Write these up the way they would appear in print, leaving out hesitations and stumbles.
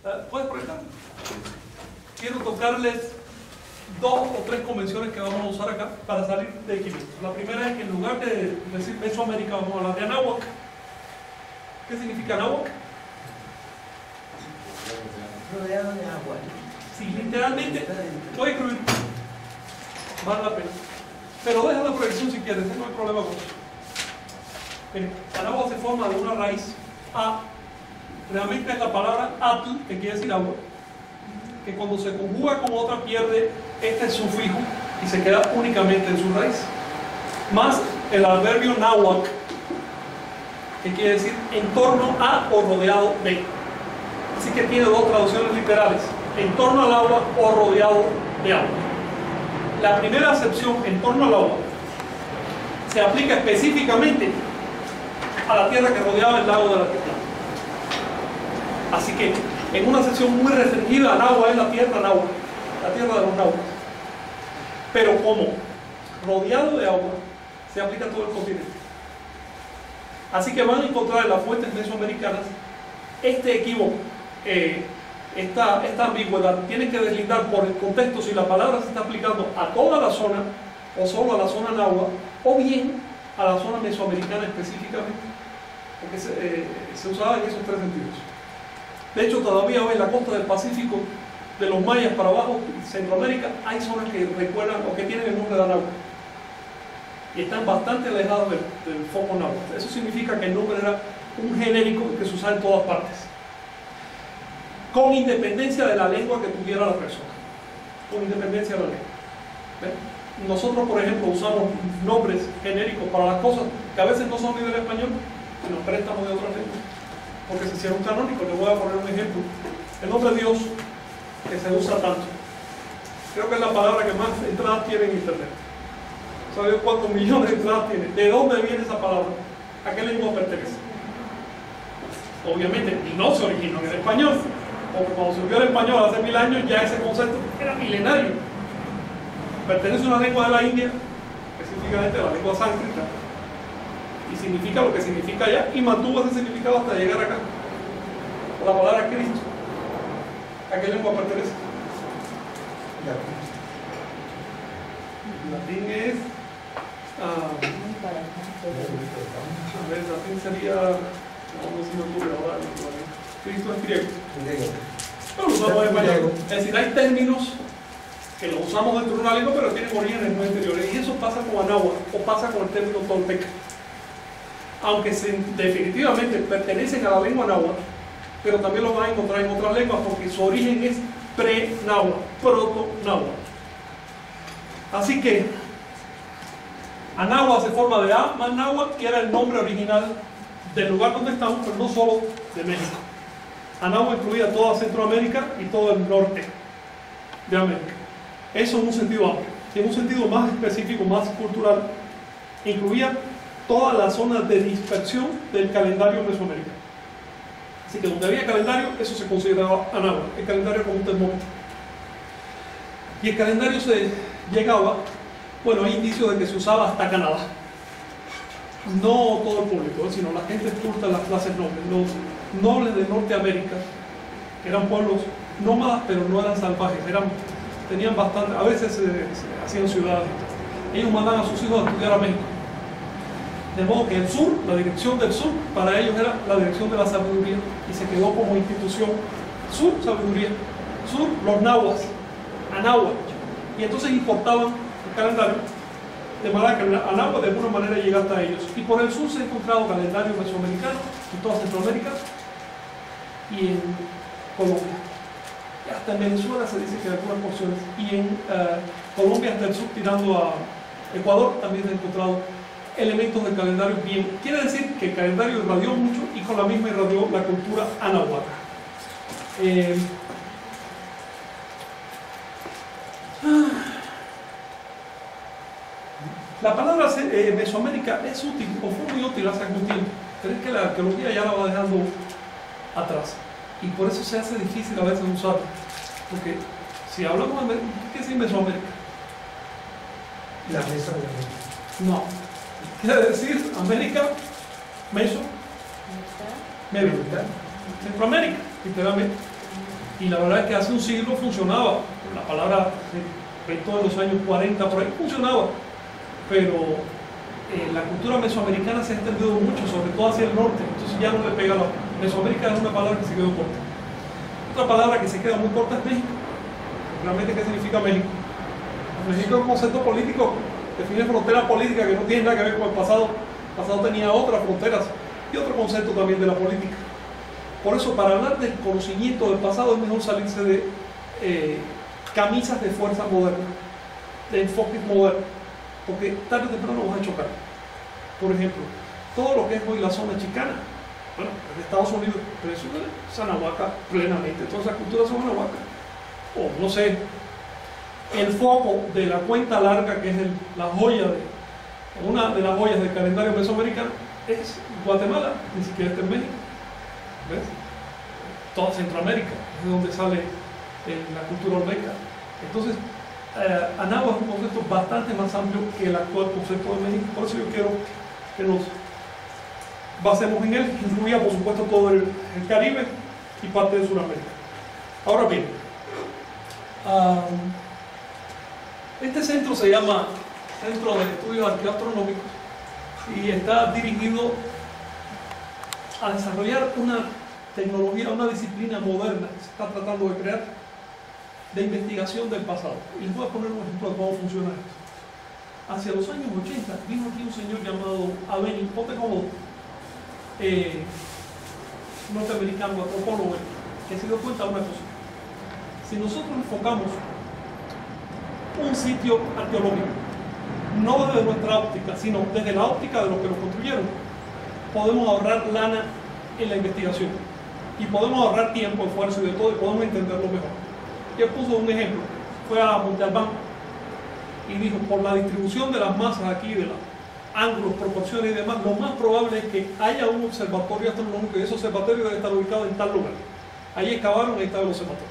¿Puedes proyectar? Quiero tocarles 2 o 3 convenciones que vamos a usar acá para salir de equilibrio. La primera es que en lugar de decir Mesoamérica vamos a hablar de Anáhuac. ¿Qué significa Anáhuac? Rodeado de agua. Sí, literalmente, voy a escribir, vale la pena. Pero deja la proyección si quieres, no hay problema con eso. Anáhuac se forma de una raíz A. Realmente es la palabra atl, que quiere decir agua, que cuando se conjuga con otra pierde este sufijo y se queda únicamente en su raíz. Más el adverbio náhuac, que quiere decir en torno a o rodeado de. Así que tiene 2 traducciones literales: en torno al agua o rodeado de agua. La primera acepción, en torno al agua, se aplica específicamente a la tierra que rodeaba el lago de la Tierra. Así que en una sección muy restringida, Anáhuac es la tierra náhuatl, la tierra de los náhuatl. Pero como rodeado de agua, se aplica a todo el continente. Así que van a encontrar en las fuentes mesoamericanas este equívoco, esta ambigüedad. Tienen que deslindar por el contexto si la palabra se está aplicando a toda la zona o solo a la zona náhuatl, o bien a la zona mesoamericana específicamente, porque se usaba en esos 3 sentidos. De hecho, todavía hoy en la costa del Pacífico, de los mayas para abajo, Centroamérica, hay zonas que recuerdan o que tienen el nombre de Anáhuac y están bastante alejadas del foco náhuatl. Eso significa que el nombre era un genérico que se usaba en todas partes, con independencia de la lengua que tuviera la persona, con independencia de la lengua. ¿Ven? Nosotros, por ejemplo, usamos nombres genéricos para las cosas que a veces no son ni del español, sino préstamos de otras lenguas, porque se hicieron canónicos. Les voy a poner un ejemplo. El nombre Dios, que se usa tanto, creo que es la palabra que más entradas tiene en internet. ¿Sabes cuántos millones de entradas tiene? ¿De dónde viene esa palabra? ¿A qué lengua pertenece? Obviamente no se originó en el español, porque cuando surgió el español hace 1000 años ya ese concepto era milenario. Pertenece a una lengua de la India, específicamente la lengua sánscrita, y significa lo que significa allá, y mantuvo ese significado hasta llegar acá. La palabra Cristo, ¿a qué lengua pertenece? Latín es a ver, latín sería, no se me ocurre ahora, Cristo es griego. No lo usamos en español. Es decir, hay términos que lo usamos dentro de una lengua, pero tienen orígenes muy anteriores, y eso pasa con Anáhuac, o pasa con el término tolteca. Aunque definitivamente pertenecen a la lengua náhuatl, pero también lo van a encontrar en otras lenguas, porque su origen es pre-náhuatl, proto-náhuatl. Así que Anáhuac se forma de A más náhuatl, que era el nombre original del lugar donde estamos, pero no solo de México. Anáhuac incluía toda Centroamérica y todo el norte de América. Eso en un sentido amplio. Y en un sentido más específico, más cultural, incluía toda la zona de dispersión del calendario mesoamericano. Así que donde había calendario, eso se consideraba Anáhuac, el calendario como un termómetro. Y el calendario se llegaba, bueno, hay indicios de que se usaba hasta Canadá. No todo el público, sino la gente culta, las clases nobles, los nobles de Norteamérica, que eran pueblos nómadas, pero no eran salvajes, tenían bastante, a veces se hacían ciudades. Ellos mandaban a sus hijos a estudiar a México. De modo que el sur, la dirección del sur, para ellos era la dirección de la sabiduría, y se quedó como institución. Sur, sabiduría. Sur, los nahuas, Anáhuac. Y entonces importaban el calendario, de manera que Anáhuac de alguna manera llega hasta ellos. Y por el sur se ha encontrado calendario mesoamericano, en toda Centroamérica y en Colombia. Y hasta en Venezuela se dice que en algunas porciones. Y en Colombia, hasta el sur, tirando a Ecuador, también se ha encontrado elementos del calendario bien. Quiere decir que el calendario irradió mucho, y con la misma irradió la cultura anáhuac. La palabra Mesoamérica es útil, o fue muy útil hace algún tiempo, pero es que la arqueología ya la va dejando atrás, y por eso se hace difícil a veces usarla, porque si hablamos de ¿qué es Mesoamérica? La Mesoamérica. No, quiere decir América, Meso, Centroamérica, literalmente. Y la verdad es que hace un siglo funcionaba. La palabra se inventó en los años 40, por ahí funcionaba. Pero la cultura mesoamericana se ha extendido mucho, sobre todo hacia el norte. Entonces ya no le pega la... Mesoamérica es una palabra que se quedó corta. Otra palabra que se queda muy corta es México. Realmente, ¿qué significa México? México es un concepto político, define fronteras políticas que no tienen nada que ver con el pasado. El pasado tenía otras fronteras y otro concepto también de la política. Por eso, para hablar del conocimiento del pasado es mejor salirse de camisas de fuerza moderna, de enfoques modernos, porque tarde o temprano vas a chocar. Por ejemplo, todo lo que es hoy la zona chicana, bueno, en Estados Unidos, pero eso es anahuaca plenamente, todas esas culturas son anahuaca. O no sé, el foco de la cuenta larga, que es la joya una de las joyas del calendario mesoamericano, es Guatemala, ni siquiera está en México. ¿Ves? Toda Centroamérica, es de donde sale la cultura olmeca. Entonces, Anáhuac es un concepto bastante más amplio que el actual concepto de México, por eso yo quiero que nos basemos en él, que incluya por supuesto todo el Caribe y parte de Sudamérica. Ahora bien, este centro se llama Centro de Estudios Arqueoastronómicos y está dirigido a desarrollar una tecnología, una disciplina moderna que se está tratando de crear de investigación del pasado. Y les voy a poner un ejemplo de cómo funciona esto. Hacia los años 80 vino aquí un señor llamado Aveni Potecobo, norteamericano, antropólogo, que se dio cuenta de una cosa. Si nosotros enfocamos un sitio arqueológico, no desde nuestra óptica, sino desde la óptica de los que lo construyeron, podemos ahorrar lana en la investigación y podemos ahorrar tiempo, esfuerzo y de todo, y podemos entenderlo mejor. Y él puso un ejemplo, fue a Monte Albán y dijo, por la distribución de las masas aquí, de los ángulos, proporciones y demás, lo más probable es que haya un observatorio astronómico y ese observatorio debe estar ubicado en tal lugar. Ahí excavaron, ahí estaba el observatorio.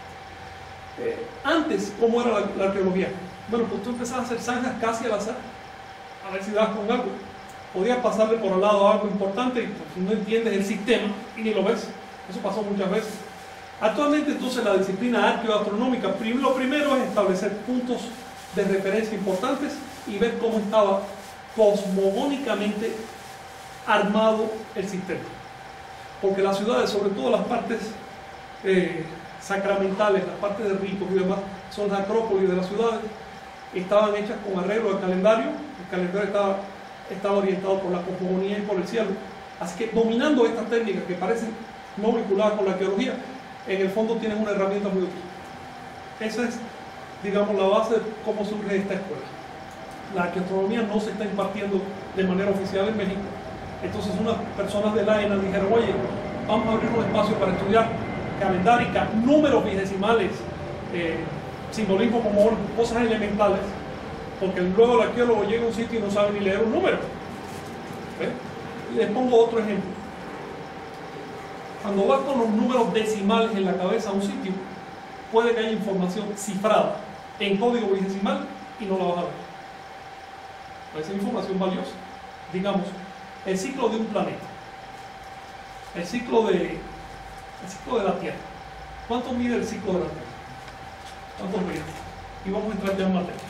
Antes, ¿cómo era la arqueología? Bueno, pues tú empezabas a hacer zanjas casi al azar, a ver si das con algo. Podías pasarle por al lado algo importante y pues, no entiendes el sistema y ni lo ves. Eso pasó muchas veces. Actualmente, entonces, la disciplina arqueoastronómica, lo primero es establecer puntos de referencia importantes y ver cómo estaba cosmogónicamente armado el sistema. Porque las ciudades, sobre todo las partes sacramentales, las partes de ritos y demás, son las acrópolis de las ciudades, estaban hechas con arreglo al calendario. El calendario estaba orientado por la cosmogonía y por el cielo. Así que dominando estas técnicas que parecen no vinculadas con la arqueología, en el fondo tienes una herramienta muy útil. Esa es, digamos, la base de cómo surge esta escuela. La arqueoastronomía no se está impartiendo de manera oficial en México. Entonces unas personas de la ENA dijeron, oye, vamos a abrir un espacio para estudiar calendárica, números vigesimales, simbolismo como cosas elementales, porque luego el arqueólogo llega a un sitio y no sabe ni leer un número. ¿Ves? Y les pongo otro ejemplo. Cuando vas con los números decimales en la cabeza a un sitio, puede que haya información cifrada en código vigesimal y no la vas a ver. Puede ser información valiosa. Digamos, el ciclo de un planeta, el ciclo de la Tierra. ¿Cuánto mide el ciclo de la Tierra? ¿Cuánto mide? Y vamos a entrar ya en materia.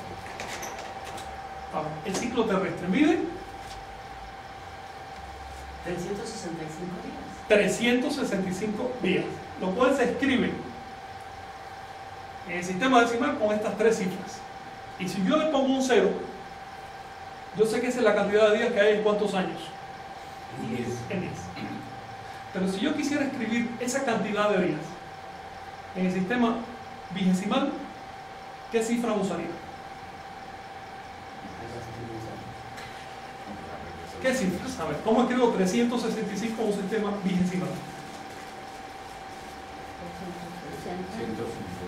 El ciclo terrestre mide 365 días. 365 días, lo cual se escribe en el sistema decimal con estas tres cifras. Y si yo le pongo un 0, yo sé que esa es la cantidad de días que hay en cuántos años. 10. En 10. Pero si yo quisiera escribir esa cantidad de días en el sistema vigesimal, ¿qué cifra usaría? ¿Qué cifras? A ver, ¿cómo escribo 365 en un sistema vigesimal? 150.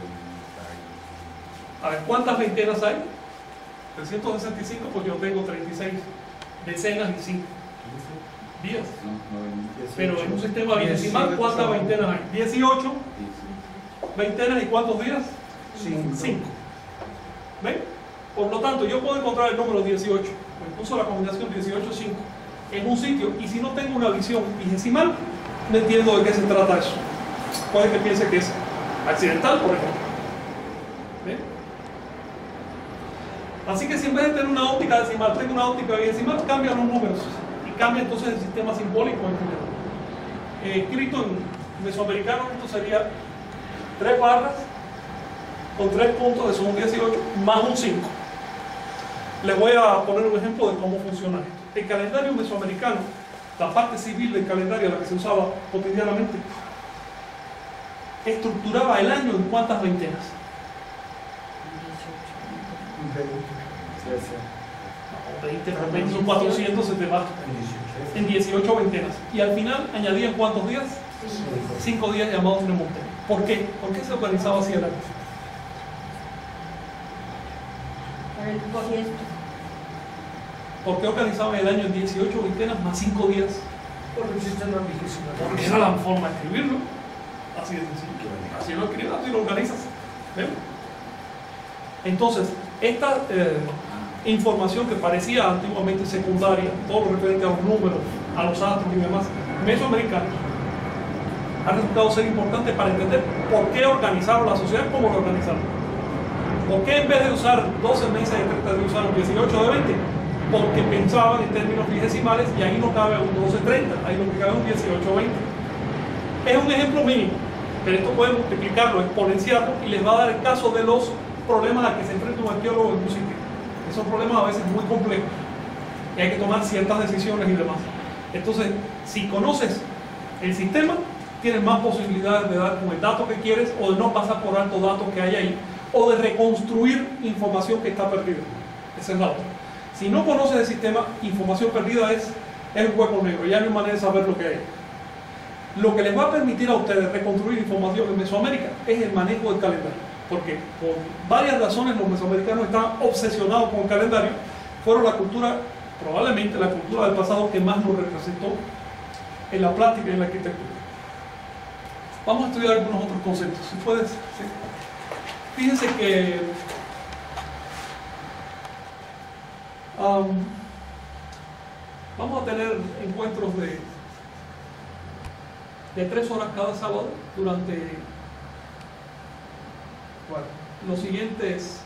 A ver, ¿cuántas veintenas hay? 365, pues yo tengo 36 decenas y 5 días. Pero en un sistema vigesimal, ¿cuántas veintenas hay? 18 veintenas y ¿cuántos días? 5. ¿Ven? Por lo tanto, yo puedo encontrar el número 18, o incluso la combinación 18-5 en un sitio, y si no tengo una visión vigesimal, no entiendo de qué se trata eso. Puede que piense que es accidental, por ejemplo. ¿Bien? Así que si en vez de tener una óptica decimal, tengo una óptica decimal, cambian los números y cambia entonces el sistema simbólico en general. Escrito en mesoamericano, esto sería 3 barras con 3 puntos, eso es un 18, más un 5. Les voy a poner un ejemplo de cómo funciona esto. El calendario mesoamericano, la parte civil del calendario, la que se usaba cotidianamente, estructuraba el año en cuántas veintenas. 20 son 400, se te va en 18 veintenas. Y al final añadían ¿cuántos días? 5 días llamados remonte. ¿Por qué? ¿Por qué se organizaba así el año? ¿Por qué organizaban el año en 18 veintenas más 5 días? Porque el sistema vigésimo. Porque era la forma de escribirlo. Así de sencillo. Así lo escribes, así lo organizas. ¿Ven? Entonces, esta información que parecía antiguamente secundaria, todo lo referente a los números, a los astros y demás, mesoamericanos, ha resultado ser importante para entender por qué organizaron la sociedad como lo organizaron. ¿Por qué en vez de usar 12 meses de 30 días usaron 18 de 20? Porque pensaban en términos vigésimales y ahí no cabe un 12-30, ahí lo que cabe es un 18-20. Es un ejemplo mínimo, pero esto pueden multiplicarlo, exponenciarlo y les va a dar el caso de los problemas a que se enfrenta un arqueólogo en un sitio. Esos problemas a veces muy complejos y hay que tomar ciertas decisiones y demás. Entonces, si conoces el sistema, tienes más posibilidades de dar con el dato que quieres o de no pasar por alto datos que hay ahí o de reconstruir información que está perdida. Esa es la otra. Si no conoces el sistema, información perdida es un hueco negro, ya no hay manera de saber lo que hay. Lo que les va a permitir a ustedes reconstruir información en Mesoamérica es el manejo del calendario. Porque por varias razones los mesoamericanos están obsesionados con el calendario. Fueron la cultura, probablemente la cultura del pasado que más nos representó en la plástica y en la arquitectura. Vamos a estudiar algunos otros conceptos. Si puedes, sí. Fíjense que vamos a tener encuentros de 3 horas cada sábado durante los siguientes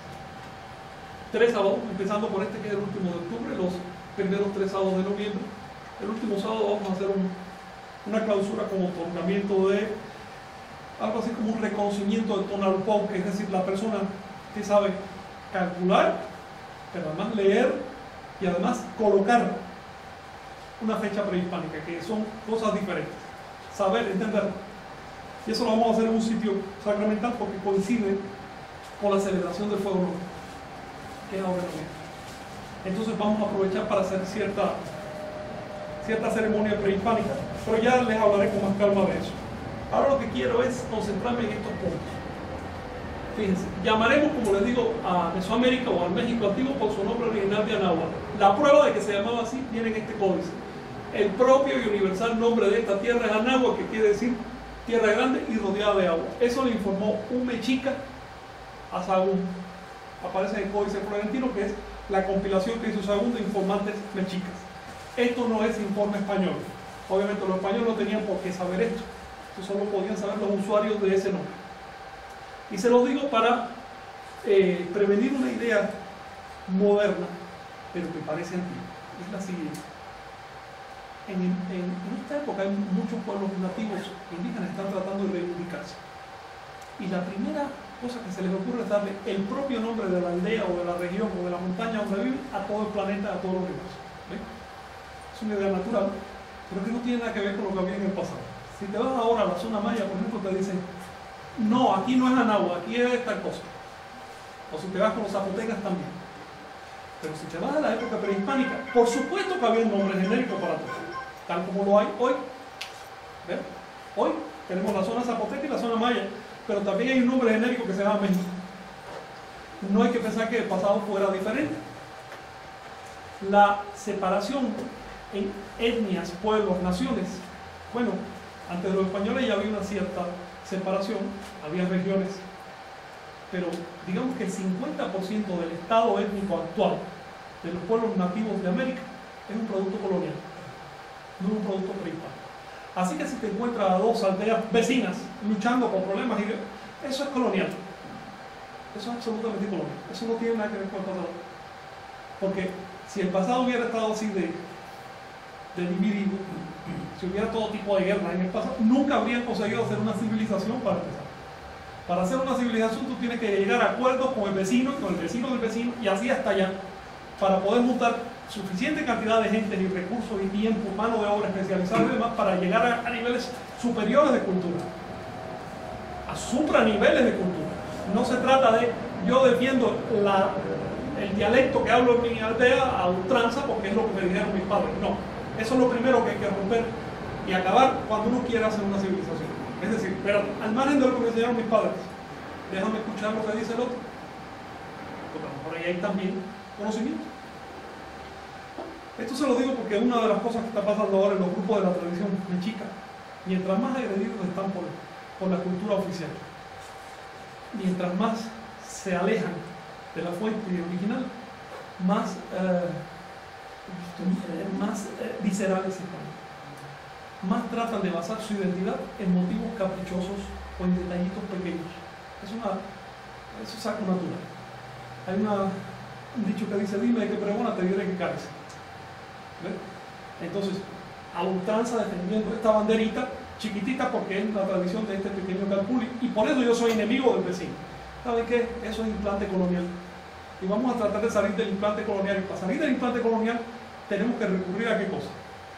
3 sábados, empezando por este que es el último de octubre, los primeros 3 sábados de noviembre. El último sábado vamos a hacer una clausura con otorgamiento de algo así como un reconocimiento de tonal poke, es decir, la persona que sabe calcular, pero además leer y además colocar una fecha prehispánica, que son cosas diferentes. Saber, entender. Y eso lo vamos a hacer en un sitio sacramental porque coincide con la celebración del fuego nuevo, que es ahora en noviembre. Entonces vamos a aprovechar para hacer cierta ceremonia prehispánica, pero ya les hablaré con más calma de eso. Ahora lo que quiero es concentrarme en estos puntos. Fíjense, llamaremos, como les digo, a Mesoamérica o al México antiguo por su nombre original de Anáhuac. La prueba de que se llamaba así viene en este códice. El propio y universal nombre de esta tierra es Anáhuac, que quiere decir tierra grande y rodeada de agua. Eso le informó un mexica a Sahagún. Aparece en el códice florentino, que es la compilación que hizo Sahagún de informantes mexicas. Esto no es informe español. Obviamente los españoles no tenían por qué saber esto. Esto solo podían saber los usuarios de ese nombre. Y se los digo para prevenir una idea moderna, pero que parece antigua. Es la siguiente. En esta época hay muchos pueblos nativos indígenas que están tratando de reivindicarse. Y la primera cosa que se les ocurre es darle el propio nombre de la aldea o de la región o de la montaña donde viven a todo el planeta, a todos los universos. ¿Ven? Es una idea natural, pero que no tiene nada que ver con lo que había en el pasado. Si te vas ahora a la zona maya, por ejemplo, te dicen, no, aquí no es Anáhuac, aquí es tal cosa. O si te vas con los zapotecas también. Pero si te vas a la época prehispánica, por supuesto que había un nombre genérico para todo, tal como lo hay hoy. ¿Ven? Hoy tenemos la zona zapoteca y la zona maya, pero también hay un nombre genérico que se llama México. No hay que pensar que el pasado fuera diferente. La separación en etnias, pueblos, naciones, bueno, antes de los españoles ya había una cierta separación, había regiones, pero digamos que el 50% del estado étnico actual de los pueblos nativos de América es un producto colonial, no es un producto prehispánico. Así que si te encuentras a 2 aldeas vecinas luchando por problemas Eso es colonial. Eso es absolutamente colonial. Eso no tiene nada que ver con el pasado. Porque si el pasado hubiera estado así de dividido, si hubiera todo tipo de guerra en el pasado, nunca habrían conseguido hacer una civilización para empezar. Para hacer una civilización tú tienes que llegar a acuerdos con el vecino del vecino, y así hasta allá, para poder juntar suficiente cantidad de gente y recursos y tiempo, mano de obra especializada y demás, para llegar a niveles superiores de cultura, a supraniveles de cultura. No se trata de yo defiendo el dialecto que hablo en mi aldea a ultranza porque es lo que me dijeron mis padres. No, eso es lo primero que hay que romper y acabar cuando uno quiera hacer una civilización. Es decir, pero al margen de lo que me enseñaron mis padres, déjame escuchar lo que dice el otro, porque a lo mejor ahí hay también conocimiento. Esto se lo digo porque una de las cosas que está pasando ahora en los grupos de la tradición mexica, mientras más agredidos están por la cultura oficial, mientras más se alejan de la fuente original, más viscerales están. Más tratan de basar su identidad en motivos caprichosos o en detallitos pequeños. Eso es algo natural. Hay un dicho que dice: dime de qué pregona, te diré que caes. ¿Ves? Entonces, a ultranza defendiendo esta banderita chiquitita porque es la tradición de este pequeño calpuli, y por eso yo soy enemigo del vecino. ¿Saben qué? Eso es implante colonial. Y vamos a tratar de salir del implante colonial. Y para salir del implante colonial tenemos que recurrir a ¿qué cosa?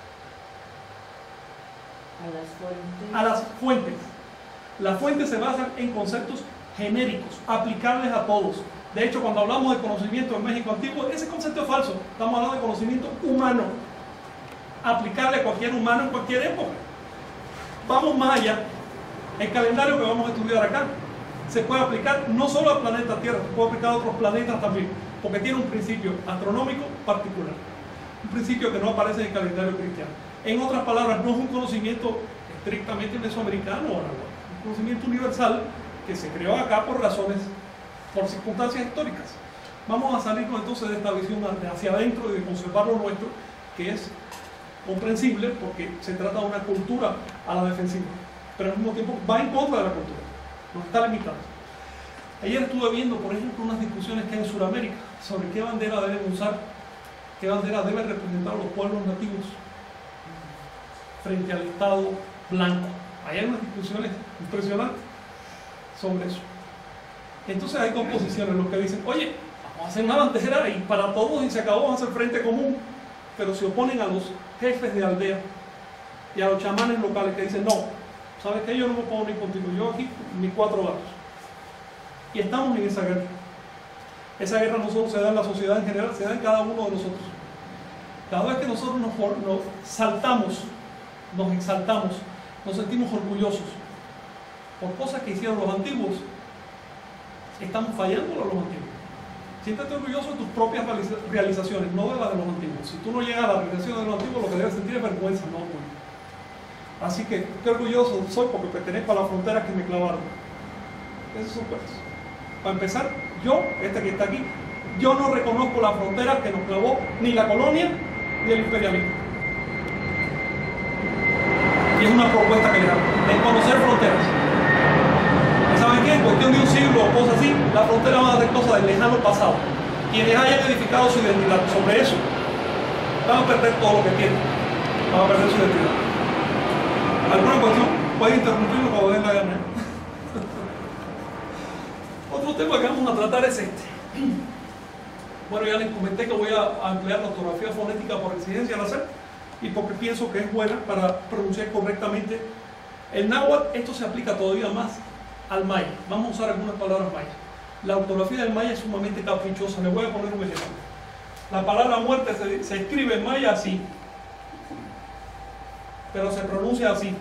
A las fuentes. Las fuentes se basan en conceptos genéricos, aplicables a todos. De hecho, cuando hablamos de conocimiento en México antiguo, ese concepto es falso. Estamos hablando de conocimiento humano, aplicable a cualquier humano en cualquier época. Vamos más allá. El calendario que vamos a estudiar acá se puede aplicar no solo al planeta Tierra, se puede aplicar a otros planetas también, porque tiene un principio astronómico particular, un principio que no aparece en el calendario cristiano. En otras palabras, no es un conocimiento estrictamente mesoamericano, es un conocimiento universal que se creó acá por circunstancias históricas. Vamos a salirnos entonces de esta visión hacia adentro y de conservar lo nuestro, que es comprensible porque se trata de una cultura a la defensiva, pero al mismo tiempo va en contra de la cultura, nos está limitando. Ayer estuve viendo, por ejemplo, unas discusiones que hay en Sudamérica sobre qué bandera deben usar, qué bandera deben representar los pueblos nativos frente al Estado blanco. Hay unas discusiones impresionantes sobre eso. Entonces hay dos posiciones, los que dicen: oye, vamos a hacer una bandera y para todos y se acabó, vamos a hacer frente común, pero se oponen a los jefes de aldea y a los chamanes locales que dicen: no, ¿sabes qué? Yo no me puedo unir contigo, yo aquí mis 4 gatos. Y estamos en esa guerra. Esa guerra no solo se da en la sociedad en general, se da en cada uno de nosotros. Cada vez que nosotros nos saltamos, nos exaltamos, nos sentimos orgullosos por cosas que hicieron los antiguos, estamos fallando a los antiguos. Siéntete orgulloso de tus propias realizaciones, no de las de los antiguos. Si tú no llegas a la realización de los antiguos, lo que debes sentir es vergüenza, no orgullo. Así que qué orgulloso soy porque pertenezco a las fronteras que me clavaron. Esos son cosas. Para empezar, yo, este que está aquí, yo no reconozco las fronteras que nos clavó ni la colonia ni el imperialismo. Y es una propuesta que le hago, en conocer fronteras. ¿Saben qué? En cuestión de un siglo o cosas así, las fronteras van a ser cosas del lejano pasado. Quienes hayan edificado su identidad sobre eso, van a perder todo lo que tienen. Van a perder su identidad. ¿Alguna cuestión? Pueden interrumpirlo cuando den la gana. Otro tema que vamos a tratar es este. Bueno, ya les comenté que voy a emplear la ortografía fonética por exigencia al hacer y porque pienso que es buena para pronunciar correctamente el náhuatl. Esto se aplica todavía más al maya. Vamos a usar algunas palabras mayas. La ortografía del maya es sumamente caprichosa. Les voy a poner un ejemplo. La palabra muerte se escribe en maya así, pero se pronuncia así.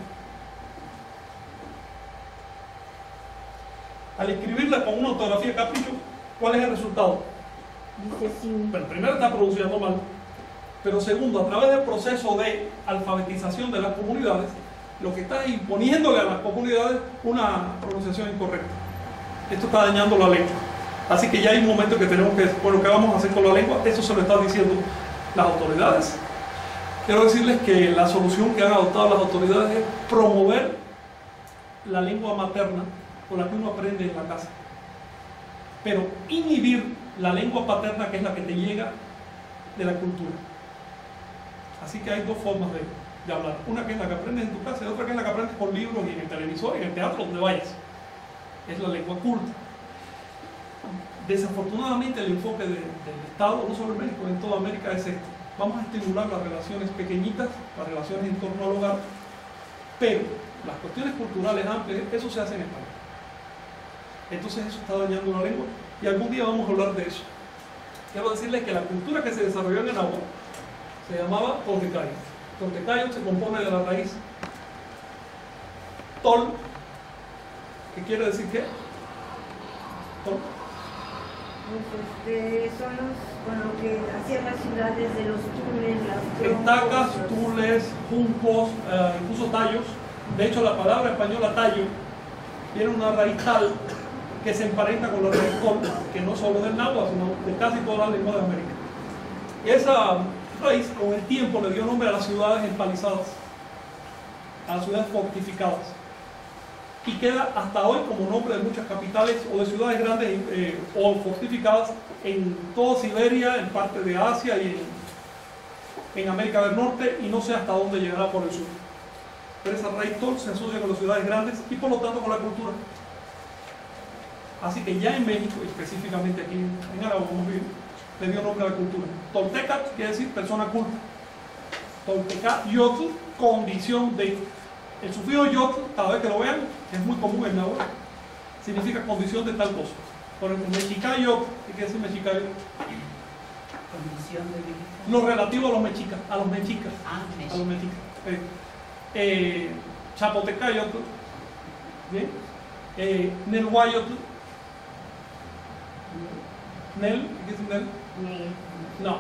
Al escribirla con una ortografía capricho, ¿cuál es el resultado? Dice sí. Bueno, primero está pronunciando mal, pero segundo, a través del proceso de alfabetización de las comunidades, lo que está imponiéndole a las comunidades una pronunciación incorrecta. Esto está dañando la lengua. Así que ya hay un momento que tenemos que, bueno, ¿qué vamos a hacer con la lengua? Eso se lo están diciendo las autoridades. Quiero decirles que la solución que han adoptado las autoridades es promover la lengua materna con la que uno aprende en la casa. Pero inhibir la lengua paterna, que es la que te llega de la cultura. Así que hay dos formas de hablar. Una que es la que aprendes en tu casa y otra que es la que aprendes por libros y en el televisor y en el teatro, donde vayas. Es la lengua culta. Desafortunadamente el enfoque del Estado, no solo en México, en toda América es este. Vamos a estimular las relaciones pequeñitas, las relaciones en torno al hogar, pero las cuestiones culturales amplias, eso se hace en España. Entonces eso está dañando la lengua y algún día vamos a hablar de eso. Quiero decirles que la cultura que se desarrolló en Anáhuac se llamaba Toltecayo. Toltecayo se compone de la raíz Tol, que quiere decir ¿qué? Tol. Pues son lo que hacían las ciudades de los túneles, las Estacas, tules, juncos, incluso tallos. De hecho, la palabra española tallo tiene una raíz tal que se emparenta con la raíz col, que no solo del náhuatl, sino de casi todas las lenguas de América. Y esa raíz, con el tiempo, le dio nombre a las ciudades empalizadas, a las ciudades fortificadas. Y queda hasta hoy como nombre de muchas capitales o de ciudades grandes o fortificadas en toda Siberia, en parte de Asia y en América del Norte, y no sé hasta dónde llegará por el sur. Pero esa raíz Tol se asocia con las ciudades grandes y por lo tanto con la cultura. Así que ya en México, específicamente aquí en Anáhuac, le dio nombre a la cultura. Tolteca quiere decir persona culta. Toltecayotl, condición de. El sufijo yotl, cada vez que lo vean, es muy común en náhuatl, significa condición de tal cosa. Por ejemplo, mexicayotl, ¿qué quiere decir mexicayotl? Condición de Lo relativo a los mexicas, a los mexicas. Ah, A los mexicas. Chapotecayotl, ¿bien? Nelhuayotl. Nel, ¿qué es Nel? No.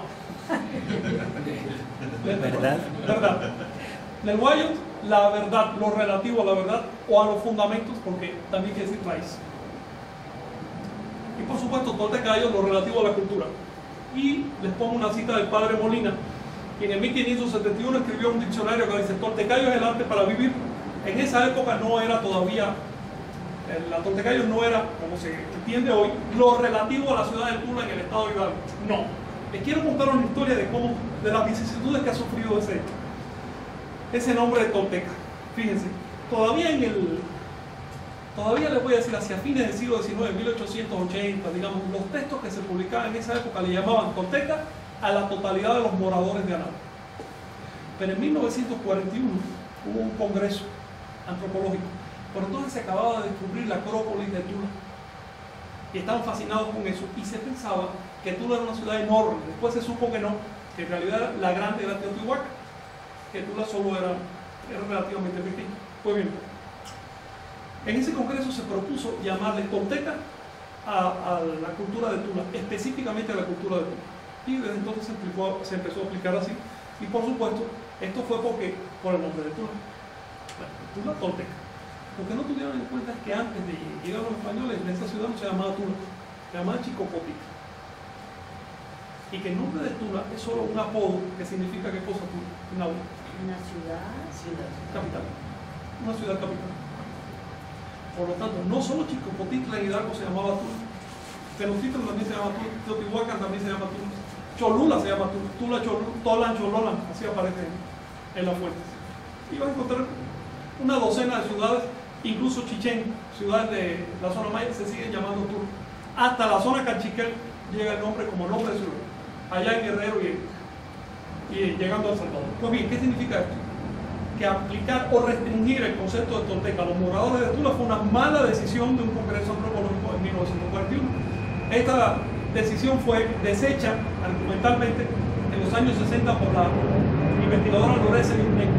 ¿Verdad? Verdad. Nelhuayotl, la verdad, lo relativo a la verdad o a los fundamentos, porque también quiere decir raíz. Y por supuesto, Toltecayo, lo relativo a la cultura. Y les pongo una cita del padre Molina, quien en 1571 escribió un diccionario que dice: Toltecayo es el arte para vivir. En esa época no era todavía, la Toltecayo no era, como se entiende hoy, lo relativo a la ciudad de Tula en el estado de Hidalgo. No. Les quiero contar una historia de las vicisitudes que ha sufrido ese nombre de Tolteca. Fíjense, todavía les voy a decir, hacia fines del siglo XIX, 1880, digamos, los textos que se publicaban en esa época le llamaban Tolteca a la totalidad de los moradores de Anáhuac. Pero en 1941 hubo un congreso antropológico. Por entonces se acababa de descubrir la Acrópolis de Tula. Y estaban fascinados con eso. Y se pensaba que Tula era una ciudad enorme. Después se supo que no, que en realidad la grande era Teotihuacán, que Tula solo era relativamente pequeña. Pues bien, en ese congreso se propuso llamarle Tolteca a la cultura de Tula, específicamente a la cultura de Tula. Y desde entonces se empezó a aplicar así. Y por supuesto, esto fue por el nombre de Tula. Bueno, Tula Tolteca. Lo que no tuvieron en cuenta es que antes de llegar los españoles, en esta ciudad no se llamaba Tula, se llamaba Chicopotica. Y que el nombre de Tula es solo un apodo que significa ¿qué cosa Tula? Una ciudad. Capital. Una ciudad capital. Por lo tanto, no solo Chicopotitla en Hidalgo se llamaba Tula, Tenochtitlan también se llama Tula, Teotihuacán también se llama Tula, Cholula se llama Tula, Tula, Tolan, Chololan, así aparece en las fuentes. Y vas a encontrar una docena de ciudades, incluso Chichén, ciudades de la zona maya, se siguen llamando Tula. Hasta la zona Cachiquel llega el nombre como nombre de ciudad, allá en Guerrero y llegando a El Salvador. Pues bien, ¿qué significa esto? Que aplicar o restringir el concepto de Tolteca a los moradores de Tula fue una mala decisión de un congreso antropológico en 1941. Esta decisión fue deshecha argumentalmente en los años 60 por la investigadora Lorenzo Yunek.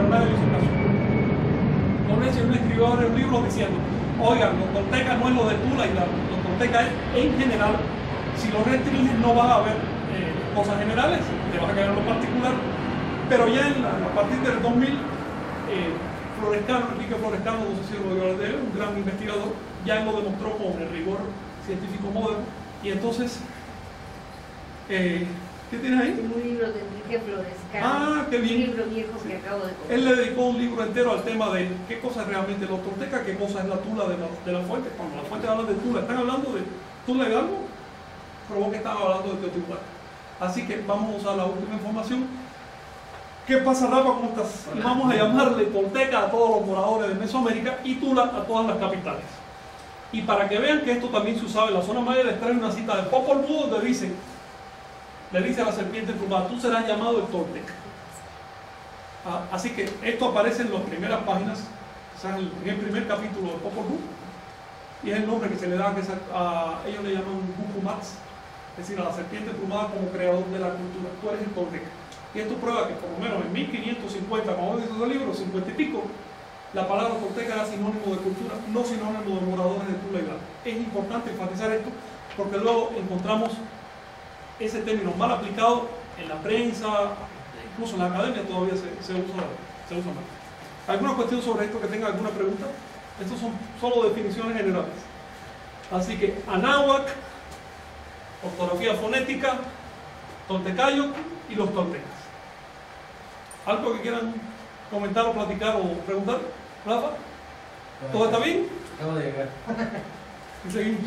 Lorenzo Yunek escribió ahora un libro diciendo: oigan, los Toltecas no es lo de Tula y los Toltecas es en general. Si lo restringes no va a haber cosas generales, te vas a quedar en lo particular. Pero ya a partir del 2000, Enrique Florescano, no sé si lo dio de él, un gran investigador, ya lo demostró con el rigor científico moderno. Y entonces ¿Qué tienes ahí? Tengo un libro de Enrique Flores Cano. Ah, qué bien. Un libro viejo que acabo de comprar. Él le dedicó un libro entero al tema de qué cosa es realmente los toltecas, qué cosa es la tula de la fuente. Cuando la fuente habla de tula, ¿están hablando de Tula Hidalgo? Probó que están hablando de Teotihuacán. Así que vamos a usar la última información. ¿Qué pasa, Rafa? ¿Cómo estás? Y vamos a llamarle tolteca a todos los moradores de Mesoamérica y tula a todas las capitales. Y para que vean que esto también se usaba en la zona maya, les trae una cita de Popol Vuh donde dice, le dice a la serpiente emplumada, tú serás llamado el tolteca. Así que esto aparece en las primeras páginas, o sea, en el primer capítulo de Popol Vuh, y es el nombre que se le da, a ellos le llaman Bukumats, es decir, a la serpiente emplumada como creador de la cultura. Tú eres el tolteca. Y esto prueba que por lo menos en 1550, como dice ese libro, 50 y pico, la palabra tolteca era sinónimo de cultura, no sinónimo de moradores de Tula Hidalgo. Es importante enfatizar esto porque luego encontramos ese término mal aplicado en la prensa, incluso en la academia todavía se usa mal. ¿Alguna cuestión sobre esto que tenga alguna pregunta? Estos son solo definiciones generales. Así que Anáhuac, ortografía fonética, toltecayo y los toltecas. ¿Algo que quieran comentar o platicar o preguntar? ¿Rafa? ¿Todo está bien? Acabo de llegar. Y seguimos.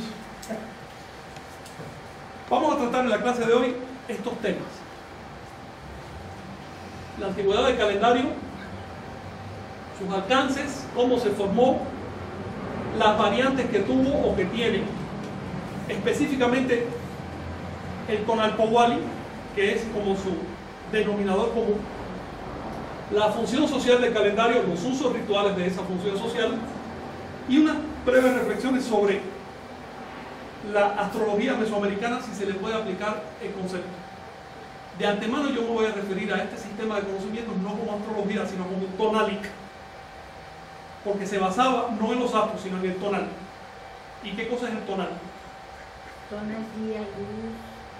Vamos a tratar en la clase de hoy estos temas. La antigüedad del calendario, sus alcances, cómo se formó, las variantes que tuvo o que tiene, específicamente el Tonalpohualli, que es como su denominador común, la función social del calendario, los usos rituales de esa función social y unas breves reflexiones sobre la astrología mesoamericana, si se le puede aplicar el concepto. De antemano yo me voy a referir a este sistema de conocimientos no como astrología, sino como tonalic, porque se basaba no en los astros, sino en el tonal. ¿Y qué cosa es el tonal? Tonal, día, luz.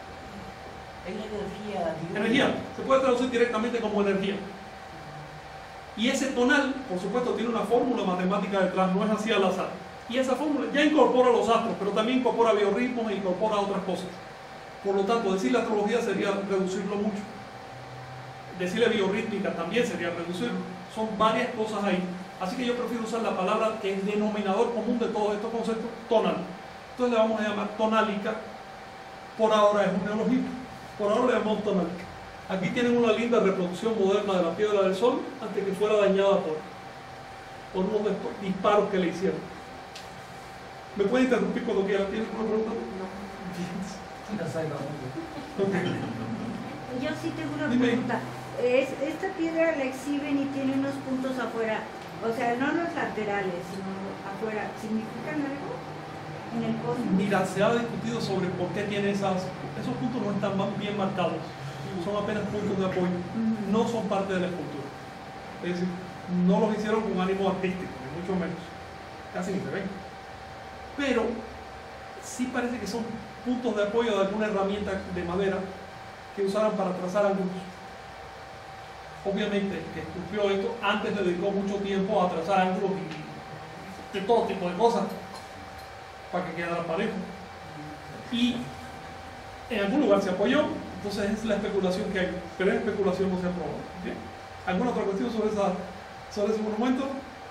Es energía. Energía, se puede traducir directamente como energía. Y ese tonal, por supuesto, tiene una fórmula matemática detrás, no es así al azar. Y esa fórmula ya incorpora los astros, pero también incorpora biorritmos e incorpora otras cosas. Por lo tanto, decirle astrología sería reducirlo mucho. Decirle biorrítmica también sería reducirlo. Son varias cosas ahí. Así que yo prefiero usar la palabra que es denominador común de todos estos conceptos, tonal. Entonces le vamos a llamar tonálica. Por ahora es un neologismo. Por ahora le llamamos tonálica. Aquí tienen una linda reproducción moderna de la piedra del sol antes que fuera dañada por unos disparos que le hicieron. ¿Me puede interrumpir cuando quiera? ¿Tienes una pregunta? Yo sí tengo una Dime. pregunta. Esta piedra la exhiben y tiene unos puntos afuera, o sea, no los laterales, sino afuera. ¿Significan algo en el cosmos? Mira, se ha discutido sobre por qué tiene esos puntos no están bien marcados. Son apenas puntos de apoyo, no son parte de la escultura. Es decir, no los hicieron con ánimo artístico, ni mucho menos. Casi ni se ven. Pero sí parece que son puntos de apoyo de alguna herramienta de madera que usaran para trazar ángulos. Obviamente, el que esculpió esto antes le dedicó mucho tiempo a trazar ángulos y de todo tipo de cosas para que quedara parejo. Y en algún lugar se apoyó. Entonces es la especulación que hay, pero esa especulación no se ha probado. ¿Bien? ¿Alguna otra cuestión sobre ese monumento?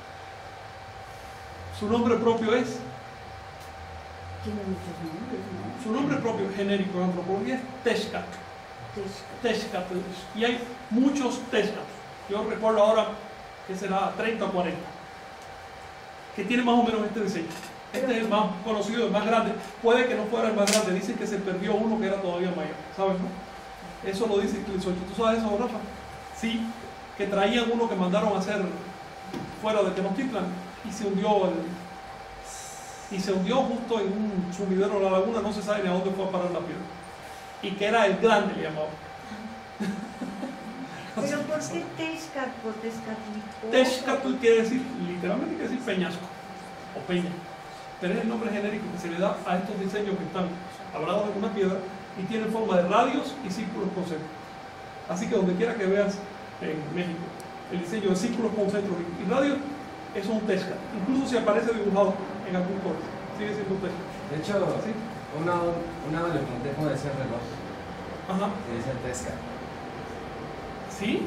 Su nombre propio es. Tiene muchos nombres, ¿no? Su nombre propio genérico en antropología es Texcat. Texcat. Y hay muchos Texcat. Yo recuerdo ahora que será 30 o 40. Que tiene más o menos este diseño. Este es el más conocido, el más grande. Puede que no fuera el más grande. Dicen que se perdió uno que era todavía mayor. ¿Sabes, no? Eso lo dice Clisocho. ¿Tú sabes eso, Rafa? Sí, que traían uno que mandaron a hacer fuera de Tenochtitlan y se hundió justo en un sumidero de la laguna. No se sabe ni a dónde fue a parar la piedra. Y que era el grande, le llamaban. ¿Pero por qué Texcat? ¿Por Tezcatlipoca? Texcatl quiere decir, literalmente quiere decir peñasco o peña. Pero es el nombre genérico que se le da a estos diseños que están labrados en una piedra y tienen forma de radios y círculos concéntricos. Así que donde quiera que veas en México el diseño de círculos concéntricos y radios, eso es un Texcat. Incluso si aparece dibujado en algún corte, sigue siendo un Texcat. De hecho, ¿Sí? una le pregunté cómo decía el reloj. Ajá. que dicen Tesca. ¿Sí?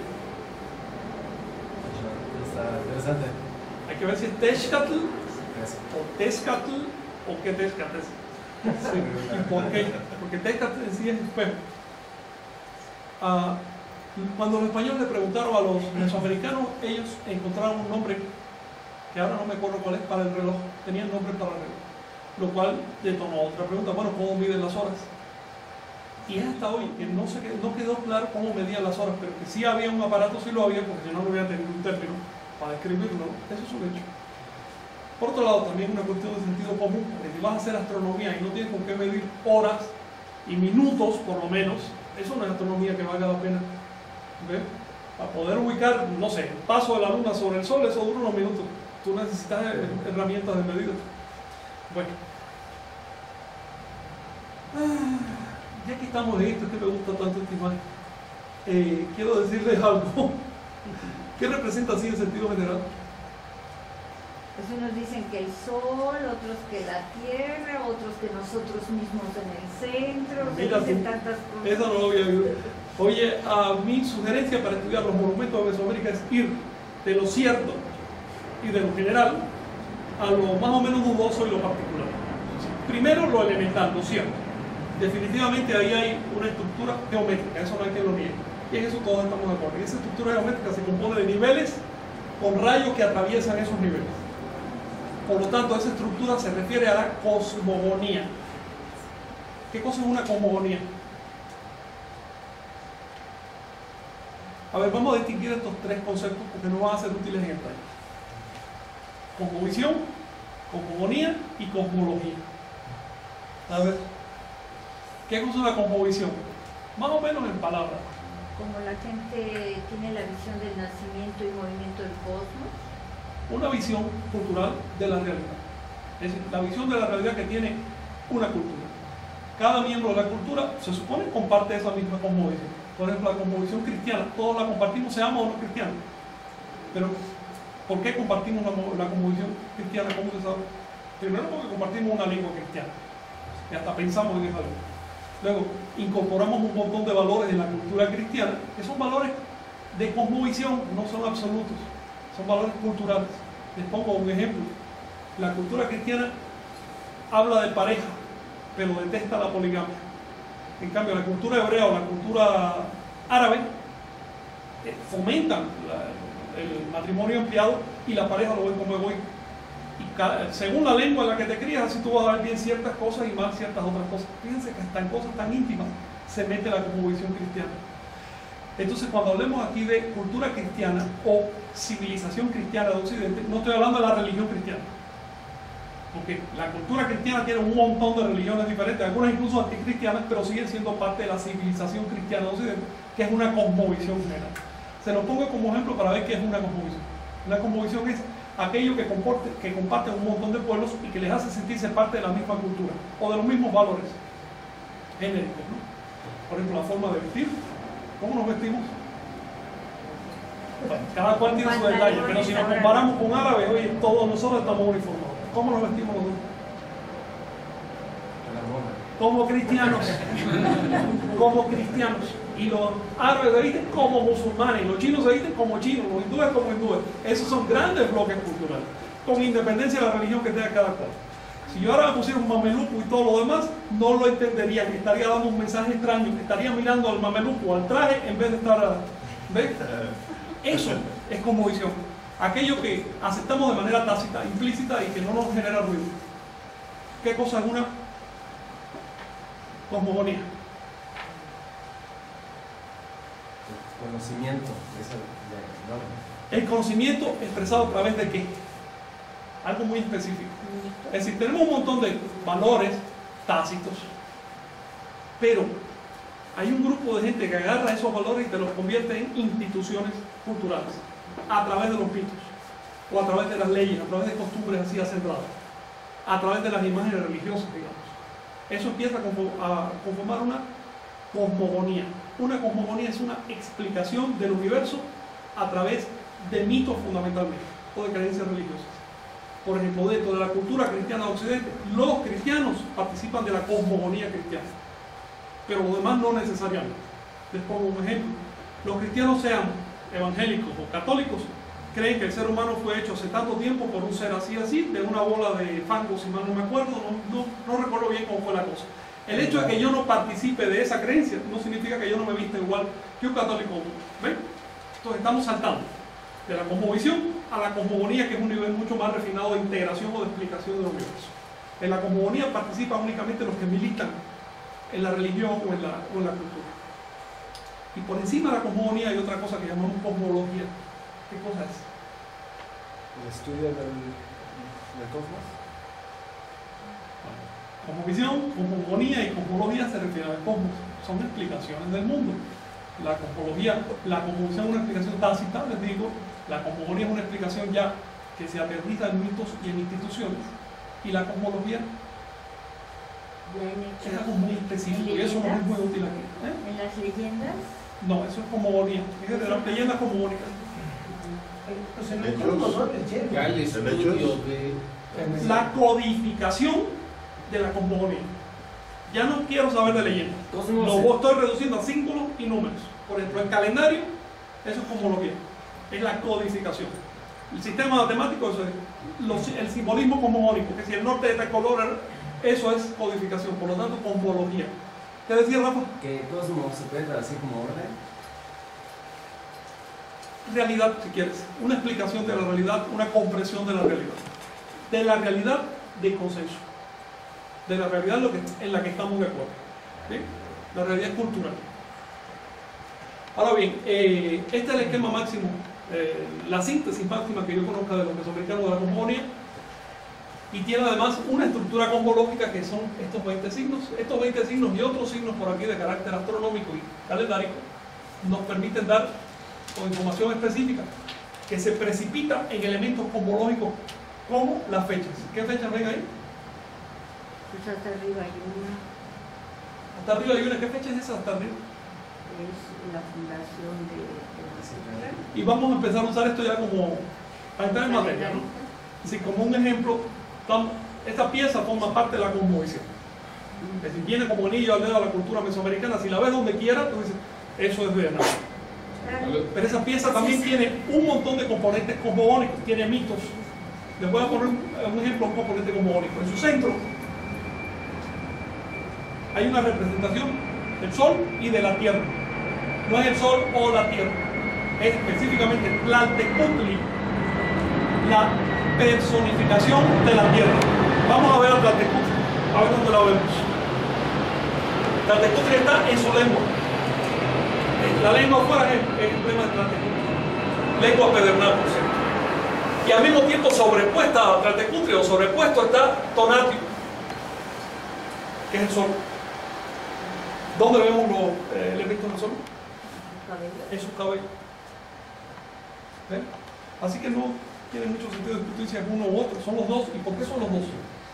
Está interesante. Hay que ver si es Texcatl Tesca. o Tezcatl o qué Tezcatl es. Sí. ¿Y por qué? Porque Tezcatl en sí es espejo. Cuando los españoles le preguntaron a los mesoamericanos, ellos encontraron un nombre que ahora no me acuerdo cuál es para el reloj. Tenían nombre para el reloj, lo cual detonó otra pregunta. Bueno, ¿cómo miden las horas? Y es hasta hoy que no quedó claro cómo medían las horas, pero que sí había un aparato, sí lo había, porque si no, no hubiera tenido un término para describirlo. Eso es un hecho. Por otro lado, también una cuestión de sentido común, porque si vas a hacer astronomía y no tienes con qué medir horas y minutos, por lo menos, eso no es astronomía que valga la pena. ¿Ves? Para poder ubicar, no sé, el paso de la luna sobre el sol, eso dura unos minutos. Tú necesitas herramientas de medida. Bueno. Ya que estamos en esto, es que me gusta tanto esta imagen, quiero decirles algo. ¿Qué representa así en sentido general? Pues unos dicen que el sol, otros que la tierra, otros que nosotros mismos en el centro, Mira se dicen tú, tantas cosas. eso no lo había oído. Oye, mi sugerencia para estudiar los monumentos de Mesoamérica es ir de lo cierto y de lo general a lo más o menos dudoso y lo particular. Primero lo elemental, lo cierto. Definitivamente ahí hay una estructura geométrica, eso no hay que lo niegue. Y en eso todos estamos de acuerdo. Y esa estructura geométrica se compone de niveles con rayos que atraviesan esos niveles. Por lo tanto, esa estructura se refiere a la cosmogonía. ¿Qué cosa es una cosmogonía? A ver, vamos a distinguir estos tres conceptos porque nos van a ser útiles en el taller. Cosmovisión, cosmogonía y cosmología. A ver, ¿qué cosa es la cosmovisión? Más o menos en palabras. Como la gente tiene la visión del nacimiento y movimiento del cosmos. Una visión cultural de la realidad. Es decir, la visión de la realidad que tiene una cultura. Cada miembro de la cultura se supone comparte esa misma cosmovisión. Por ejemplo, la cosmovisión cristiana, todos la compartimos, seamos o no cristianos. Pero, ¿por qué compartimos la cosmovisión cristiana? ¿Cómo se sabe? Primero porque compartimos una lengua cristiana. Y hasta pensamos en esa lengua. Luego, incorporamos un montón de valores en la cultura cristiana, que son valores de cosmovisión, no son absolutos. Son valores culturales. Les pongo un ejemplo. La cultura cristiana habla de pareja, pero detesta la poligamia. En cambio, la cultura hebrea o la cultura árabe fomentan el matrimonio ampliado y la pareja lo ven como egoísta. Y según la lengua en la que te crías, así tú vas a ver bien ciertas cosas y mal ciertas otras cosas. Fíjense que hasta en cosas tan íntimas se mete la cosmovisión cristiana. Entonces, cuando hablemos aquí de cultura cristiana o civilización cristiana de Occidente, no estoy hablando de la religión cristiana. Porque la cultura cristiana tiene un montón de religiones diferentes, algunas incluso anticristianas, pero siguen siendo parte de la civilización cristiana de Occidente, que es una cosmovisión general. Se lo pongo como ejemplo para ver qué es una cosmovisión. Una cosmovisión es aquello que comparten un montón de pueblos y que les hace sentirse parte de la misma cultura o de los mismos valores genéricos, ¿no? Por ejemplo, la forma de vestir. ¿Cómo nos vestimos? Cada cual tiene su detalle, pero si nos comparamos con árabes, oye, todos nosotros estamos uniformados. ¿Cómo nos vestimos los dos? Como cristianos. Como cristianos. Y los árabes se visten como musulmanes, y los chinos se visten como chinos, los hindúes como hindúes. Esos son grandes bloques culturales, con independencia de la religión que tenga cada cual. Si yo ahora me pusiera un mameluco y todo lo demás, no lo entendería, que estaría dando un mensaje extraño, que estaría mirando al mameluco o al traje en vez de estar... ¿Ves? Eso es cosmovisión. Aquello que aceptamos de manera tácita, implícita y que no nos genera ruido. ¿Qué cosa es una cosmogonía? Conocimiento. El conocimiento expresado a través de qué? Algo muy específico. Es decir, tenemos un montón de valores tácitos, pero hay un grupo de gente que agarra esos valores y te los convierte en instituciones culturales a través de los mitos, o a través de las leyes, a través de costumbres así acendradas, a través de las imágenes religiosas, digamos. Eso empieza a conformar una cosmogonía. Una cosmogonía es una explicación del universo a través de mitos fundamentalmente, o de creencias religiosas. Por ejemplo, dentro de la cultura cristiana de Occidente, los cristianos participan de la cosmogonía cristiana. pero lo demás no necesariamente. Les pongo un ejemplo. Los cristianos, sean evangélicos o católicos, creen que el ser humano fue hecho hace tanto tiempo por un ser así, de una bola de fango, si mal no me acuerdo, no recuerdo bien cómo fue la cosa. El hecho de que yo no participe de esa creencia no significa que yo no me vista igual que un católico. ¿Ven? Entonces estamos saltando de la cosmovisión a la cosmogonía, que es un nivel mucho más refinado de integración o de explicación del universo. En la cosmogonía participan únicamente los que militan en la religión o en la cultura. Y por encima de la cosmogonía hay otra cosa que llamamos cosmología. ¿Qué cosa es? El estudio del cosmos. Cosmovisión, cosmogonía y cosmología se refieren al cosmos. Son explicaciones del mundo. La cosmología, la cosmovisión es una explicación tácita, les digo. La cosmogonía es una explicación ya que se aterriza en mitos y en instituciones. Y la cosmología es algo muy específico y eso no es muy útil aquí. ¿En las leyendas? No, eso es cosmogonía. Fíjate, las leyendas cosmogónicas. Pues en el cosmos, ¿no? El cielo. Ya el estudio de... La codificación de la cosmogonía. Ya no quiero saber de leyendas. Lo estoy reduciendo a símbolos y números. Por ejemplo, el calendario, eso es cosmología. Es la codificación. El sistema matemático, eso es el simbolismo cosmogónico, que si el norte es de color, eso es codificación. Por lo tanto, cosmología. ¿Qué decía Rafa? Que cosmos se puede traducir como orden. Realidad, si quieres. Una explicación de la realidad, una comprensión de la realidad. De la realidad de consenso. De la realidad en la que estamos de acuerdo. ¿Sí? La realidad cultural. Ahora bien, este es el esquema máximo, la síntesis máxima que yo conozca de los mesoamericanos de la cosmogonía, y tiene además una estructura cosmológica que son estos 20 signos. Estos 20 signos y otros signos por aquí de carácter astronómico y calendárico nos permiten dar con información específica que se precipita en elementos cosmológicos como las fechas. ¿Qué fechas ven ahí? Pues hasta arriba hay una. Hasta arriba hay una. ¿Qué fecha es esa hasta arriba? Es la fundación de la ciudad. Y vamos a empezar a usar esto ya como para entrar en materia, ¿no? Así como un ejemplo, esta pieza forma parte de la cosmovisión. Es decir, viene como anillo al dedo a la cultura mesoamericana. Si la ves donde quiera, tú dices, eso es Vietnam. Pero esa pieza también tiene un montón de componentes cosmogónicos, tiene mitos. Les voy a poner un ejemplo, un componente cosmogónico. En su centro hay una representación del Sol y de la Tierra. No es el Sol o la Tierra, es específicamente Tlaltecutli, la personificación de la Tierra. Vamos a ver a Tlaltecutli, a ver dónde la vemos. Tlaltecutli está en su lengua. La lengua afuera es el emblema de Tlaltecutli, lengua pedernal, por cierto. Y al mismo tiempo sobrepuesta a Tlaltecutli o sobrepuesto está Tonatiuh, que es el Sol. ¿Dónde vemos los elementos del Sol? En su cabello. ¿Ven? Así que no tiene mucho sentido discutir si es uno u otro, son los dos. ¿Y por qué son los dos?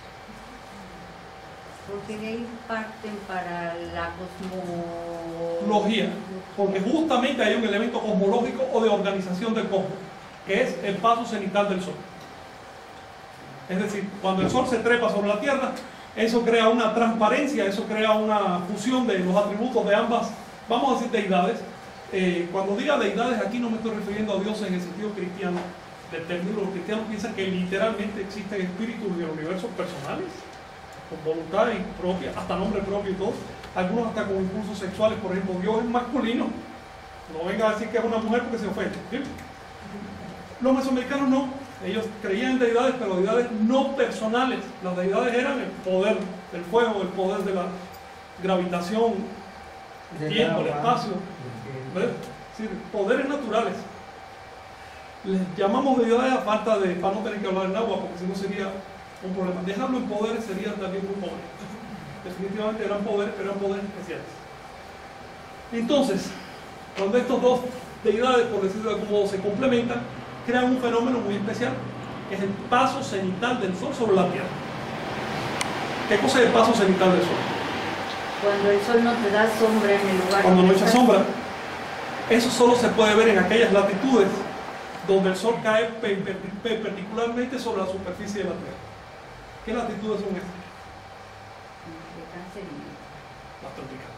Porque de ahí parten para la Cosmología, porque justamente hay un elemento cosmológico o de organización del cosmos, que es el paso cenital del Sol. Es decir, cuando el Sol se trepa sobre la Tierra, eso crea una transparencia, eso crea una fusión de los atributos de ambas, vamos a decir, deidades. Cuando diga deidades, aquí no me estoy refiriendo a dioses en el sentido cristiano del término. Los cristianos piensan que literalmente existen espíritus del universo personales, con voluntad y propia, hasta nombre propio y todo. Algunos hasta con impulsos sexuales. Por ejemplo, Dios es masculino. No venga a decir que es una mujer porque se ofende. ¿Sí? Los mesoamericanos no. Ellos creían en deidades, pero deidades no personales. Las deidades eran el poder del fuego, el poder de la gravitación, el tiempo, el espacio. ¿Ves? Es decir, poderes naturales. Les llamamos deidades a falta de, para no tener que hablar en agua, porque si no sería un problema. Dejarlo en poderes sería también muy pobre. Definitivamente eran poderes, pero eran poderes especiales. Entonces, cuando estos dos deidades, por decirlo de algún modo, se complementan, crean un fenómeno muy especial, que es el paso cenital del Sol sobre la Tierra. ¿Qué cosa es el paso cenital del Sol? Cuando el Sol no te da sombra en el lugar. Cuando no echa sombra. Eso solo se puede ver en aquellas latitudes donde el Sol cae perpendicularmente sobre la superficie de la Tierra. ¿Qué latitudes son estas? Las tropicales.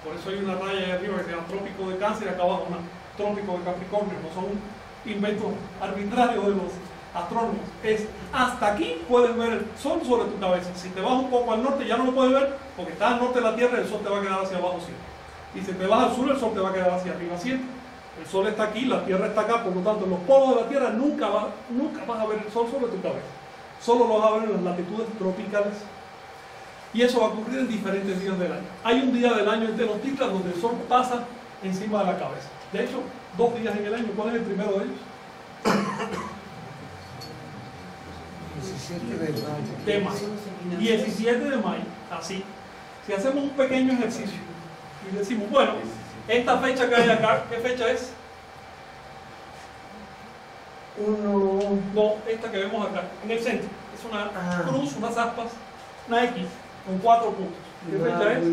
Por eso hay una raya ahí arriba que se llama trópico de Cáncer y acá abajo una trópico de Capricornio. No son inventos arbitrarios de los astrónomos. Es hasta aquí puedes ver el sol sobre tu cabeza. Si te vas un poco al norte ya no lo puedes ver porque estás al norte de la Tierra y el sol te va a quedar hacia abajo siempre. Y si te vas al sur el sol te va a quedar hacia arriba siempre. El sol está aquí, la Tierra está acá, por lo tanto en los polos de la Tierra nunca vas a ver el sol sobre tu cabeza. Solo lo vas a ver en las latitudes tropicales. Y eso va a ocurrir en diferentes días del año. Hay un día del año en Tenochtitlan donde el sol pasa encima de la cabeza. De hecho, 2 días en el año. ¿Cuál es el primero de ellos? 17 de mayo. De mayo. 17 de mayo. Así. Si hacemos un pequeño ejercicio y decimos, bueno, esta fecha que hay acá, ¿qué fecha es? No, esta que vemos acá, en el centro. Es una cruz, unas aspas, una X, con 4 puntos. ¿Qué fecha es?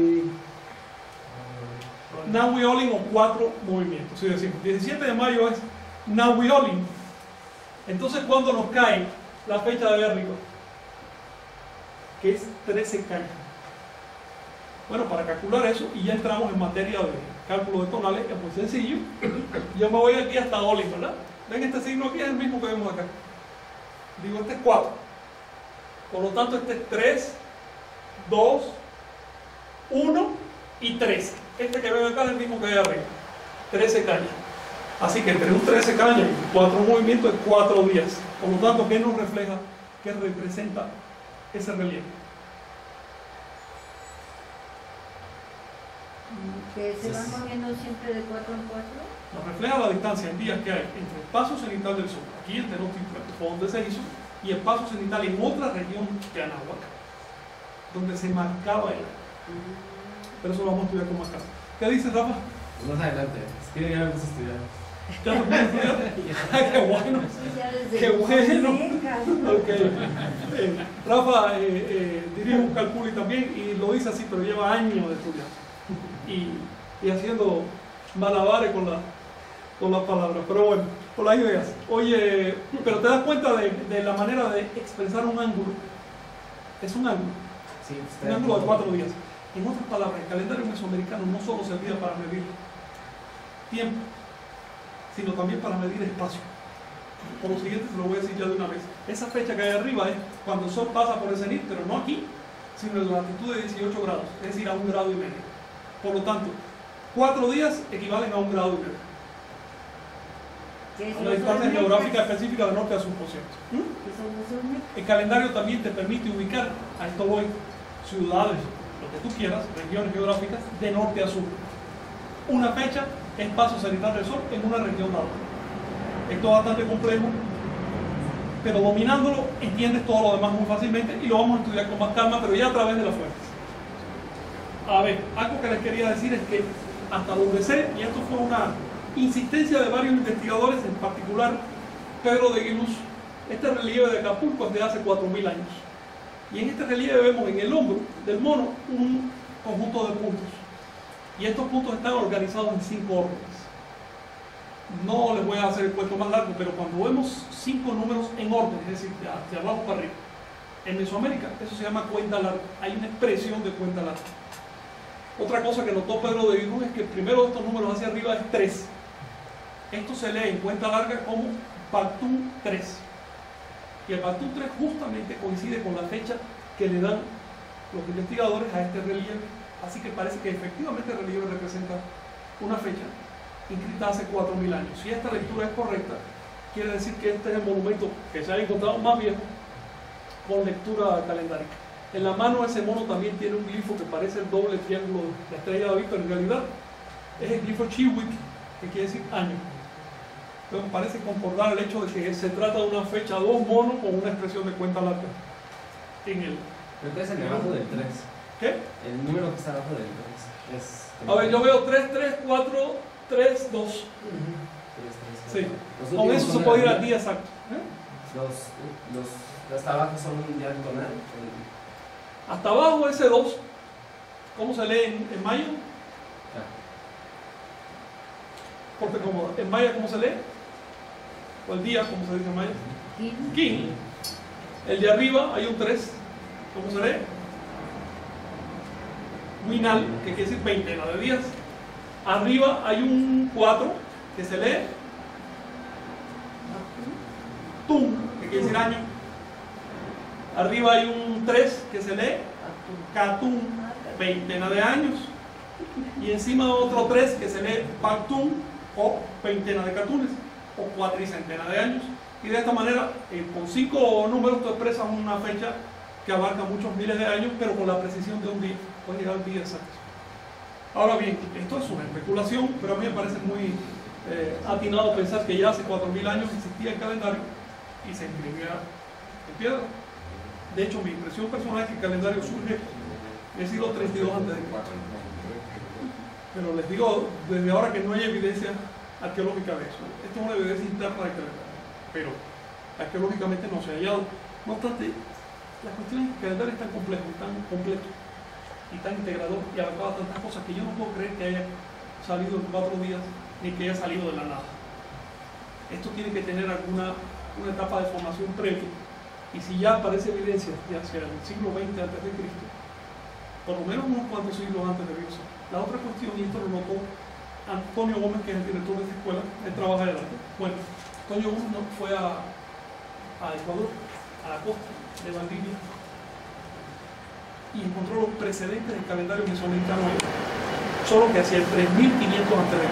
Nahui-Olin o 4 movimientos. Si decimos, 17 de mayo es Nahui-Olin. Entonces, ¿cuándo nos cae la fecha de Berrico? Que es 13 cañas. Bueno, para calcular eso, y ya entramos en materia de cálculo de tonales, que es muy sencillo. Yo me voy aquí hasta Olin, ¿verdad? Ven, este signo aquí es el mismo que vemos acá. Digo, este es 4. Por lo tanto, este es 3, 2, 1 y 13. Este que ven acá es el mismo que hay arriba. 13 cañas. Así que entre un 13 cañas y 4 movimientos es 4 días. Por lo tanto, ¿qué nos refleja? ¿Qué representa ese relieve? Que se van moviendo siempre de 4 en 4. Nos refleja la distancia en días que hay entre el paso cenital del Sol, aquí en Tenochtitlan, que fue donde se hizo, y el paso cenital en otra región de Anáhuac, donde se marcaba el año. Pero eso lo vamos a estudiar con más calma. ¿Qué dices, Rafa? Más adelante. Si quieren, ya me puse a estudiar. ¿Ya lo puedes estudiar? ¡Qué bueno! Sí, ya desde ¡Qué bueno! seca. Okay. Rafa dirige un cálculo también y lo dice así, pero lleva años de estudiar y haciendo malabares con las palabras, pero bueno, con las ideas. Oye, pero te das cuenta de la manera de expresar un ángulo. Es un ángulo, Sí, un ángulo de 4 días. En otras palabras, el calendario mesoamericano no solo servía para medir tiempo, sino también para medir espacio. Por lo siguiente, se lo voy a decir ya de una vez. Esa fecha que hay arriba es cuando el Sol pasa por el cenit, pero no aquí, sino en la latitud de 18 grados, es decir, a 1,5 grados. Por lo tanto, 4 días equivalen a 1,5 grados. Una distancia geográfica específica de norte a sur, por cierto. El calendario también te permite ubicar, a esto voy, ciudades, lo que tú quieras, regiones geográficas, de norte a sur. Una fecha es paso cenital del Sol en una región dada. Esto es bastante complejo, pero dominándolo entiendes todo lo demás muy fácilmente y lo vamos a estudiar con más calma, pero ya a través de las fuentes. A ver, algo que les quería decir es que hasta donde sé, y esto fue una insistencia de varios investigadores, en particular Pedro de Aguiluz, este relieve de Acapulco es de hace 4.000 años. Y en este relieve vemos en el hombro del mono un conjunto de puntos. Y estos puntos están organizados en 5 órdenes. No les voy a hacer el cuento más largo, pero cuando vemos 5 números en orden, es decir, de abajo para arriba, en Mesoamérica, eso se llama cuenta larga. Hay una expresión de cuenta larga. Otra cosa que notó Pedro de Aguiluz es que el primero de estos números hacia arriba es 3. Esto se lee en cuenta larga como Baktun 3. Y el Baktun 3 justamente coincide con la fecha que le dan los investigadores a este relieve. Así que parece que efectivamente el relieve representa una fecha inscrita hace 4.000 años. Si esta lectura es correcta, quiere decir que este es el monumento que se ha encontrado más viejo con lectura calendárica. En la mano ese mono también tiene un glifo que parece el doble triángulo de la estrella de David, pero en realidad es el glifo Chiwik, que quiere decir año. Entonces parece concordar el hecho de que se trata de una fecha 2 mono con una expresión de cuenta larga en él. Pero entonces el abajo del 3. ¿Qué? El número que está abajo del 3 es... A ver, yo veo 3, 3, 4, 3, 2. Sí. Con eso se puede ir al día exacto. Los hasta abajo son un diagonal. Hasta abajo ese 2, ¿cómo se lee en mayo? Corte cómodo. ¿En maya cómo se lee? ¿O el día cómo se dice en maya? Kin. El de arriba hay un 3, ¿cómo se lee? Winal, que quiere decir veintena de días. Arriba hay un 4 que se lee Tum, que quiere decir año. Arriba hay un 3 que se lee Catum, veintena de años. Y encima otro 3 que se lee Pactum, o veintena de catunes, o cuatricentena de años. Y de esta manera, con 5 números, tú expresas una fecha que abarca muchos miles de años, pero con la precisión de un día. Puedes llegar al día exacto. Ahora bien, esto es una especulación, pero a mí me parece muy atinado pensar que ya hace 4000 años existía el calendario y se escribía en piedra. De hecho, mi impresión personal es que el calendario surge en el siglo 32 a.C. Pero les digo desde ahora que no hay evidencia arqueológica de eso. Esto es una evidencia interna del calendario, pero arqueológicamente no se ha hallado. No obstante, la cuestión es que el calendario es tan complejo y tan completo y tan integrador y abarcaba tantas cosas que yo no puedo creer que haya salido en 4 días ni que haya salido de la nada. Esto tiene que tener una etapa de formación previa, y si ya aparece evidencia de hacia el siglo XX a.C., por lo menos unos cuantos siglos antes de Cristo. La otra cuestión, y esto lo notó Antonio Gómez, que es el director de esta escuela, él trabaja de arte. Bueno, Antonio Gómez fue a Ecuador, a la costa de Valdivia, y encontró los precedentes del calendario mesoamericano, solo que hacia el 3500 a.C.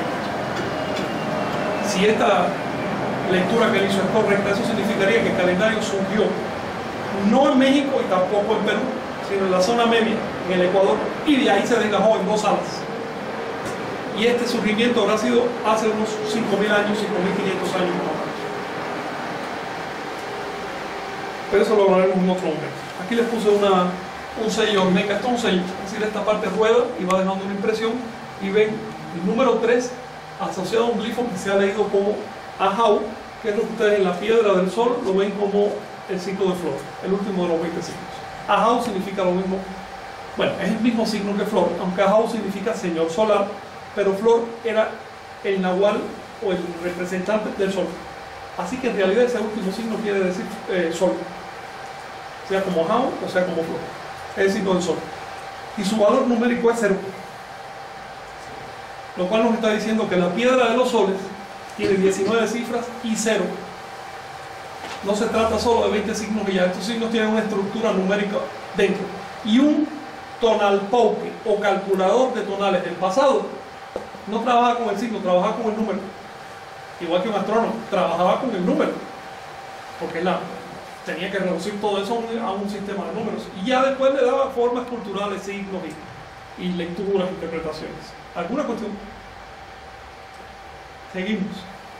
Si esta lectura que él hizo es correcta, eso significaría que el calendario surgió no en México y tampoco en Perú, sino en la zona media, en el Ecuador, y de ahí se desgajó en 2 salas. Y este surgimiento habrá sido hace unos 5000 años, 5500 años más. Pero eso lo hablaremos en otro momento. Aquí les puse un sello Olmeca. Esto es un sello, es decir, esta parte rueda y va dejando una impresión, y ven el número 3 asociado a un glifo que se ha leído como Ahau, que es lo que ustedes en la piedra del sol lo ven como el signo de Flor, el último de los 20 signos. Ahau significa lo mismo, bueno, es el mismo signo que Flor, aunque Ahau significa señor solar, pero Flor era el nahual o el representante del sol. Así que en realidad ese último signo quiere decir sol, sea como Ahau o sea como Flor, es el signo del sol. Y su valor numérico es 0, lo cual nos está diciendo que la piedra de los soles tiene 19 cifras y 0. No se trata solo de 20 signos, que ya estos signos tienen una estructura numérica dentro. Y un tonalpauque o calculador de tonales del pasado no trabajaba con el signo, trabajaba con el número. Igual que un astrónomo, trabajaba con el número, porque tenía que reducir todo eso a un sistema de números. Y ya después le daba formas culturales, signos y lecturas, interpretaciones. ¿Alguna cuestión? Seguimos.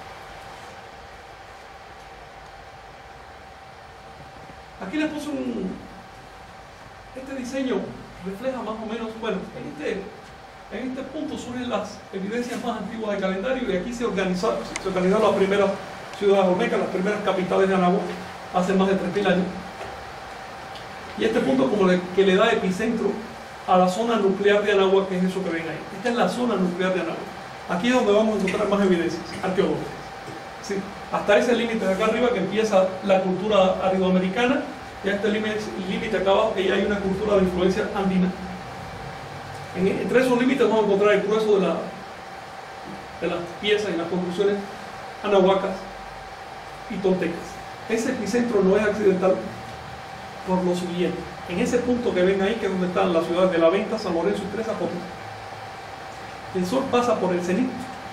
Aquí les puse este diseño refleja más o menos, bueno, en este punto surgen las evidencias más antiguas del calendario, y aquí se organizaron las primeras ciudades olmecas, las primeras capitales de Anáhuac, hace más de 3000 años. Y este punto como que le da epicentro a la zona nuclear de Anáhuac, que es eso que ven ahí. Esta es la zona nuclear de Anáhuac. Aquí es donde vamos a encontrar más evidencias arqueológicas. Sí, hasta ese límite de acá arriba que empieza la cultura aridoamericana, y a este límite acá abajo que ya hay una cultura de influencia andina. Entre esos límites vamos a encontrar el grueso de las piezas y las construcciones anahuacas y toltecas. Ese epicentro no es accidental por lo siguiente. En ese punto que ven ahí, que es donde están las ciudades de La Venta, San Lorenzo y Tres Zapotes, el sol pasa por el cenit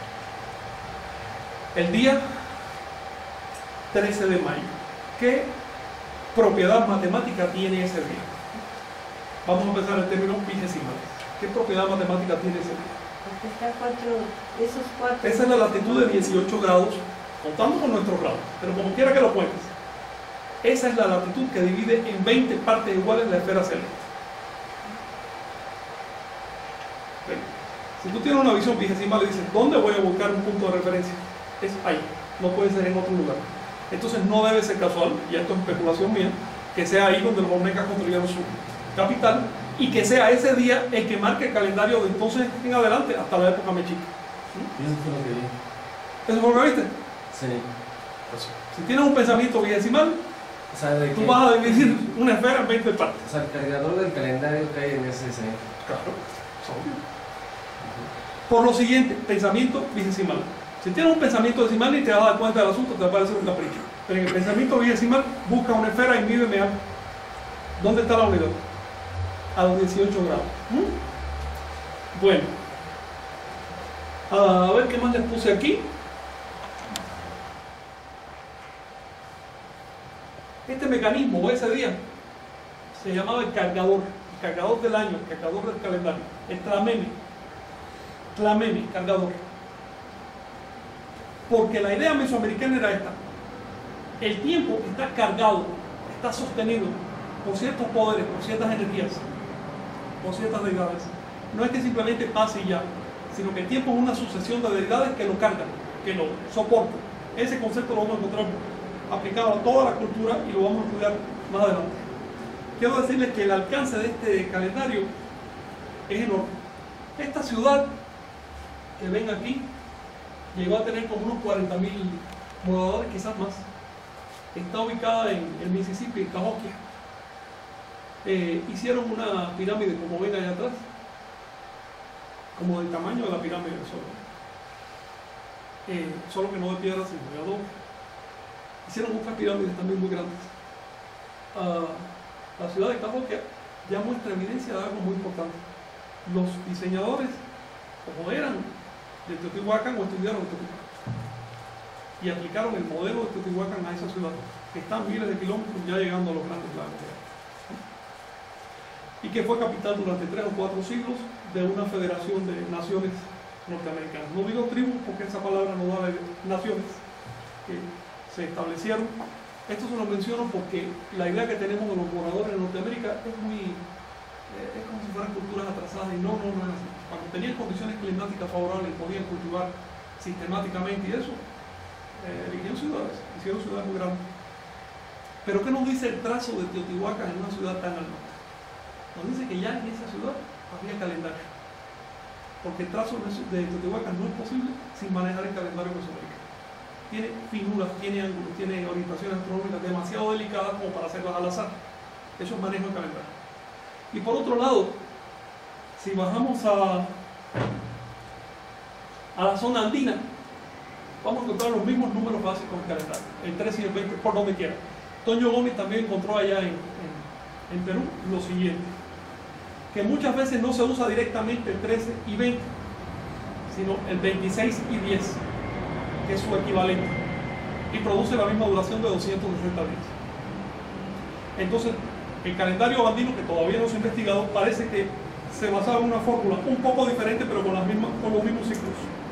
el día 13 de mayo. ¿Qué propiedad matemática tiene ese día? Vamos a empezar en términos vigesimales. ¿Qué propiedad matemática tiene ese día? Porque está esos cuatro. Esa es la latitud de 18 grados, contando con nuestros grados, pero como quiera que lo cuentes. Esa es la latitud que divide en 20 partes iguales la esfera celeste. Si tú tienes una visión vigesimal y dices, ¿dónde voy a buscar un punto de referencia? Es ahí, no puede ser en otro lugar. Entonces no debe ser casual, y esto es especulación mía, que sea ahí donde los olmecas construyeron su capital, y que sea ese día el que marque el calendario de entonces en adelante hasta la época mexica. Y eso fue lo que vi. ¿Eso fue lo que viste? Sí. Si tienes un pensamiento vigesimal, O sea, de tú que, vas a dividir una esfera en 20 partes. o sea, el cargador del calendario cae en ese. Claro. Es obvio. Por lo siguiente, pensamiento vigesimal. Si tienes un pensamiento decimal y te vas a dar cuenta del asunto, te va a parecer un capricho. Pero en el pensamiento vigesimal, busca una esfera y mídeme algo. ¿Dónde está la unidad? A los 18 grados. Bueno. A ver qué más les puse aquí. Este mecanismo, o ese día, se llamaba el cargador del año, el cargador del calendario, el tlameme, cargador. Porque la idea mesoamericana era esta: el tiempo está cargado, está sostenido por ciertos poderes, por ciertas energías, por ciertas deidades. No es que simplemente pase y ya, sino que el tiempo es una sucesión de deidades que lo cargan, que lo soportan. Ese concepto lo vamos a encontrar aplicado a toda la cultura y lo vamos a estudiar más adelante. Quiero decirles que el alcance de este calendario es enorme. Esta ciudad que ven aquí llegó a tener como unos 40.000 moradores, quizás más. Está ubicada en el Mississippi, en Cahokia. Hicieron una pirámide, como ven allá atrás, como del tamaño de la pirámide del Sol. Solo que no de piedra, sino de adobe. Hicieron otras pirámides también muy grandes. La ciudad de Cahokia ya muestra evidencia de algo muy importante. Los diseñadores, como eran de Teotihuacán, o estudiaron Teotihuacán y aplicaron el modelo de Teotihuacán a esa ciudad, que está a miles de kilómetros ya llegando a los grandes lagos, y que fue capital durante 3 o 4 siglos de una federación de naciones norteamericanas. No digo tribus porque esa palabra no da de naciones que se establecieron. Esto se lo menciono porque la idea que tenemos de los moradores de Norteamérica es como si fueran culturas atrasadas, y no es así. Cuando tenían condiciones climáticas favorables y podían cultivar sistemáticamente y eso, eligieron ciudades, hicieron ciudades muy grandes. Pero ¿qué nos dice el trazo de Teotihuacán en una ciudad tan al norte? Nos dice que ya en esa ciudad había calendario, porque el trazo de Teotihuacán no es posible sin manejar el calendario mesoamericano. Tiene figuras, tiene ángulos, tiene orientaciones astronómicas demasiado delicadas como para hacerlas al azar. Eso es manejo de calendario. Y por otro lado, si bajamos a la zona andina, vamos a encontrar los mismos números básicos del calendario, el 13 y el 20, por donde quiera. Toño Gómez también encontró allá en Perú lo siguiente: que muchas veces no se usa directamente el 13 y 20, sino el 26 y 10, que es su equivalente, y produce la misma duración de 260 días. Entonces, el calendario andino, que todavía no se ha investigado, parece que se basaba en una fórmula un poco diferente, pero con los mismos ciclos.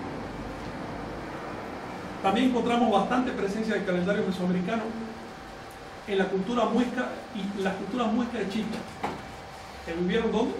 También encontramos bastante presencia del calendario mesoamericano en la cultura muisca y las culturas muiscas de Chile. ¿Que vivieron dónde?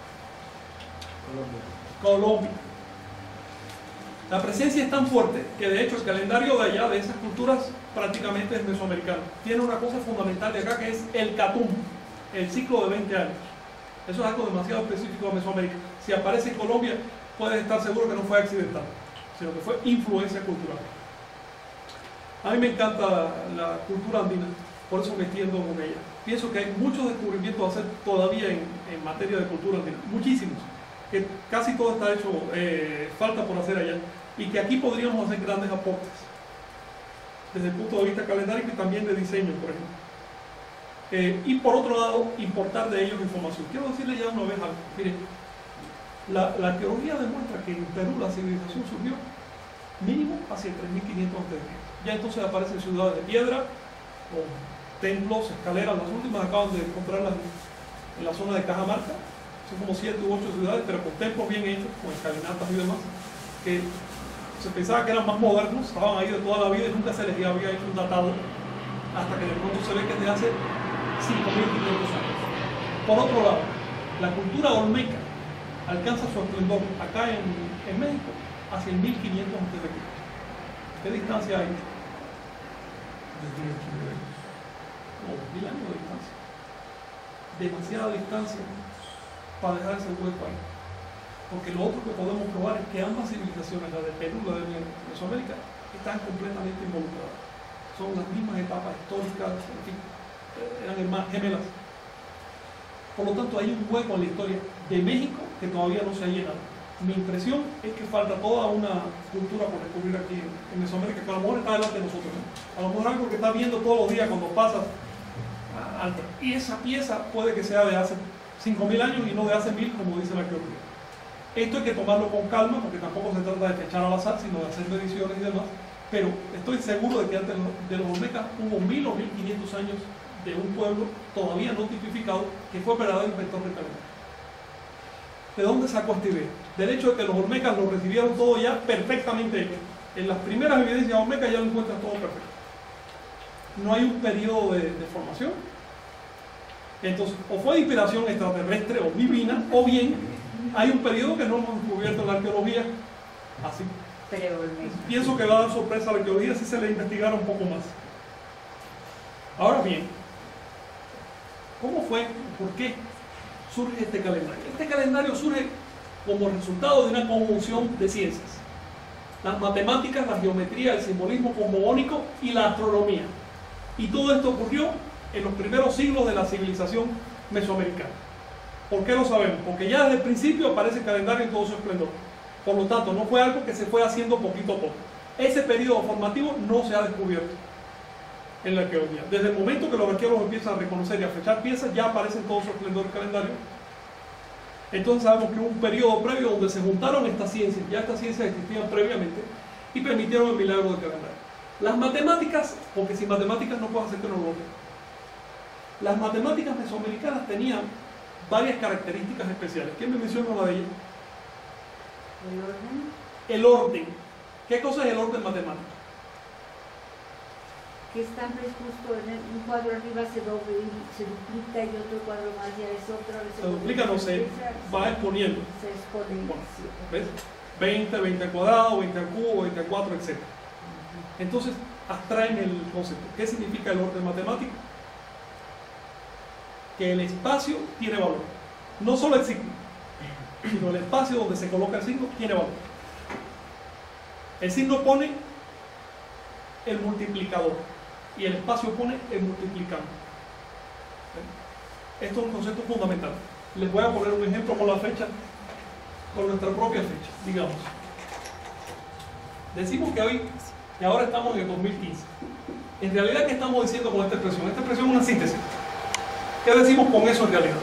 Colombia. La presencia es tan fuerte que de hecho el calendario de allá, de esas culturas, prácticamente es mesoamericano. Tiene una cosa fundamental de acá, que es el catum, el ciclo de 20 años. Eso es algo demasiado específico de Mesoamérica. Si aparece en Colombia, puedes estar seguro que no fue accidental, sino que fue influencia cultural. A mí me encanta la cultura andina, por eso me extiendo con ella. Pienso que hay muchos descubrimientos a hacer todavía en materia de cultura andina, muchísimos, que casi todo está hecho, falta por hacer allá, y que aquí podríamos hacer grandes aportes, desde el punto de vista calendario y también de diseño, por ejemplo. Y por otro lado, importar de ellos información. Quiero decirle ya una vez algo. Miren, la teoría demuestra que en Perú la civilización surgió mínimo hacia 3.500 a.C. Ya entonces aparecen ciudades de piedra, con templos, escaleras. Las últimas acaban de encontrarlas en la zona de Cajamarca. Son como 7 u 8 ciudades, pero con templos bien hechos, con escalinatas y demás, que se pensaba que eran más modernos, estaban ahí de toda la vida y nunca se les había hecho un datado, hasta que de pronto se ve que es de hace 5.500 años. Por otro lado, la cultura olmeca alcanza su esplendor acá en México hacia el 1500 a.C. ¿Qué distancia hay? No, 1000 años de distancia. Demasiada distancia para dejar ese hueco ahí. Porque lo otro que podemos probar es que ambas civilizaciones, la de Perú y la de Mesoamérica, están completamente involucradas. Son las mismas etapas históricas, en fin, eran gemelas. Por lo tanto, hay un hueco en la historia de México que todavía no se ha llenado. Mi impresión es que falta toda una cultura por descubrir aquí en Mesoamérica, que a lo mejor está delante de nosotros, ¿no? A lo mejor algo que está viendo todos los días cuando pasas alta. Y esa pieza puede que sea de hace 5.000 años y no de hace 1.000, como dice la arqueología. Esto hay que tomarlo con calma, porque tampoco se trata de echar al azar, sino de hacer mediciones y demás. Pero estoy seguro de que antes de los Olmecas hubo 1.000 o 1.500 años de un pueblo todavía no tipificado que fue verdadero inventor de calendario. ¿De dónde sacó esta idea? Del hecho de que los Olmecas lo recibieron todo ya perfectamente hecho. En las primeras evidencias olmecas ya lo encuentran todo perfecto. No hay un periodo de formación. Entonces, o fue de inspiración extraterrestre o divina, o bien hay un periodo que no hemos descubierto en la arqueología. Así. Pienso que va a dar sorpresa a la arqueología si se le investigara un poco más. Ahora bien, ¿cómo fue? ¿Por qué surge este calendario? Este calendario surge como resultado de una conjunción de ciencias: las matemáticas, la geometría, el simbolismo cosmogónico y la astronomía. Y todo esto ocurrió en los primeros siglos de la civilización mesoamericana. ¿Por qué lo sabemos? Porque ya desde el principio aparece el calendario en todo su esplendor. Por lo tanto, no fue algo que se fue haciendo poquito a poco. Ese periodo formativo no se ha descubierto en la arqueología. Desde el momento que los arqueólogos empiezan a reconocer y a fechar piezas, ya aparece en todo su esplendor el calendario. Entonces sabemos que hubo un periodo previo donde se juntaron estas ciencias, ya estas ciencias existían previamente, y permitieron el milagro del calendario. Las matemáticas, porque sin matemáticas no puedes hacer cronología. Las matemáticas mesoamericanas tenían varias características especiales. ¿Quién me menciona una de ellas? ¿El orden? El orden. ¿Qué cosa es el orden matemático? Que están justo en un cuadro arriba se duplica y otro cuadro más ya es otra vez. Se duplica, no se va exponiendo. Se expone. Bueno, ¿ves? 20, 20 al cuadrado, 20 al cubo, 20 al 4, etc. Entonces, abstraen el concepto. ¿Qué significa el orden matemático? Que el espacio tiene valor. No solo el signo, sino el espacio donde se coloca el signo tiene valor. El signo pone el multiplicador y el espacio pone el multiplicando. Esto es un concepto fundamental. Les voy a poner un ejemplo con la fecha, con nuestra propia fecha, digamos. Decimos que hoy, y ahora estamos en el 2015. En realidad, ¿qué estamos diciendo con esta expresión? Esta expresión es una síntesis. ¿Qué decimos con eso en realidad?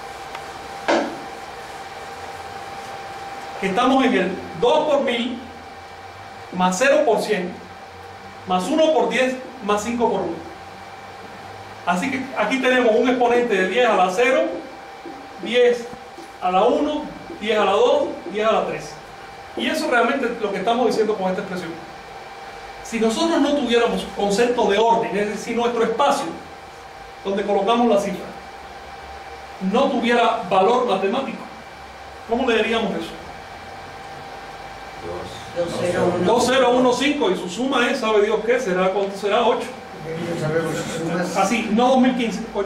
Que estamos en el 2 por 1000 más 0 por 100 más 1 por 10 más 5 por 1. Así que aquí tenemos un exponente de 10 a la 0, 10 a la 1, 10 a la 2, 10 a la 3. Y eso realmente es lo que estamos diciendo con esta expresión. Si nosotros no tuviéramos concepto de orden, es decir, nuestro espacio donde colocamos la cifra no tuviera valor matemático, ¿cómo le diríamos eso? 2015 y su suma es, ¿sabe Dios qué? ¿Será cuánto será? 8. Así, no 2015, 8.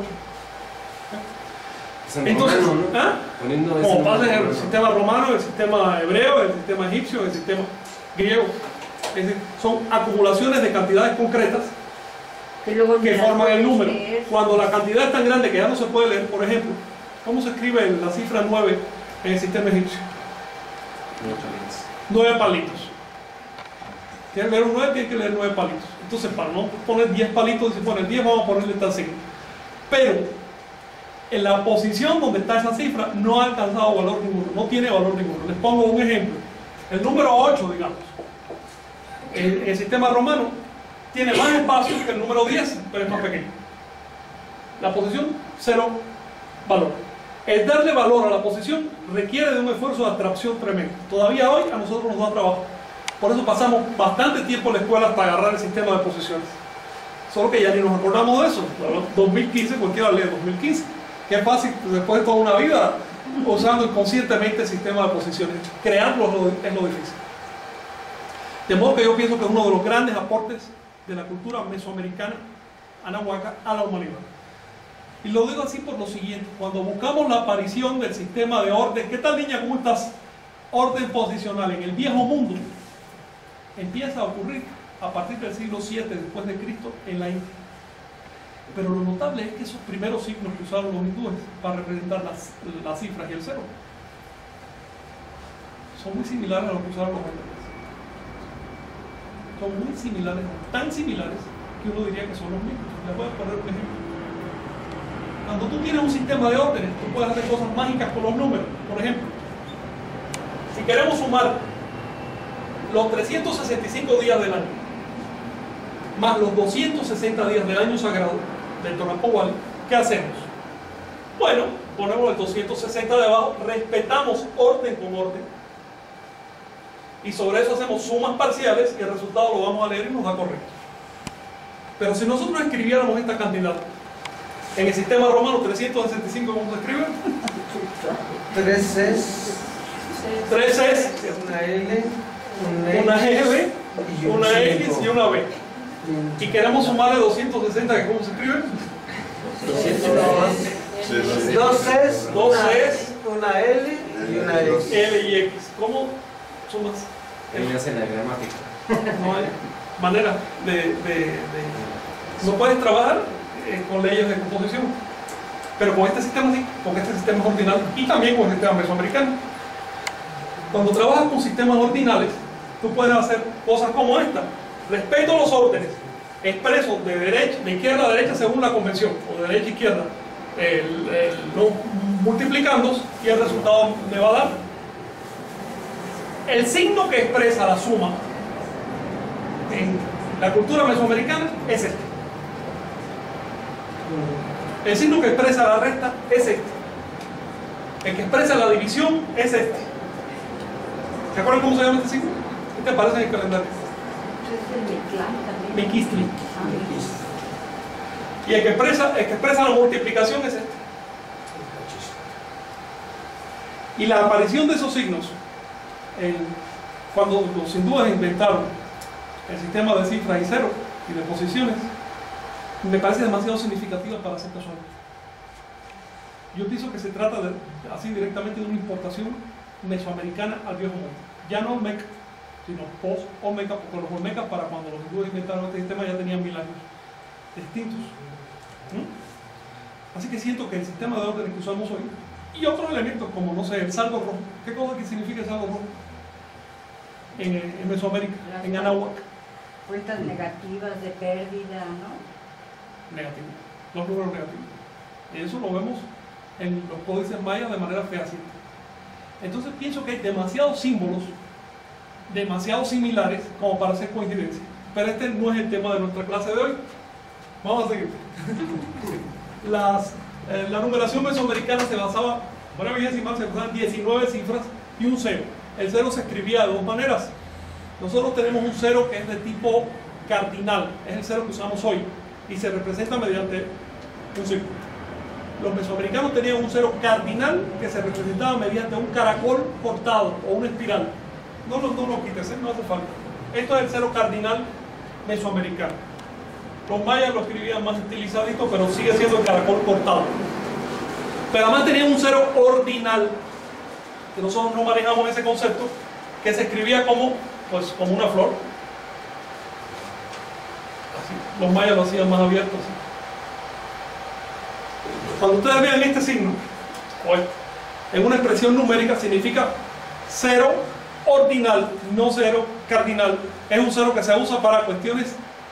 Entonces, ¿ah? Como pasa en el sistema romano, el sistema hebreo, el sistema egipcio, el sistema griego. Es decir, son acumulaciones de cantidades concretas que forman el número. Cuando la cantidad es tan grande que ya no se puede leer, por ejemplo, ¿cómo se escribe la cifra 9 en el sistema egipcio? 9 palitos. Tiene que leer un 9, tiene que leer 9 palitos. Entonces, para no poner 10 palitos, dice, bueno, el 10 vamos a ponerle tal signo. Pero, en la posición donde está esa cifra, no ha alcanzado valor ninguno, no tiene valor ninguno. Les pongo un ejemplo. El número 8, digamos, el sistema romano tiene más espacio que el número 10, pero es más pequeño. La posición, 0 valor. El darle valor a la posición requiere de un esfuerzo de abstracción tremendo. Todavía hoy a nosotros nos da trabajo. Por eso pasamos bastante tiempo en la escuela hasta agarrar el sistema de posiciones. Solo que ya ni nos acordamos de eso. 2015, cualquiera lee 2015. Qué fácil, después de toda una vida usando inconscientemente el sistema de posiciones. Crearlo es lo difícil. De modo que yo pienso que es uno de los grandes aportes de la cultura mesoamericana anahuaca a la humanidad. Y lo digo así por lo siguiente: cuando buscamos la aparición del sistema de orden, ¿qué tal, niña? ¿Cómo estás? Orden posicional en el viejo mundo empieza a ocurrir a partir del siglo VII después de Cristo en la India. Pero lo notable es que esos primeros signos que usaron los hindúes para representar las cifras y el cero son muy similares a lo que usaron los mayas. Son muy similares, tan similares que uno diría que son los mismos. Les voy a poner un ejemplo. Cuando tú tienes un sistema de órdenes, tú puedes hacer cosas mágicas con los números. Por ejemplo, si queremos sumar los 365 días del año más los 260 días del año sagrado del Tonapowali, ¿qué hacemos? Bueno, ponemos el 260 debajo, respetamos orden con orden y sobre eso hacemos sumas parciales y el resultado lo vamos a leer y nos da correcto. Pero si nosotros escribiéramos esta cantidad en el sistema romano 365, ¿cómo se escribe? 3 es 3 es una L, una G, y un una X 5. y una B. Y queremos sumarle 260, que ¿cómo se escribe? 2 es Dos es una L y una X. L y X. ¿Cómo sumas? Él hace la gramática. No hay manera no puedes trabajar con leyes de composición, pero con este sistema sí, con este sistema ordinal y también con el sistema mesoamericano. Cuando trabajas con sistemas ordinales, tú puedes hacer cosas como esta: respeto los órdenes expresos de izquierda a derecha según la convención, o de derecha a izquierda, los multiplicandos, y el resultado me va a dar. El signo que expresa la suma en la cultura mesoamericana es este. El signo que expresa la resta es este. El que expresa la división es este. ¿Se acuerdan cómo se llama este signo? ¿Qué te parece en el calendario? Es el Mictlán también. Miquistli. Ah, Y el que expresa la multiplicación es este. Y la aparición de esos signos, cuando los hindúes inventaron el sistema de cifras y ceros y de posiciones, me parece demasiado significativa para ser casual. Yo pienso que se trata así directamente de una importación mesoamericana al viejo mundo. Ya no Olmeca, sino post-Olmeca, porque los Olmecas, para cuando los hindúes inventaron este sistema, ya tenían 1000 años distintos. Así que siento que el sistema de órdenes que usamos hoy, y otros elementos como, no sé, el saldo rojo. ¿Qué cosa que significa el saldo rojo? En Mesoamérica, en Anáhuac. cuentas negativas de pérdida, ¿no? Negativo, los números negativos. Y eso lo vemos en los códices mayas de manera fehaciente. Entonces pienso que hay demasiados símbolos, demasiado similares como para hacer coincidencia. Pero este no es el tema de nuestra clase de hoy. Vamos a seguir. La numeración mesoamericana se basaba, para vigesimal se basaban 19 cifras y un 0. El 0 se escribía de dos maneras. Nosotros tenemos un 0 que es de tipo cardinal, es el 0 que usamos hoy, y se representa mediante un círculo. Los mesoamericanos tenían un 0 cardinal que se representaba mediante un caracol cortado o una espiral. No lo quites, no hace falta. Esto es el 0 cardinal mesoamericano. Los mayas lo escribían más estilizadito, pero sigue siendo el caracol cortado. Pero además tenían un 0 ordinal, que nosotros no manejamos ese concepto, que se escribía como una flor. Así, los mayas lo hacían más abierto. Así. Cuando ustedes vean este signo, en una expresión numérica, significa 0 ordinal, no 0 cardinal. Es un 0 que se usa para cuestiones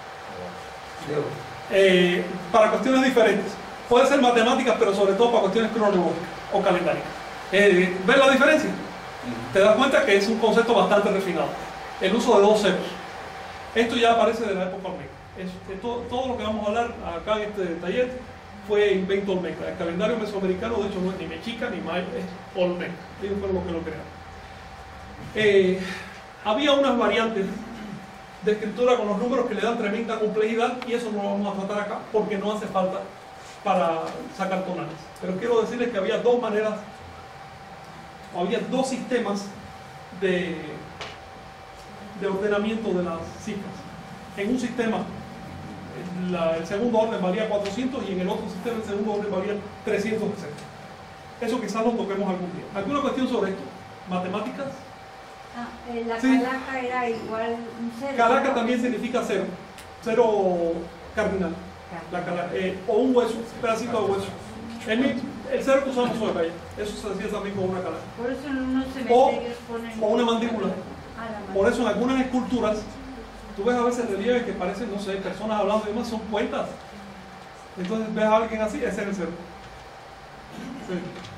diferentes. Puede ser matemáticas, pero sobre todo para cuestiones cronológicas o calendáricas. ¿Ves la diferencia? Te das cuenta que es un concepto bastante refinado. El uso de dos ceros. Esto ya aparece de la época olmeca. Todo lo que vamos a hablar acá en este taller fue invento olmeca. El calendario mesoamericano, de hecho, no es ni mexica ni maya, es olmeca. Ellos fueron los que lo crearon. Había unas variantes de escritura con los números que le dan tremenda complejidad, y eso no lo vamos a tratar acá porque no hace falta para sacar tonales. Pero quiero decirles que había dos maneras, o había dos sistemas de ordenamiento de las cifras. En un sistema el segundo orden valía 400 y en el otro sistema el segundo orden valía 360. Eso quizás lo toquemos algún día. ¿Alguna cuestión sobre esto? ¿Matemáticas? La Sí. calaca era igual un 0. Calaca ¿no? también significa 0. 0 cardinal. O un hueso, un pedacito de hueso. el cero que usamos fue allá. Eso se decía también con una calaca. Por eso en unos cementerios ponen... O una mandíbula. Ah, la mandíbula. Por eso en algunas esculturas, tú ves a veces relieves que parecen, no sé, personas hablando y demás, son poetas. Entonces ves a alguien así, ese es el cero. Sí.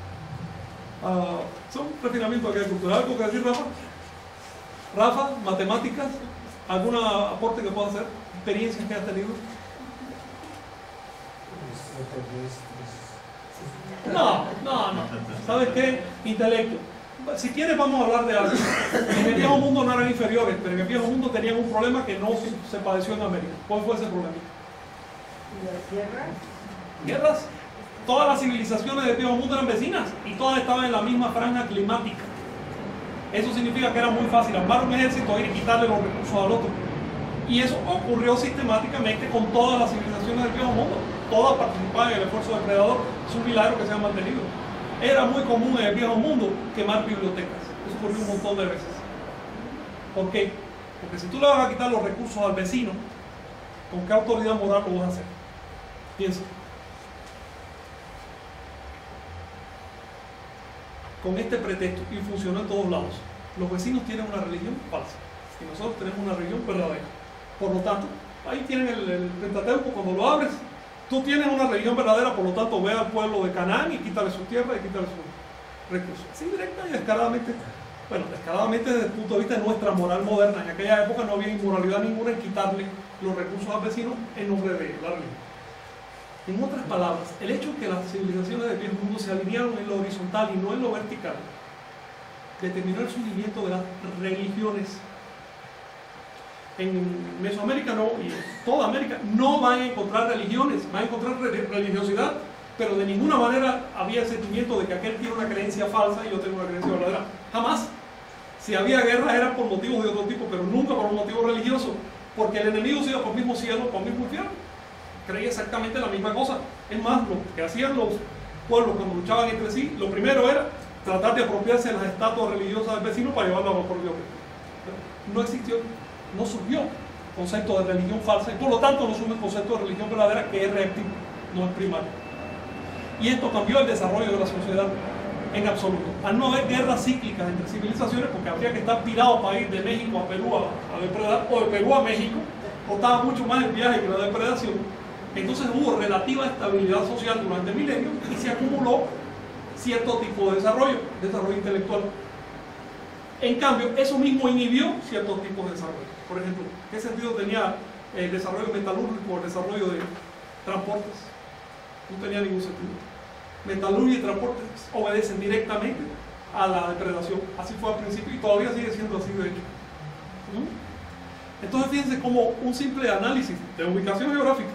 Son refinamientos de cultura. ¿Algo que decir, Rafa? Rafa, matemáticas, ¿algún aporte que pueda hacer? ¿Experiencias que has tenido? No. ¿Sabes qué? Intelecto. Si quieres vamos a hablar de algo. En el viejo mundo no eran inferiores, pero en el viejo mundo tenían un problema que no se padeció en América. ¿Cuál fue ese problema? ¿Y las guerras? Guerras. Todas las civilizaciones del viejo mundo eran vecinas y todas estaban en la misma franja climática. Eso significa que era muy fácil armar un ejército y quitarle los recursos al otro. Y eso ocurrió sistemáticamente con todas las civilizaciones del viejo mundo. Todas participaban en el esfuerzo depredador. Es un milagro que se han mantenido. Era muy común en el viejo mundo quemar bibliotecas. Eso ocurrió un montón de veces. ¿Por qué? Porque si tú le vas a quitar los recursos al vecino, ¿con qué autoridad moral lo vas a hacer? Piensa. Con este pretexto, y funcionó en todos lados. Los vecinos tienen una religión falsa y nosotros tenemos una religión verdadera. Por lo tanto, ahí tienen el Pentateuco, cuando lo abres, tú tienes una religión verdadera, por lo tanto ve al pueblo de Canaán y quítale su tierra y quítale sus recursos. Así directa y descaradamente, bueno, descaradamente desde el punto de vista de nuestra moral moderna. En aquella época no había inmoralidad ninguna en quitarle los recursos al vecino en nombre de la religión. En otras palabras, el hecho de que las civilizaciones del viejo mundo se alinearon en lo horizontal y no en lo vertical, determinó el surgimiento de las religiones. En Mesoamérica no, y en toda América no van a encontrar religiones, van a encontrar religiosidad, pero de ninguna manera había el sentimiento de que aquel tiene una creencia falsa y yo tengo una creencia verdadera. Jamás. Si había guerra era por motivos de otro tipo, pero nunca por un motivo religioso, porque el enemigo se iba por el mismo cielo, por el mismo infierno. Creía exactamente la misma cosa. Es más, lo que hacían los pueblos cuando luchaban entre sí, lo primero era tratar de apropiarse de las estatuas religiosas del vecino para llevarlas a los propios. No existió, no surgió concepto de religión falsa y por lo tanto no surge el concepto de religión verdadera, que es reactivo, no es primario. Y esto cambió el desarrollo de la sociedad en absoluto. Al no haber guerras cíclicas entre civilizaciones, porque habría que estar tirado para ir de México a Perú a depredar, o de Perú a México, costaba mucho más el viaje que la depredación. Entonces hubo relativa estabilidad social durante milenios y se acumuló cierto tipo de desarrollo intelectual. En cambio, eso mismo inhibió ciertos tipos de desarrollo. Por ejemplo, ¿qué sentido tenía el desarrollo metalúrgico o el desarrollo de transportes? No tenía ningún sentido. Metalurgia y transportes obedecen directamente a la depredación. Así fue al principio y todavía sigue siendo así de hecho. Entonces fíjense cómo un simple análisis de ubicación geográfica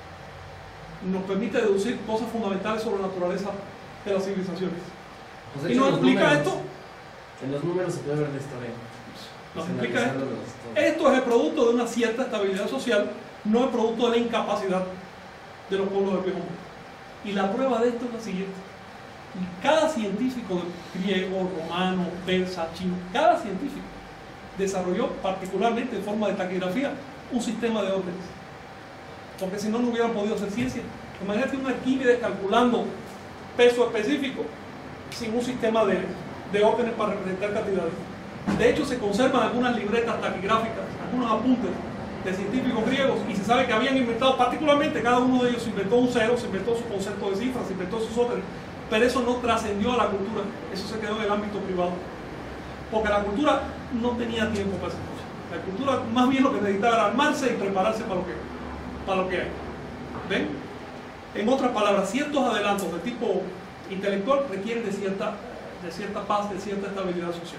nos permite deducir cosas fundamentales sobre la naturaleza de las civilizaciones. Pues ¿Y nos explica esto? En los números se puede ver la historia. Nos explica esto. Esto es el producto de una cierta estabilidad social, no el producto de la incapacidad de los pueblos del viejo mundo. Y la prueba de esto es la siguiente. Cada científico griego, romano, persa, chino, cada científico desarrolló particularmente en forma de taquigrafía un sistema de órdenes. Porque si no, no hubieran podido hacer ciencia. Imagínate un Arquímedes calculando peso específico sin un sistema de órdenes para representar cantidades. De hecho, se conservan algunas libretas taquigráficas, algunos apuntes de científicos griegos, y se sabe que habían inventado, particularmente cada uno de ellos se inventó un cero, se inventó su concepto de cifras, se inventó sus órdenes, pero eso no trascendió a la cultura, eso se quedó en el ámbito privado. Porque la cultura no tenía tiempo para esas cosas. La cultura más bien lo que necesitaba era armarse y prepararse para lo que hay. ¿Ven? En otras palabras, ciertos adelantos de tipo intelectual requieren de cierta paz, de cierta estabilidad social.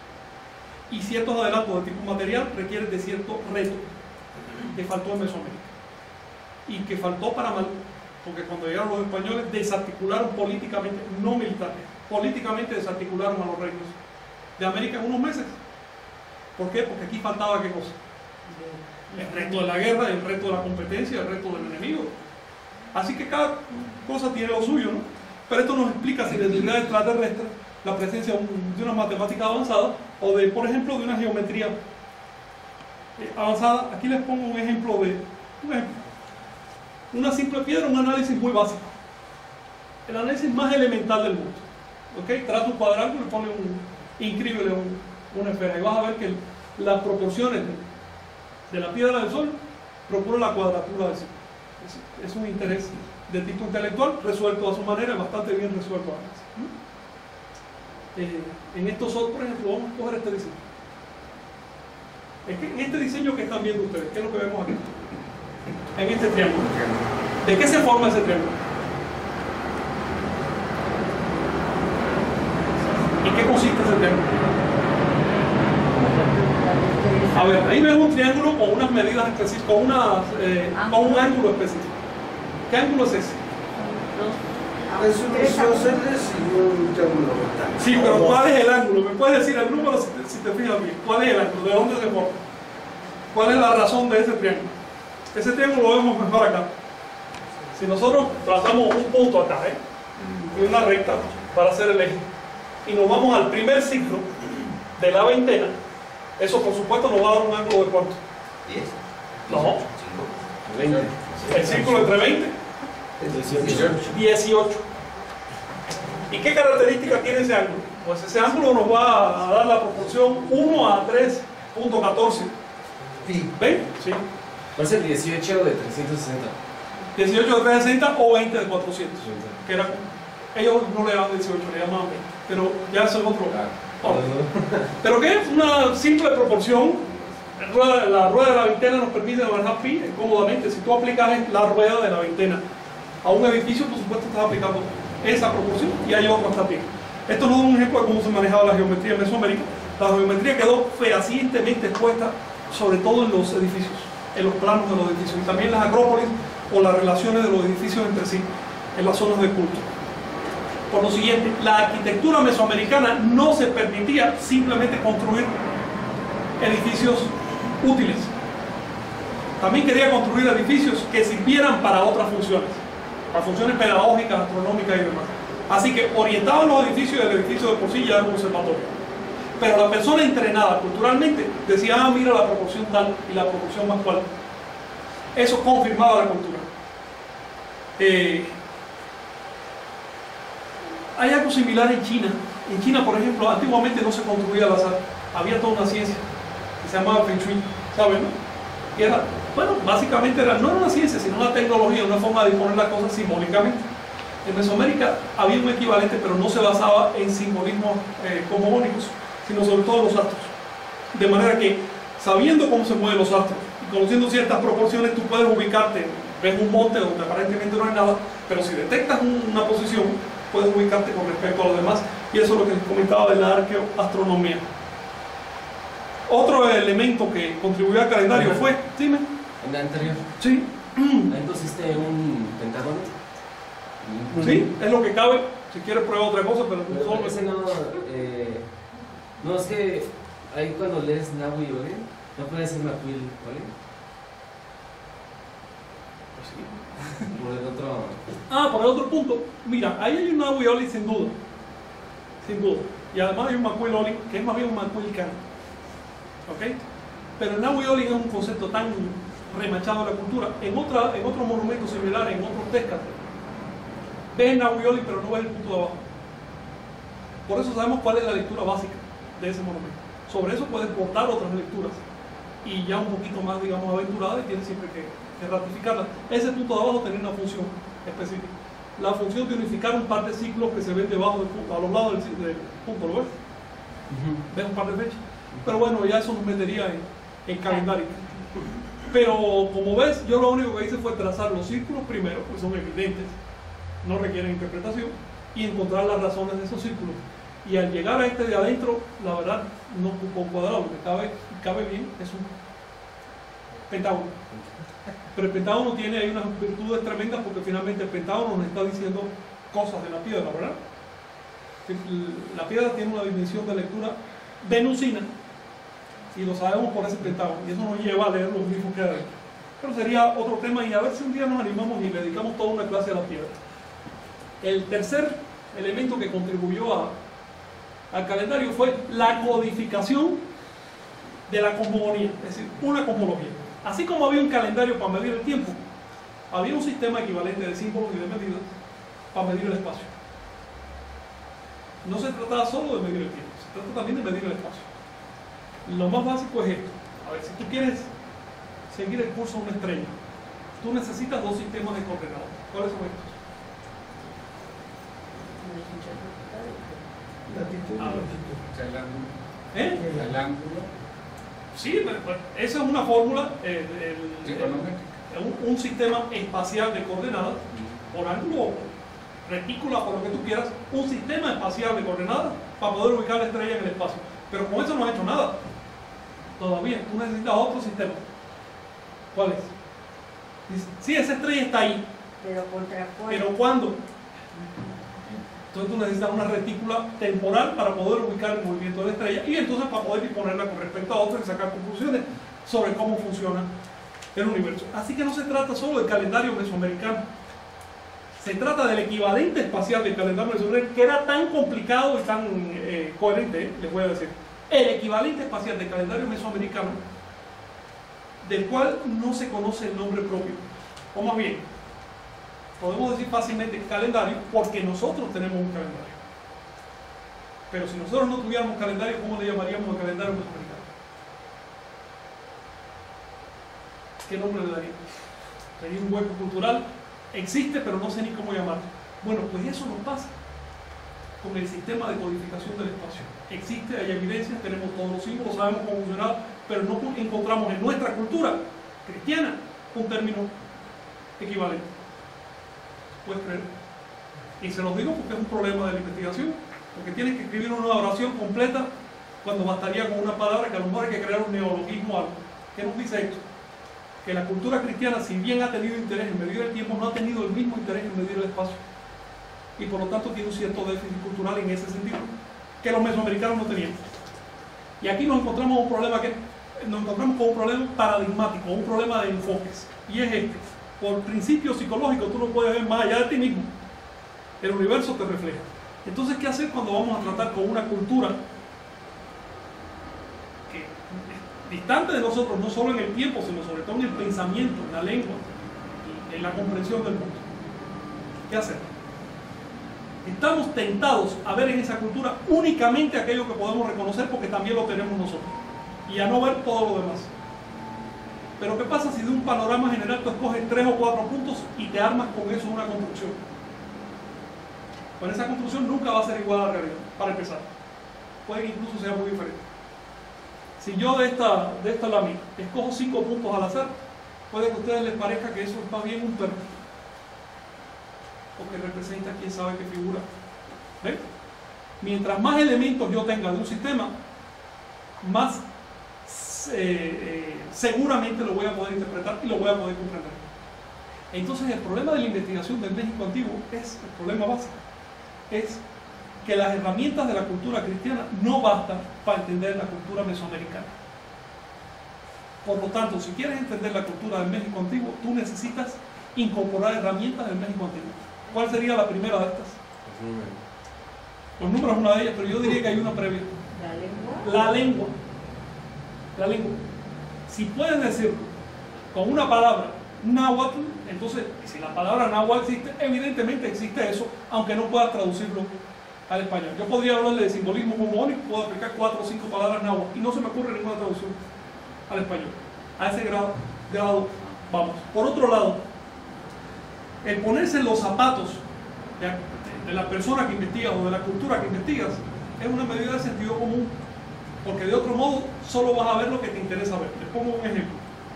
Y ciertos adelantos de tipo material requieren de cierto reto que faltó en Mesoamérica. Y que faltó para mal, porque cuando llegaron los españoles desarticularon políticamente, no militarmente, políticamente desarticularon a los reinos de América en unos meses. ¿Por qué? Porque aquí faltaba ¿qué cosa? El reto de la guerra, el reto de la competencia, el reto del enemigo. Así que cada cosa tiene lo suyo, ¿no? Pero esto nos explica si de realidad extraterrestre la presencia de una matemática avanzada o de, por ejemplo, de una geometría avanzada. Aquí les pongo un ejemplo de una simple piedra, un análisis muy básico. el análisis más elemental del mundo. ¿Ok? Trata un cuadrángulo y pone inscríbele una esfera y vas a ver que las proporciones de la piedra del Sol procuran la cuadratura del círculo. Es un interés de tipo intelectual resuelto a su manera, bastante bien resuelto además. En estos otros, por ejemplo, vamos a coger este diseño. En este diseño que están viendo ustedes, ¿qué es lo que vemos aquí? En este triángulo. ¿De qué se forma ese triángulo? ¿En qué consiste ese triángulo? A ver, ahí vemos un triángulo con unas medidas específicas, con un ángulo específico. ¿Qué ángulo es ese? Es un isósceles y un triángulo rectángulo. Sí, pero ¿cuál es el ángulo? ¿Me puedes decir el número si te fijas bien? ¿Cuál es el ángulo? ¿De dónde se forma? ¿Cuál es la razón de ese triángulo? Ese triángulo lo vemos mejor acá. Si nosotros trazamos un punto acá, y una recta para hacer el eje, y nos vamos al primer ciclo de la veintena, eso por supuesto nos va a dar un ángulo de cuánto. 10. No. 20. El círculo entre 20 y 18. ¿Y qué características tiene ese ángulo? Pues ese ángulo nos va a dar la proporción 1 a 3.14. ¿Ven? Sí. Va a ser 18 de 360. 18 de 360 o 20 de 400. Que era, ellos no le llaman 18, le llaman 20. Pero ya eso es otro. Pero que es una simple proporción. La rueda de la veintena nos permite manejar pi cómodamente. Si tú aplicas la rueda de la veintena a un edificio, por supuesto estás aplicando esa proporción y hay otras también. Esto no es un ejemplo de cómo se manejaba la geometría en Mesoamérica. La geometría quedó fehacientemente expuesta, sobre todo en los edificios, en los planos de los edificios, y también las acrópolis o las relaciones de los edificios entre sí, en las zonas de culto. Por lo siguiente, la arquitectura mesoamericana no se permitía simplemente construir edificios útiles. También quería construir edificios que sirvieran para otras funciones, para funciones pedagógicas, astronómicas y demás. Así que orientaban los edificios, el edificio de por sí ya era un observatorio. Pero la persona entrenada culturalmente decía, ah, mira la proporción tal y la proporción más cual. Eso confirmaba la cultura. Hay algo similar en China. En China, por ejemplo, antiguamente no se construía al azar. Había toda una ciencia que se llamaba Feng Shui, ¿saben? Y era, bueno, básicamente no era una ciencia, sino una tecnología, una forma de disponer las cosas simbólicamente. En Mesoamérica había un equivalente, pero no se basaba en simbolismos cosmogónicos, sino sobre todo en los astros. De manera que, sabiendo cómo se mueven los astros y conociendo ciertas proporciones, tú puedes ubicarte, ves un monte donde aparentemente no hay nada, pero si detectas una posición, puedes ubicarte con respecto a los demás. Y eso es lo que les comentaba de la arqueoastronomía. Otro elemento que contribuyó al calendario fue, dime. En la anterior. Sí. Ahí pusiste un pentágono. Sí, es lo que cabe. Si quieres prueba otra cosa, pero solo ese no. No, es que ahí cuando lees Nahui Oli, no puede ser Nahui Oli. Por el otro. Ah, por el otro punto. Mira, ahí hay un Nahui Oli sin duda. Sin duda. Y además hay un Macuil Oli, que es más bien un Macuil Can. ¿Ok? Pero el Nahui Oli es un concepto tan remachado de la cultura. En otros monumentos similares, en otros Tezcatli, ves el Nahui Oli, pero no ves el punto de abajo. Por eso sabemos cuál es la lectura básica de ese monumento. Sobre eso puedes portar otras lecturas. Y ya un poquito más, digamos, aventurada, y tienes siempre que ratificarla. Ese punto de abajo tiene una función específica. La función de unificar un par de ciclos que se ven debajo del punto, a los lados del punto, ¿lo ves? ¿Ves un par de fechas? Pero bueno, ya eso nos metería en calendario. Pero como ves, yo lo único que hice fue trazar los círculos primero, que son evidentes, no requieren interpretación, y encontrar las razones de esos círculos. Y al llegar a este de adentro, la verdad, no ocupó un cuadrado, lo que cabe bien es un pentágono. Pero el pentágono tiene ahí unas virtudes tremendas, porque finalmente el pentágono nos está diciendo cosas de la piedra, ¿verdad? La piedra tiene una dimensión de lectura venusina, y lo sabemos por ese pentágono, y eso nos lleva a leer los mismos que hay. Pero sería otro tema, y a ver si un día nos animamos y le dedicamos toda una clase a la piedra. El tercer elemento que contribuyó al calendario fue la codificación de la cosmogonía, es decir, una cosmología. Así como había un calendario para medir el tiempo, había un sistema equivalente de símbolos y de medidas para medir el espacio. No se trataba solo de medir el tiempo, se trata también de medir el espacio. Lo más básico es esto. A ver, si tú quieres seguir el curso de una estrella, tú necesitas dos sistemas de coordenadas. ¿Cuáles son estos? Latitud y Ah, longitud. O sea, el ángulo. ¿Eh? El ángulo Sí, pues, esa es una fórmula, trigonométrico. un sistema espacial de coordenadas, por ángulo o retícula, por lo que tú quieras, un sistema espacial de coordenadas para poder ubicar la estrella en el espacio. Pero con eso no has hecho nada. Todavía, tú necesitas otro sistema. ¿Cuál es? Dice, sí, esa estrella está ahí, Pero contra cuál. pero ¿cuándo? Entonces tú necesitas una retícula temporal para poder ubicar el movimiento de la estrella y entonces para poder disponerla con respecto a otra y sacar conclusiones sobre cómo funciona el universo. Así que no se trata solo del calendario mesoamericano, se trata del equivalente espacial del calendario mesoamericano, que era tan complicado y tan coherente, les voy a decir. El equivalente espacial del calendario mesoamericano, del cual no se conoce el nombre propio, o más bien, podemos decir fácilmente calendario porque nosotros tenemos un calendario. Pero si nosotros no tuviéramos calendario, ¿cómo le llamaríamos al calendario mesoamericano? ¿Qué nombre le daríamos? Sería un hueco cultural, existe pero no sé ni cómo llamarlo. Bueno, pues eso nos pasa con el sistema de codificación del espacio. Existe, hay evidencias, tenemos todos los símbolos, sabemos cómo funcionar, pero no encontramos en nuestra cultura cristiana un término equivalente. ¿Puedes creer? Y se los digo porque es un problema de la investigación, porque tienes que escribir una oración completa cuando bastaría con una palabra, que a lo mejor hay que crear un neologismo o algo. ¿Qué nos dice esto? Que la cultura cristiana, si bien ha tenido interés en medir el tiempo, no ha tenido el mismo interés en medir el espacio. Y por lo tanto tiene un cierto déficit cultural en ese sentido, que los mesoamericanos no tenían. Y aquí nos encontramos con un problema paradigmático, un problema de enfoques. Y es este: por principio psicológico tú no puedes ver más allá de ti mismo. El universo te refleja. Entonces, ¿qué hacer cuando vamos a tratar con una cultura que es distante de nosotros, no solo en el tiempo, sino sobre todo en el pensamiento, en la lengua, en la comprensión del mundo? ¿Qué hacer? Estamos tentados a ver en esa cultura únicamente aquello que podemos reconocer porque también lo tenemos nosotros, y a no ver todo lo demás. Pero ¿qué pasa si de un panorama general tú escoges 3 o 4 puntos y te armas con eso una construcción? Pues esa construcción nunca va a ser igual a la realidad, para empezar. Puede que incluso sea muy diferente. Si yo de esta lámina escojo 5 puntos al azar, puede que a ustedes les parezca que eso es más bien un perro, porque representa quién sabe qué figura. ¿Ven? Mientras más elementos yo tenga de un sistema, más seguramente lo voy a poder interpretar y lo voy a poder comprender. Entonces el problema de la investigación del México antiguo es, el problema básico, es que las herramientas de la cultura cristiana no bastan para entender la cultura mesoamericana. Por lo tanto, si quieres entender la cultura del México antiguo, tú necesitas incorporar herramientas del México antiguo. ¿Cuál sería la primera de estas? Los números es una de ellas, pero yo diría que hay una previa. ¿La lengua? La lengua. La lengua. Si puedes decir con una palabra náhuatl, entonces si la palabra náhuatl existe, evidentemente existe eso, aunque no puedas traducirlo al español. Yo podría hablarle de simbolismo homónico, puedo aplicar 4 o 5 palabras náhuatl y no se me ocurre ninguna traducción al español. A ese grado vamos. Por otro lado, el ponerse en los zapatos de la persona que investigas o de la cultura que investigas es una medida de sentido común, porque de otro modo solo vas a ver lo que te interesa ver. Les pongo un ejemplo.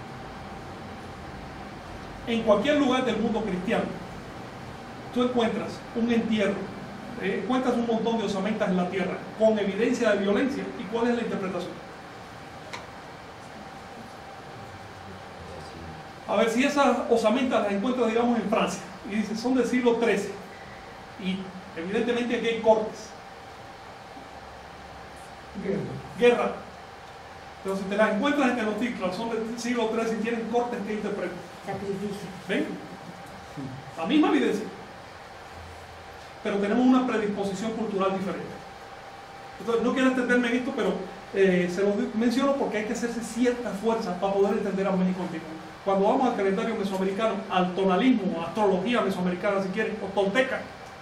En cualquier lugar del mundo cristiano, tú encuentras un entierro, encuentras un montón de osamentas en la tierra con evidencia de violencia. ¿Y cuál es la interpretación? A ver, si esas osamentas las encuentras, digamos, en Francia, y dices, son del siglo XIII, y evidentemente aquí hay cortes. Guerra. Pero si te las encuentras en Tenochtitlan, son del siglo XIII y tienen cortes, que interpretan. Sacrificio. ¿Ven? La misma evidencia. Pero tenemos una predisposición cultural diferente. Entonces, no quiero extenderme en esto, pero se lo menciono porque hay que hacerse cierta fuerza para poder entender a México antiguo. Cuando vamos al calendario mesoamericano, al tonalismo, a astrología mesoamericana, si quieren, o tolteca,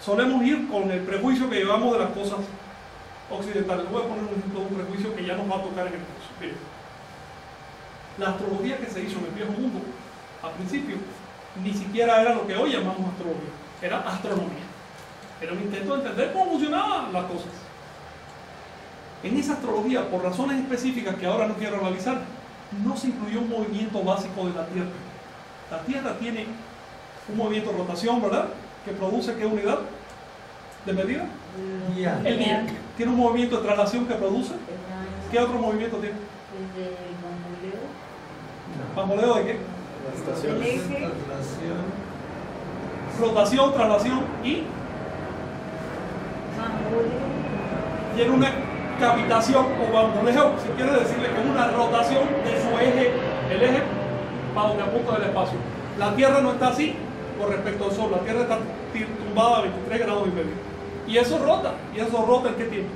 solemos ir con el prejuicio que llevamos de las cosas occidentales. Voy a poner un ejemplo de un prejuicio que ya nos va a tocar en el curso. Miren, la astrología que se hizo en el viejo mundo, al principio, ni siquiera era lo que hoy llamamos astrología, era astronomía. Era un intento de entender cómo funcionaban las cosas. En esa astrología, por razones específicas que ahora no quiero analizar, no se incluyó un movimiento básico de la Tierra. La Tierra tiene un movimiento de rotación, ¿verdad? Que produce ¿qué unidad de medida? Ya. El día. Tiene un movimiento de traslación que produce. ¿Qué otro movimiento tiene? Desde el bamboleo. ¿Bamboleo de qué? El eje. Traslación. Rotación, traslación y Bamboleo. tiene una cavitación o bamboleo, si quiere decirle que es una rotación de su eje, el eje para donde apunta el espacio. La Tierra no está así con respecto al Sol, la Tierra está tumbada a 23 grados y medio. Y eso rota ¿en qué tiempo?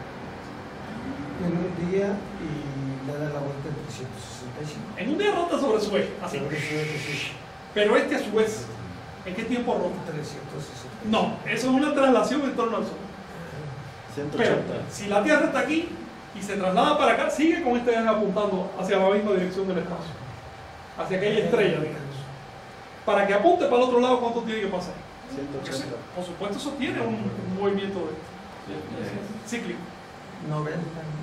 En un día y le da la vuelta en 365. En un día rota sobre su eje, así. Sobre su eje, sí. Pero este a su vez, ¿en qué tiempo rota? 365. No, eso es una traslación en torno al Sol. 180. Pero si la Tierra está aquí y se traslada para acá, sigue con este eje apuntando hacia la misma dirección del espacio, hacia aquella estrella, digamos. Para que apunte para el otro lado, ¿cuánto tiene que pasar? 180. Por supuesto, eso tiene un movimiento cíclico. 90.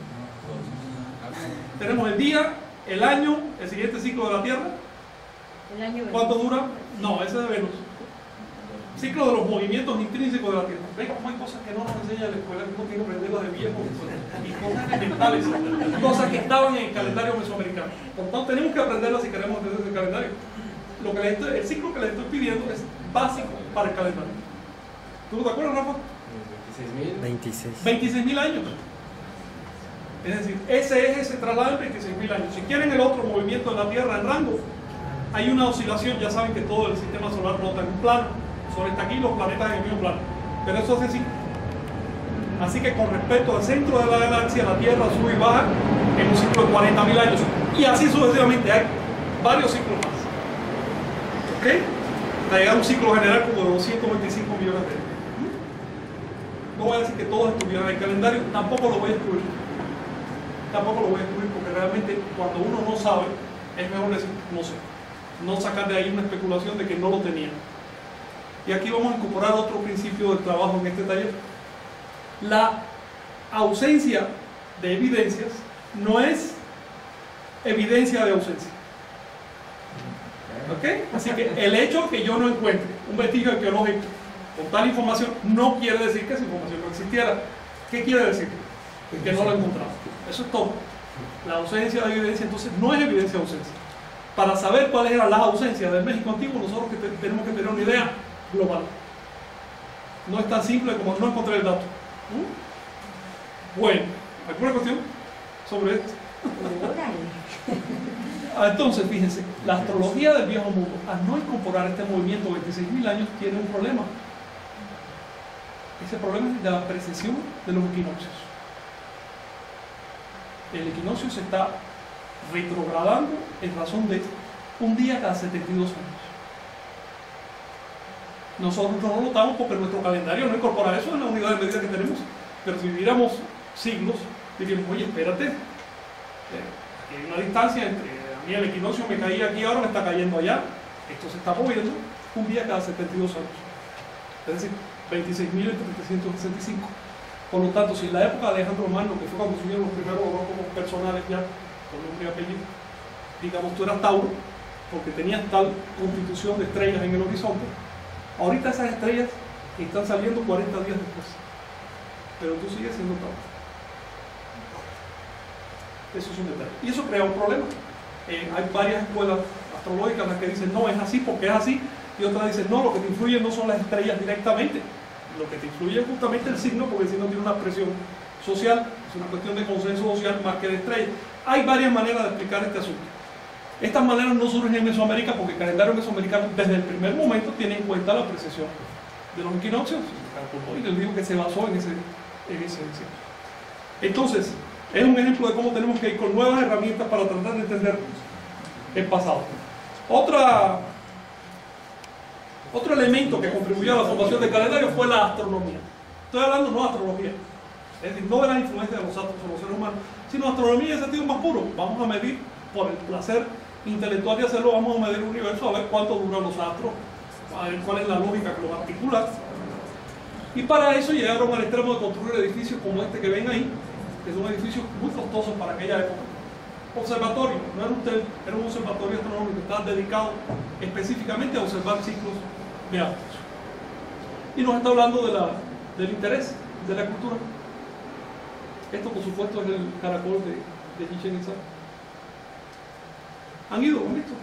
Tenemos el día, el año, el siguiente ciclo de la Tierra. El año ¿Cuánto dura? No, ese es de Venus. Ciclo de los movimientos intrínsecos de la Tierra. ¿Ven cómo hay cosas que no nos enseña en la escuela? Que uno tiene que aprenderlas de viejo y cosas mentales, cosas que estaban en el calendario mesoamericano. Por lo tanto, tenemos que aprenderlas si queremos entender ese calendario. El ciclo que les estoy pidiendo es básico para el calendario. ¿Tú te acuerdas, Rafa? 26. 26.000 años. Es decir, ese eje se traslada en 26.000 años. Si quieren el otro movimiento de la Tierra en rango, hay una oscilación. Ya saben que todo el sistema solar rota en un plano. El Sol está aquí, los planetas en el mismo plano. Pero eso hace así. Así que con respecto al centro de la galaxia, la Tierra sube y baja en un ciclo de 40.000 años. Y así sucesivamente. Hay varios ciclos más. ¿Ok? Hasta llegar a un ciclo general como de 225 millones de años. No voy a decir que todos estuvieran en el calendario, tampoco lo voy a excluir. Tampoco lo voy a excluir porque realmente cuando uno no sabe, es mejor decir no sé. No sacar de ahí una especulación de que no lo tenía. Y aquí vamos a incorporar otro principio del trabajo en este taller. La ausencia de evidencias no es evidencia de ausencia. ¿Ok? Así que el hecho de que yo no encuentre un vestigio arqueológico con tal información no quiere decir que esa información no existiera. ¿Qué quiere decir? Que no lo he encontrado. Eso es todo. La ausencia de evidencia entonces no es evidencia de ausencia. Para saber cuáles eran las ausencias del México antiguo, nosotros tenemos que tener una idea global. No es tan simple como no encontrar el dato. Bueno, ¿alguna cuestión sobre esto? Entonces, fíjense, la astrología del viejo mundo, al no incorporar este movimiento 26.000 años, tiene un problema. Ese problema es de la precesión de los equinoccios. El equinoccio se está retrogradando en razón de un día cada 72 años. Nosotros no lo notamos porque nuestro calendario no incorpora eso en la unidad de medida que tenemos. Pero si viviéramos siglos, diríamos, oye, espérate, hay una distancia entre a mí el equinoccio me caía aquí, ahora me está cayendo allá, esto se está moviendo un día cada 72 años. Es decir, 26.000 entre 365. Por lo tanto, si en la época de Alejandro Magno, que fue cuando subieron los primeros horóscopos personales ya, con nombre y apellido, digamos tú eras Tauro, porque tenías tal constitución de estrellas en el horizonte, ahorita esas estrellas están saliendo 40 días después, pero tú sigues siendo Tauro. Eso es un detalle. Y eso crea un problema. Hay varias escuelas astrológicas las que dicen, no, es así porque es así, y otras dicen, no, lo que te influye no son las estrellas directamente, lo que te influye es justamente el signo, porque el signo tiene una presión social, es una cuestión de consenso social más que de estrellas. Hay varias maneras de explicar este asunto. Estas maneras no surgen en Mesoamérica porque el calendario mesoamericano desde el primer momento tiene en cuenta la precesión de los equinoccios, y les digo que se basó en ese signo. Entonces, es un ejemplo de cómo tenemos que ir con nuevas herramientas para tratar de entender el pasado. Otra Otro elemento que contribuyó a la formación del calendario fue la astronomía. Estoy hablando no de astrología, es decir, no de las influencias de los astros o los seres humanos, sino astronomía en el sentido más puro. Vamos a medir, por el placer intelectual de hacerlo, vamos a medir el universo, a ver cuánto duran los astros, a ver cuál es la lógica que los articula. Y para eso llegaron al extremo de construir edificios como este que ven ahí, que son edificios muy costosos para aquella época. Observatorio, no era un hotel, era un observatorio astronómico que estaba dedicado específicamente a observar ciclos de astros. Y nos está hablando del interés de la cultura. Esto, por supuesto, es el caracol de Chichén Itzá. ¿Han ido? ¿Han visto?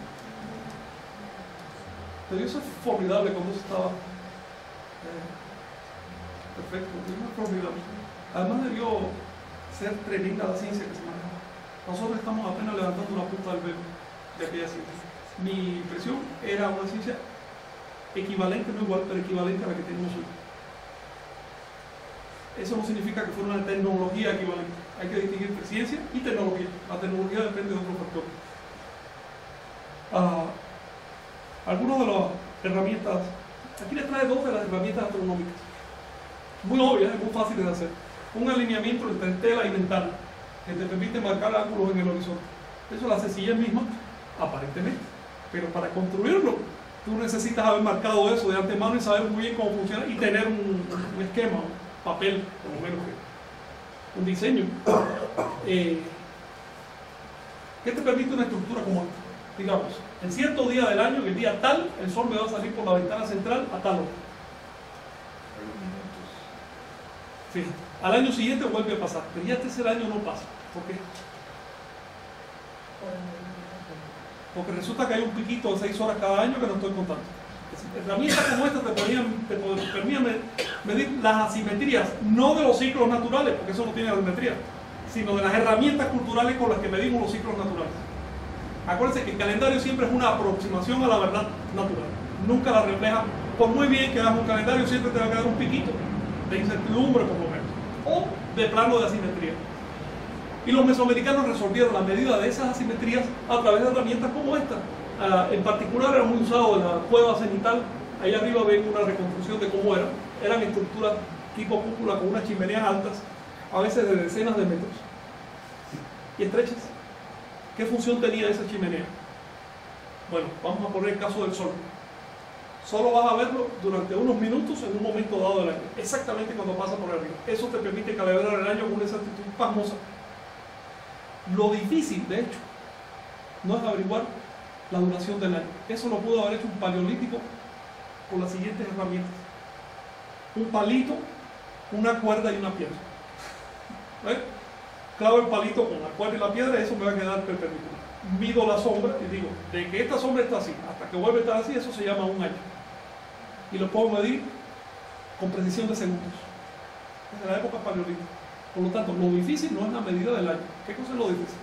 Pero eso es formidable cuando eso estaba perfecto, es formidable. Además debió ser tremenda la ciencia que se maneja. Nosotros estamos apenas levantando la punta del velo de aquella ciencia. Mi impresión era una ciencia equivalente, no igual, pero equivalente a la que tenemos hoy. Eso no significa que fuera una tecnología equivalente. Hay que distinguir entre ciencia y tecnología. La tecnología depende de otros factores. Algunas de las herramientas, aquí les trae dos de las herramientas astronómicas, muy obvias, muy fáciles de hacer. Un alineamiento entre tela y ventana, que te permite marcar ángulos en el horizonte. Eso es la sencillez misma, aparentemente. Pero para construirlo, tú necesitas haber marcado eso de antemano y saber muy bien cómo funciona y tener un esquema, un papel, por lo menos, un diseño. ¿Qué te permite una estructura como esta? Digamos, en cierto día del año, en el día tal, el sol me va a salir por la ventana central a tal hora. Sí. Al año siguiente vuelve a pasar, pero ya el tercer año no pasa. ¿Por qué? Porque resulta que hay un piquito de 6 horas cada año que no estoy contando. Herramientas como esta te permiten medir las asimetrías, no de los ciclos naturales, porque eso no tiene asimetría, sino de las herramientas culturales con las que medimos los ciclos naturales. Acuérdense que el calendario siempre es una aproximación a la verdad natural, nunca la refleja. Por muy bien que hagas un calendario, siempre te va a quedar un piquito de incertidumbre, por lo menos, o de plano de asimetría. Y los mesoamericanos resolvieron la medida de esas asimetrías a través de herramientas como esta. En particular era muy usado en la cueva cenital. Ahí arriba ven una reconstrucción de cómo era. Eran estructuras tipo cúpula con unas chimeneas altas, a veces de decenas de metros, y estrechas. ¿Qué función tenía esa chimenea? Bueno, vamos a poner el caso del sol. Solo vas a verlo durante unos minutos en un momento dado del año, exactamente cuando pasa por arriba. Eso te permite calibrar el año con una exactitud pasmosa. Lo difícil, de hecho, no es averiguar la duración del año. Eso lo pudo haber hecho un paleolítico con las siguientes herramientas: un palito, una cuerda y una piedra. ¿Ves? Clavo el palito con la cuerda y la piedra, eso me va a quedar perpendicular. Mido la sombra y digo, de que esta sombra está así hasta que vuelve a estar así, eso se llama un año. Y lo puedo medir con precisión de segundos. Desde la época paleolítica. Por lo tanto, lo difícil no es la medida del año. ¿Qué cosa es lo difícil?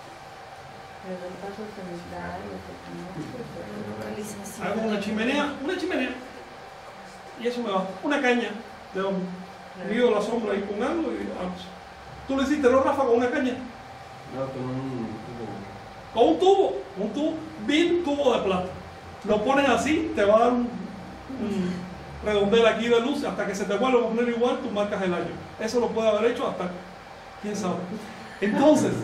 Hago una chimenea, y eso me va. Una caña de hombre. Mido la sombra ahí con algo y vamos. ¿Tú le hiciste, no, Rafa, con una caña? No, con un tubo. Con un tubo, bien tubo de plata. Lo pones así, te va a dar un redondel aquí de luz, hasta que se te vuelva a poner igual, tú marcas el año. Eso lo puede haber hecho hasta, quién sabe. Entonces,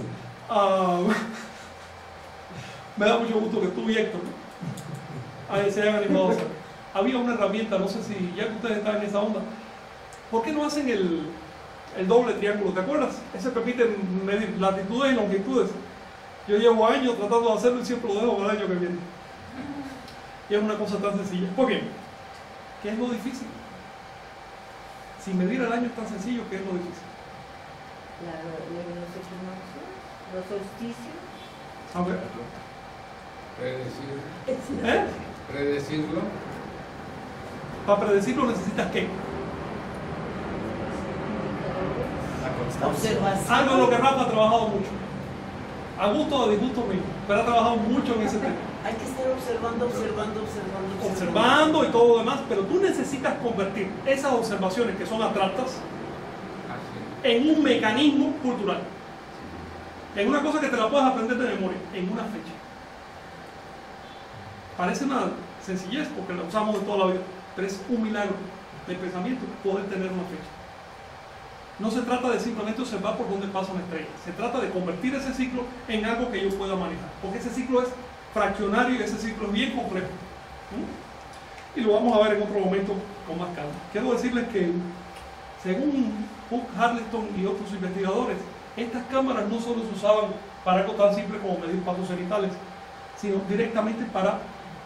me da mucho gusto que tú y Héctor se hayan animado a hacer. Había una herramienta, no sé si ya que ustedes están en esa onda, ¿por qué no hacen el doble triángulo? ¿Te acuerdas? Ese permite medir latitudes y longitudes. Yo llevo años tratando de hacerlo y siempre lo dejo para el año que viene. Y es una cosa tan sencilla. Pues bien, ¿qué es lo difícil? Si medir el año es tan sencillo, ¿qué es lo difícil? Los solsticios. A ver. Predecirlo. Predecirlo. Para predecirlo necesitas ¿qué? Observación. Algo en lo que Rafa ha trabajado mucho. A gusto o a disgusto mismo, pero ha trabajado mucho en ese tema. Hay que estar observando. Observando y todo lo demás, pero tú necesitas convertir esas observaciones que son abstractas en un mecanismo cultural, en una cosa que te la puedes aprender de memoria, en una fecha. Parece una sencillez porque la usamos de toda la vida, pero es un milagro del pensamiento poder tener una fecha. No se trata de simplemente observar por dónde pasa una estrella, se trata de convertir ese ciclo en algo que yo pueda manejar, porque ese ciclo es fraccionario y ese ciclo es bien complejo. Y lo vamos a ver en otro momento con más calma. Quiero decirles que, según Hugh Harleston y otros investigadores, estas cámaras no solo se usaban para algo tan simple como medir pasos cenitales, sino directamente para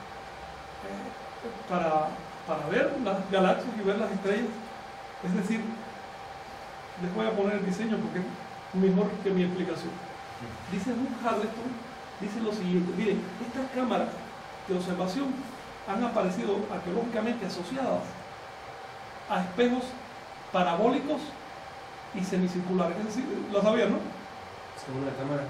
ver las galaxias y ver las estrellas. Es decir, les voy a poner el diseño porque es mejor que mi explicación. Dice Hugh Harleston, dice lo siguiente: miren, estas cámaras de observación han aparecido arqueológicamente asociadas a espejos parabólicos y semicirculares. Es decir, lo sabían, ¿no? Es como una cámara.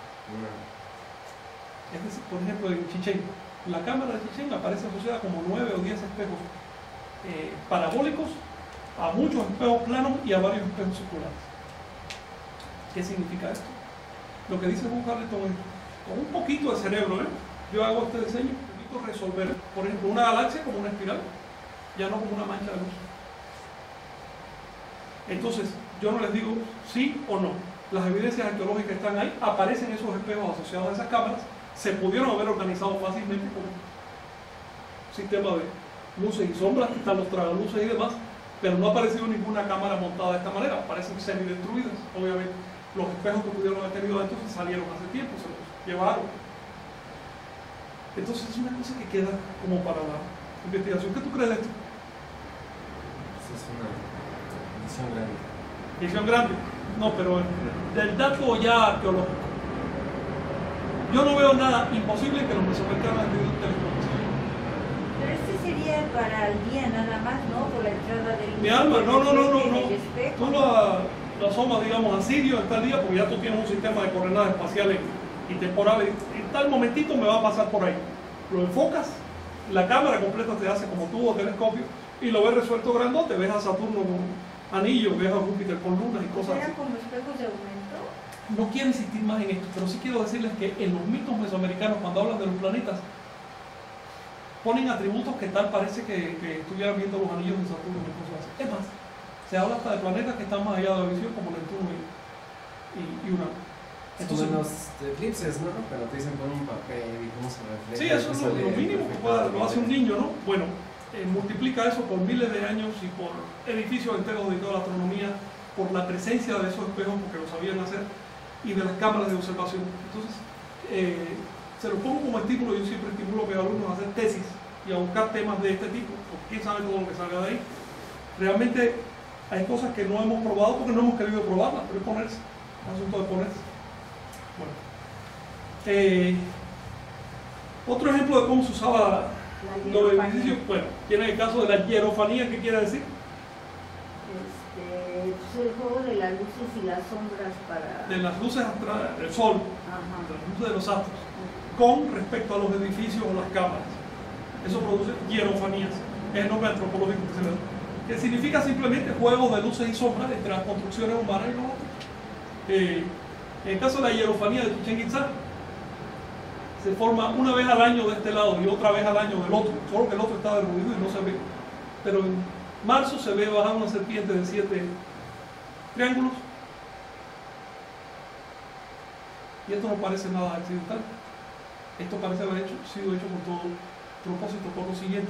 Es decir, por ejemplo, en Chichén, la cámara de Chichén aparece asociada como 9 o 10 espejos parabólicos, a muchos espejos planos y a varios espejos circulares. ¿Qué significa esto? Lo que dice Hugh Harleston es, con un poquito de cerebro, yo hago este diseño, permito resolver, por ejemplo, una galaxia como una espiral, ya no como una mancha de luz. Entonces, yo no les digo sí o no. Las evidencias arqueológicas están ahí, aparecen esos espejos asociados a esas cámaras, se pudieron haber organizado fácilmente con un sistema de luces y sombras, están los tragaluces y demás, pero no ha aparecido ninguna cámara montada de esta manera, aparecen semidestruidas. Obviamente, los espejos que pudieron haber tenido antes salieron hace tiempo, se los llevaron. Entonces es una cosa que queda como para la investigación. ¿Qué tú crees de esto? Es una visión grande. Visión grande. No, pero del dato ya arqueológico. Yo no veo nada imposible que los mesoamericanos han tenido un telescopio. Pero este sería para el día nada más, ¿no? Por la entrada del... Mi alma, no. del espejo. Tú lo asomas, digamos, a Sirio en tal día, porque ya tú tienes un sistema de coordenadas espaciales y temporales. En tal momentito me va a pasar por ahí. Lo enfocas, la cámara completa te hace como tubo telescopio y lo ves resuelto grandote, ves a Saturno con anillos, ves a Júpiter con lunas y cosas así. ¿Era como espejos de aumento? No quiero insistir más en esto, pero sí quiero decirles que en los mitos mesoamericanos, cuando hablan de los planetas, ponen atributos que tal parece que estuvieran viendo los anillos de Saturno y cosas así. Es más, se habla hasta de planetas que están más allá de la visión, como Neptuno y Urano. Entonces, como en los eclipses, ¿no? Pero te dicen pon un papel y cómo se refleja. Sí, eso es lo mínimo que lo hace un niño, ¿no? Bueno, multiplica eso por miles de años y por edificios enteros dedicados a la astronomía, por la presencia de esos espejos, porque lo sabían hacer, y de las cámaras de observación. Entonces, se lo pongo como estímulo. Yo siempre estimulo a mis alumnos a hacer tesis y a buscar temas de este tipo, porque quién sabe todo lo que salga de ahí. Realmente hay cosas que no hemos probado porque no hemos querido probarlas, pero es ponerse, es un asunto de ponerse. Bueno, otro ejemplo de cómo se usaba los edificios, bueno, tiene el caso de la hierofanía. ¿Qué quiere decir? Pues el juego de las luces y las sombras para... De las luces del sol, Ajá. de las luces de los astros, con respecto a los edificios o las cámaras. Eso produce hierofanías, es el nombre antropológico que se le da, que significa simplemente juegos de luces y sombras entre las construcciones humanas y los otros. En el caso de la hierofanía de Chichén Itzá, se forma una vez al año de este lado y otra vez al año del otro, solo que el otro está derruido y no se ve. Pero en marzo se ve bajar una serpiente de 7 triángulos, y esto no parece nada accidental. Esto parece haber sido hecho con todo propósito, por lo siguiente: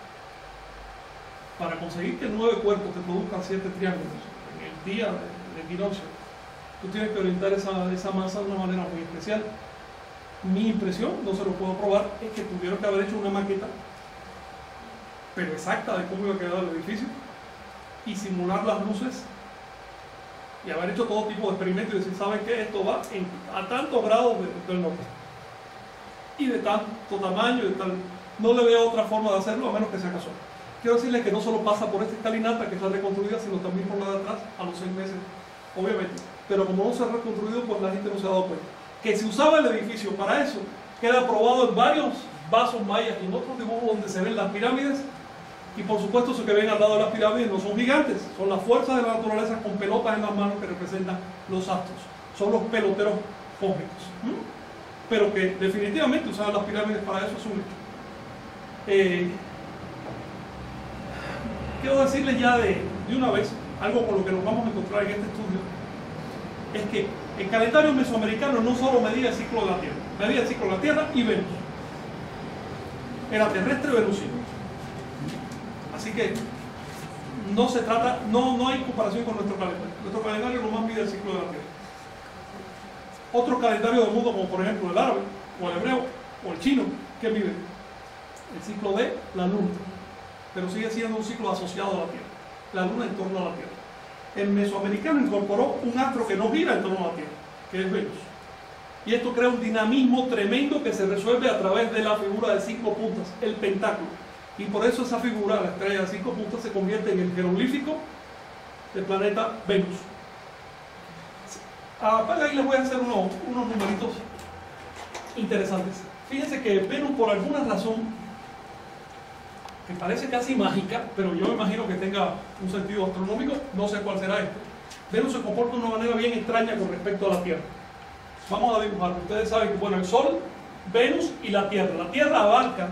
para conseguir que 9 cuerpos te produzcan 7 triángulos en el día del equinoccio, tú tienes que orientar esa masa de una manera muy especial. Mi impresión, no se lo puedo probar, es que tuvieron que haber hecho una maqueta, pero exacta, de cómo iba a quedar el edificio, y simular las luces, y haber hecho todo tipo de experimentos y decir, ¿saben qué? Esto va a tantos grados del norte, y de tanto tamaño, y de tal. No le veo otra forma de hacerlo a menos que sea casual. Quiero decirles que no solo pasa por esta escalinata que está reconstruida, sino también por la de atrás, a los 6 meses, obviamente. Pero como no se ha reconstruido, pues la gente no se ha dado cuenta. Que se usaba el edificio para eso, queda probado en varios vasos mayas y en otros dibujos donde se ven las pirámides. Y por supuesto, eso que ven al lado de las pirámides no son gigantes, son las fuerzas de la naturaleza con pelotas en las manos que representan los astros. Son los peloteros cósmicos. Pero que definitivamente usaban las pirámides para eso, es un hecho. quiero decirles ya de una vez, algo con lo que nos vamos a encontrar en este estudio, es que el calendario mesoamericano no solo medía el ciclo de la Tierra, medía el ciclo de la Tierra y Venus. Era terrestre y venusino. Así que no se trata, no hay comparación con nuestro calendario. Nuestro calendario nomás mide el ciclo de la Tierra. Otros calendarios del mundo, como por ejemplo el árabe, o el hebreo, o el chino, ¿qué mide? El ciclo de la luna. Pero sigue siendo un ciclo asociado a la Tierra. La luna en torno a la Tierra. El mesoamericano incorporó un astro que no gira en torno a la Tierra, que es Venus. Y esto crea un dinamismo tremendo que se resuelve a través de la figura de 5 puntas, el pentáculo. Y por eso esa figura, la estrella de 5 puntas, se convierte en el jeroglífico del planeta Venus. Ahí les voy a hacer unos numeritos interesantes. Fíjense que Venus, por alguna razón que parece casi mágica, pero yo me imagino que tenga un sentido astronómico, no sé cuál será este. Venus se comporta de una manera bien extraña con respecto a la Tierra. Vamos a dibujar. Ustedes saben que, bueno, el Sol, Venus y la Tierra. La Tierra abarca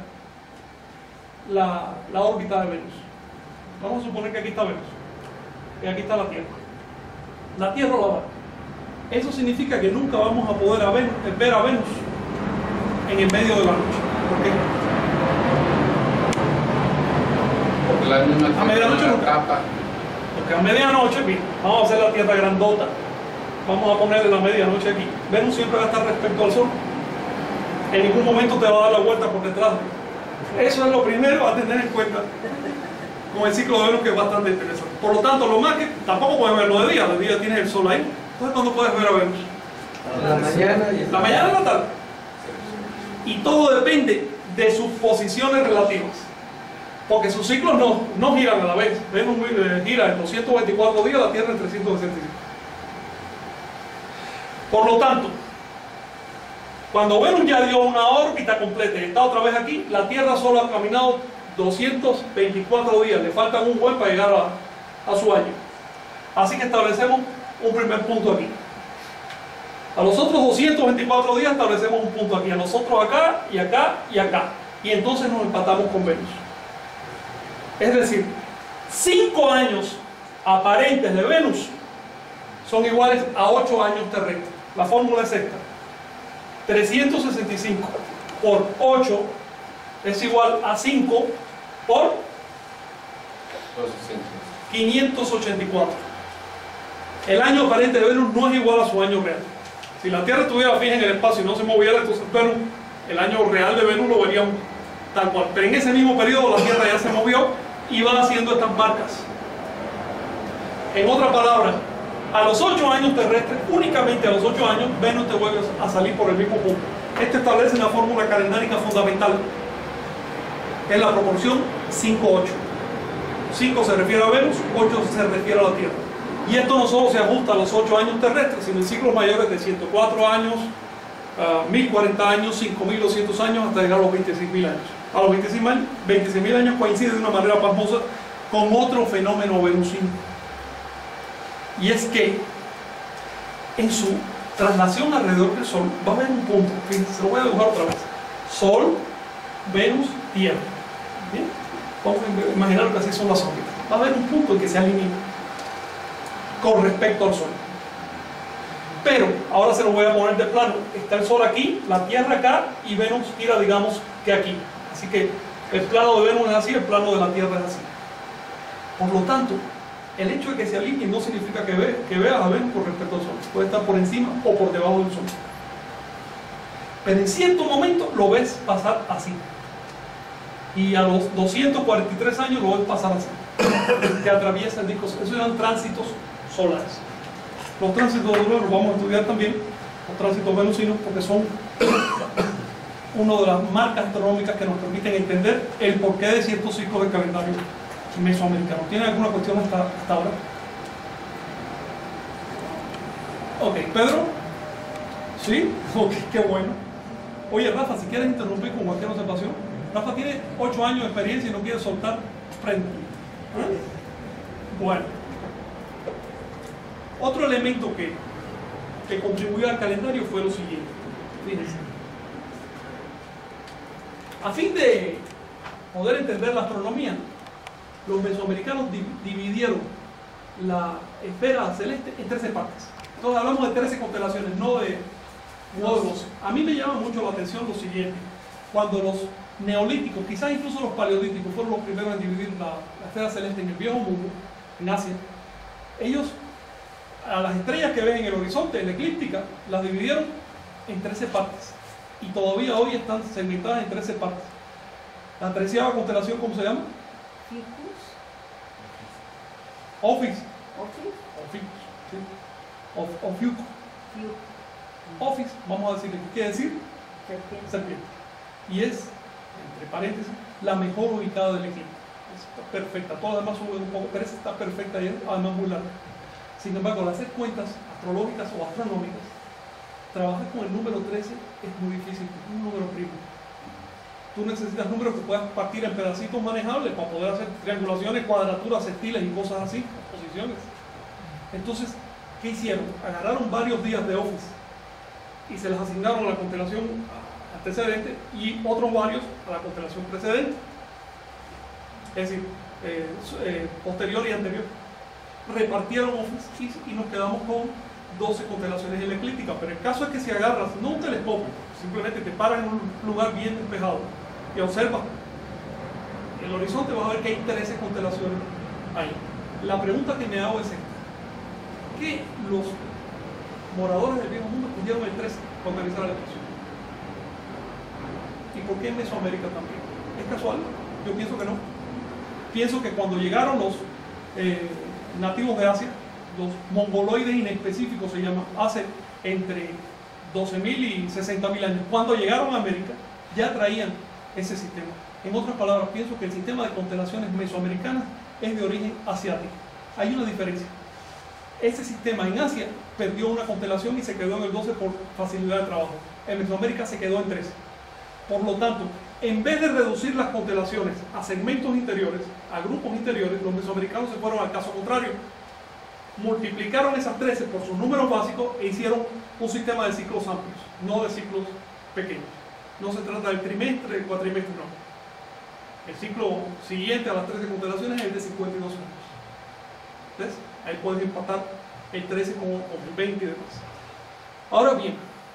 la órbita de Venus. Vamos a suponer que aquí está Venus y aquí está la Tierra. La Tierra la abarca. Eso significa que nunca vamos a poder ver a Venus en el medio de la noche. ¿Por qué? Porque la luna a medianoche no tapa. Porque a medianoche, bien, vamos a hacer la Tierra grandota. Vamos a ponerle la medianoche aquí. Venus siempre va a estar respecto al Sol. En ningún momento te va a dar la vuelta por detrás. Eso es lo primero a tener en cuenta con el ciclo de Venus, que es bastante interesante. Por lo tanto, lo más que tampoco puedes verlo de día tienes el Sol ahí. Entonces, ¿cuándo puedes ver a Venus? La mañana y La mañana y la tarde. Y todo depende de sus posiciones relativas. Porque sus ciclos no giran a la vez. Venus gira en 224 días, la Tierra en 365. Por lo tanto, cuando Venus ya dio una órbita completa y está otra vez aquí, la Tierra solo ha caminado 224 días. Le faltan un buen para llegar a su año. Así que establecemos un primer punto aquí. A los otros 224 días establecemos un punto aquí. A los otros acá y acá y acá. Y entonces nos empatamos con Venus. Es decir, 5 años aparentes de Venus son iguales a 8 años terrestres. La fórmula es esta. 365 por 8 es igual a 5 por 584. El año aparente de Venus no es igual a su año real. Si la Tierra estuviera fija en el espacio y no se moviera, entonces Venus, el año real de Venus lo veríamos tal cual. Pero en ese mismo periodo la Tierra ya se movió y va haciendo estas marcas. En otra palabra, a los 8 años terrestres, únicamente a los 8 años, Venus te vuelve a salir por el mismo punto. Esto establece una fórmula calendárica fundamental. Es la proporción 5-8. 5 se refiere a Venus, 8 se refiere a la Tierra. Y esto no solo se ajusta a los 8 años terrestres, sino en ciclos mayores de 104 años, 1040 años, 5200 años, hasta llegar a los 26.000 años. A los 26.000 años coincide de una manera pasmosa con otro fenómeno venusino. Y es que en su traslación alrededor del Sol va a haber un punto, fíjense, se lo voy a dibujar otra vez. Sol, Venus, Tierra. ¿Bien? Vamos a imaginar que así son las órbitas. Va a haber un punto en que se alinea con respecto al Sol. Pero ahora se lo voy a poner de plano. Está el Sol aquí, la Tierra acá y Venus gira, digamos, que aquí. Así que el plano de Venus es así, el plano de la Tierra es así. Por lo tanto, el hecho de que se alineen no significa que veas a Venus con respecto al Sol. Puede estar por encima o por debajo del Sol. Pero en cierto momento lo ves pasar así. Y a los 243 años lo ves pasar así. Que atraviesa el disco. Esos eran tránsitos solares. Los tránsitos de Urano los vamos a estudiar también, los tránsitos venusinos, porque son una de las marcas astronómicas que nos permiten entender el porqué de ciertos ciclos del calendario mesoamericano. ¿Tienen alguna cuestión hasta ahora? Ok, Pedro. ¿Sí? Ok, qué bueno. Oye, Rafa, si quieres interrumpir con cualquier observación. Rafa tiene 8 años de experiencia y no quiere soltar frente. ¿Eh? Bueno. Otro elemento que contribuyó al calendario fue lo siguiente. Fíjense. A fin de poder entender la astronomía, los mesoamericanos dividieron la esfera celeste en 13 partes. Entonces hablamos de 13 constelaciones, no de 12. A mí me llama mucho la atención lo siguiente: cuando los neolíticos, quizás incluso los paleolíticos, fueron los primeros en dividir la esfera celeste en el viejo mundo, en Asia, ellos a las estrellas que ven en el horizonte, en la eclíptica, las dividieron en 13 partes, y todavía hoy están segmentadas en 13 partes. La 13ª constelación, ¿cómo se llama? Ficus. Ophis. Ophis. Sí. Ofiuco. Fiu. Ophis, vamos a decirle, ¿qué quiere decir? Serpiente. Serpiente. Y es, entre paréntesis, la mejor ubicada del equipo. Está perfecta. Todas las demás suben un poco, pero esa está perfecta y es además muy larga. Sin embargo, al hacer cuentas astrológicas o astronómicas, trabajar con el número 13 es muy difícil, porque es un número primo. Tú necesitas números que puedas partir en pedacitos manejables para poder hacer triangulaciones, cuadraturas, sextiles y cosas así, posiciones. Entonces, ¿qué hicieron? Agarraron varios días de Ophis y se les asignaron a la constelación antecedente y otros varios a la constelación precedente. Es decir, posterior y anterior. Repartieron Ophis y nos quedamos con 12 constelaciones en la eclíptica. Pero el caso es que si agarras, no un telescopio, simplemente te paras en un lugar bien despejado y observas el horizonte, vas a ver que hay 13 constelaciones ahí. La pregunta que me hago es esta: ¿qué los moradores del viejo mundo escogieron el 13 para organizar la elección? ¿Y por qué en Mesoamérica también? ¿Es casual? Yo pienso que no. Pienso que cuando llegaron los nativos de Asia, los mongoloides inespecíficos se llaman, hace entre 12.000 y 60.000 años, cuando llegaron a América, ya traían ese sistema. En otras palabras, pienso que el sistema de constelaciones mesoamericanas es de origen asiático. Hay una diferencia. Ese sistema en Asia perdió una constelación y se quedó en el 12 por facilidad de trabajo. En Mesoamérica se quedó en 13. Por lo tanto, en vez de reducir las constelaciones a segmentos interiores, a grupos interiores, los mesoamericanos se fueron al caso contrario. Multiplicaron esas 13 por sus números básicos e hicieron un sistema de ciclos amplios, no de ciclos pequeños. No se trata del trimestre, del cuatrimestre, no. El ciclo siguiente a las 13 constelaciones es el de 52 años. ¿Ves? Ahí puedes empatar el 13 con el 20 y demás. Ahora bien,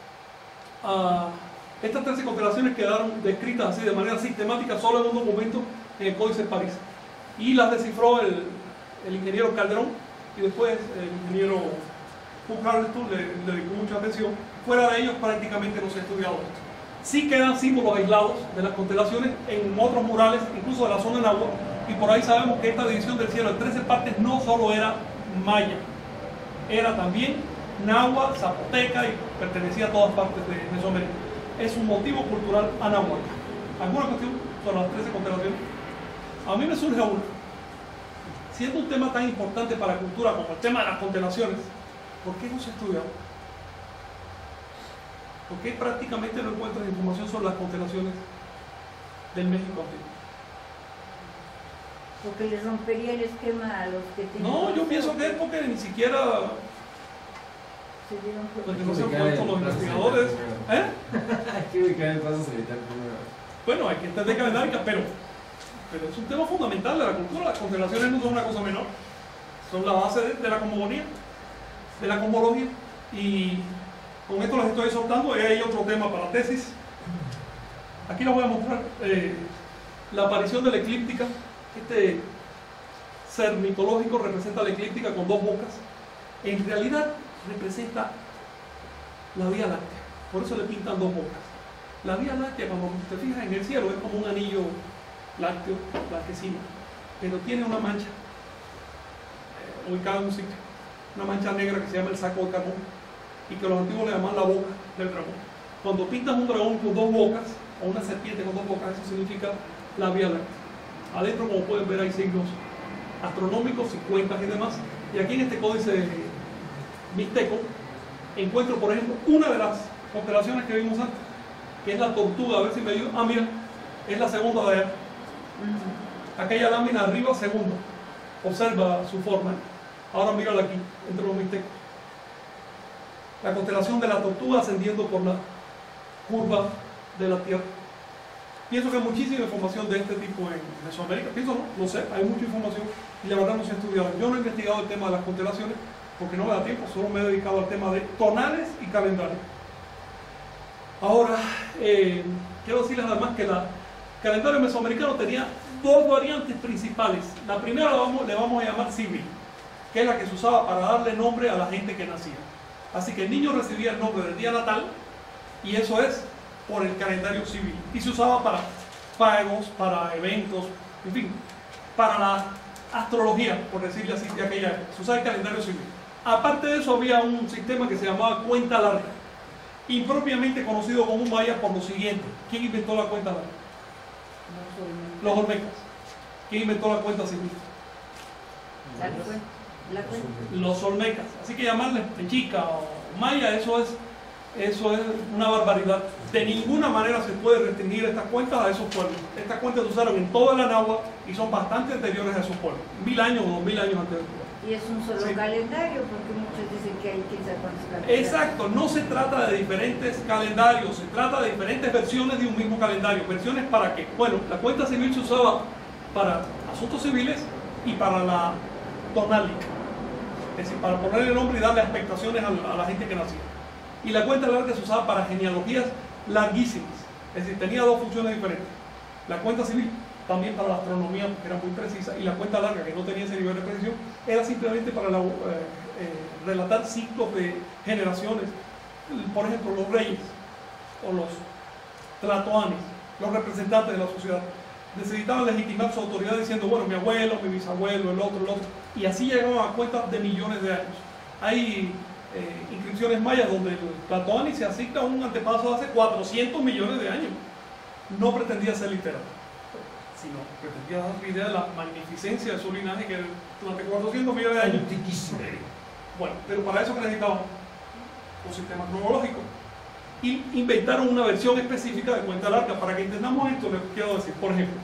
estas 13 constelaciones quedaron descritas así de manera sistemática solo en un documento en el Códice de París. Y las descifró el ingeniero Calderón, y después el ingeniero Foucault le dedicó mucha atención. Fuera de ellos prácticamente no se ha estudiado esto. Sí quedan símbolos aislados de las constelaciones en otros murales, incluso de la zona de Nahua, y por ahí sabemos que esta división del cielo en 13 partes no solo era maya, era también Nahua, zapoteca, y pertenecía a todas partes de Mesoamérica. Es un motivo cultural anahuac. ¿Alguna cuestión sobre las 13 constelaciones? A mí me surge una. Siendo un tema tan importante para la cultura como el tema de las constelaciones, ¿por qué no se ha estudiado? ¿Por qué prácticamente no encuentras información sobre las constelaciones del México antiguo? Porque les rompería el esquema a los que tienen. No, yo pienso que es porque ni siquiera se dieron cuenta. porque no se han puesto los investigadores. ¿Eh? Hay que ubicar el paso militar primero. Bueno, hay que entender calendárica, pero es un tema fundamental de la cultura. Las constelaciones no son una cosa menor, son la base de la cosmogonía, de la cosmología, y con esto las estoy soltando. Y hay otro tema para la tesis. Aquí les voy a mostrar la aparición de la eclíptica. Este ser mitológico representa la eclíptica con dos bocas. En realidad representa la Vía Láctea, por eso le pintan dos bocas. La Vía Láctea, cuando te fijas en el cielo, es como un anillo lácteo, blanquecino, pero tiene una mancha ubicada en un sitio, una mancha negra que se llama el saco de carbón, y que los antiguos le llaman la boca del dragón. Cuando pintas un dragón con dos bocas, o una serpiente con dos bocas, eso significa la Vía Láctea. Adentro, como pueden ver, hay signos astronómicos y cuentas y demás. Y aquí en este códice mixteco encuentro, por ejemplo, una de las constelaciones que vimos antes, que es la tortuga. A ver si me ayuda. Ah, mira, es la segunda de allá. Aquella lámina arriba, segunda. Observa su forma. Ahora mírala aquí, entre los mixtecos. La constelación de la tortuga ascendiendo por la curva de la Tierra. Pienso que hay muchísima información de este tipo en Mesoamérica. Pienso no sé, hay mucha información y la verdad no se ha estudiado. Yo no he investigado el tema de las constelaciones porque no me da tiempo, solo me he dedicado al tema de tonales y calendario. Ahora, quiero decirles además que el calendario mesoamericano tenía dos variantes principales. La primera le vamos a llamar civil, que es la que se usaba para darle nombre a la gente que nacía. Así que el niño recibía el nombre del día natal y eso es por el calendario civil. Y se usaba para pagos, para eventos, en fin, para la astrología, por decirle así, de aquella época. Se usaba el calendario civil. Aparte de eso había un sistema que se llamaba cuenta larga, impropiamente conocido como maya por lo siguiente. ¿Quién inventó la cuenta larga? Los olmecas. ¿Quién inventó la cuenta civil? Los olmecas. Así que llamarles mexica o maya, eso es una barbaridad. De ninguna manera se puede restringir estas cuentas a esos pueblos. Estas cuentas se usaron en toda la Anáhuac y son bastante anteriores a esos pueblos, 1000 años o 2000 años antes del pueblo. Y es un solo calendario, porque muchos dicen que hay quién sabe cuántos calendarios. Exacto, no se trata de diferentes calendarios, se trata de diferentes versiones de un mismo calendario. ¿Versiones para qué? Bueno, la cuenta civil se usaba para asuntos civiles y para la tonálica, es decir, para ponerle nombre y darle expectaciones a la gente que nacía. Y la cuenta larga se usaba para genealogías larguísimas, es decir, tenía dos funciones diferentes. La cuenta civil también para la astronomía, porque era muy precisa, y la cuenta larga, que no tenía ese nivel de precisión, era simplemente para relatar ciclos de generaciones. Por ejemplo, los reyes o los tlatoanes, los representantes de la sociedad, necesitaban legitimar su autoridad diciendo, bueno, mi abuelo, mi bisabuelo, el otro, y así llegaban a cuentas de millones de años. Hay inscripciones mayas donde el tlatoani se asigna a un antepasado hace 400 millones de años. No pretendía ser literal, sino pretendía dar idea de la magnificencia de su linaje, que durante 400 millones de años. Bueno, pero para eso necesitaban un sistema cronológico. Y inventaron una versión específica de cuenta larga. Para que entendamos esto, les quiero decir, por ejemplo,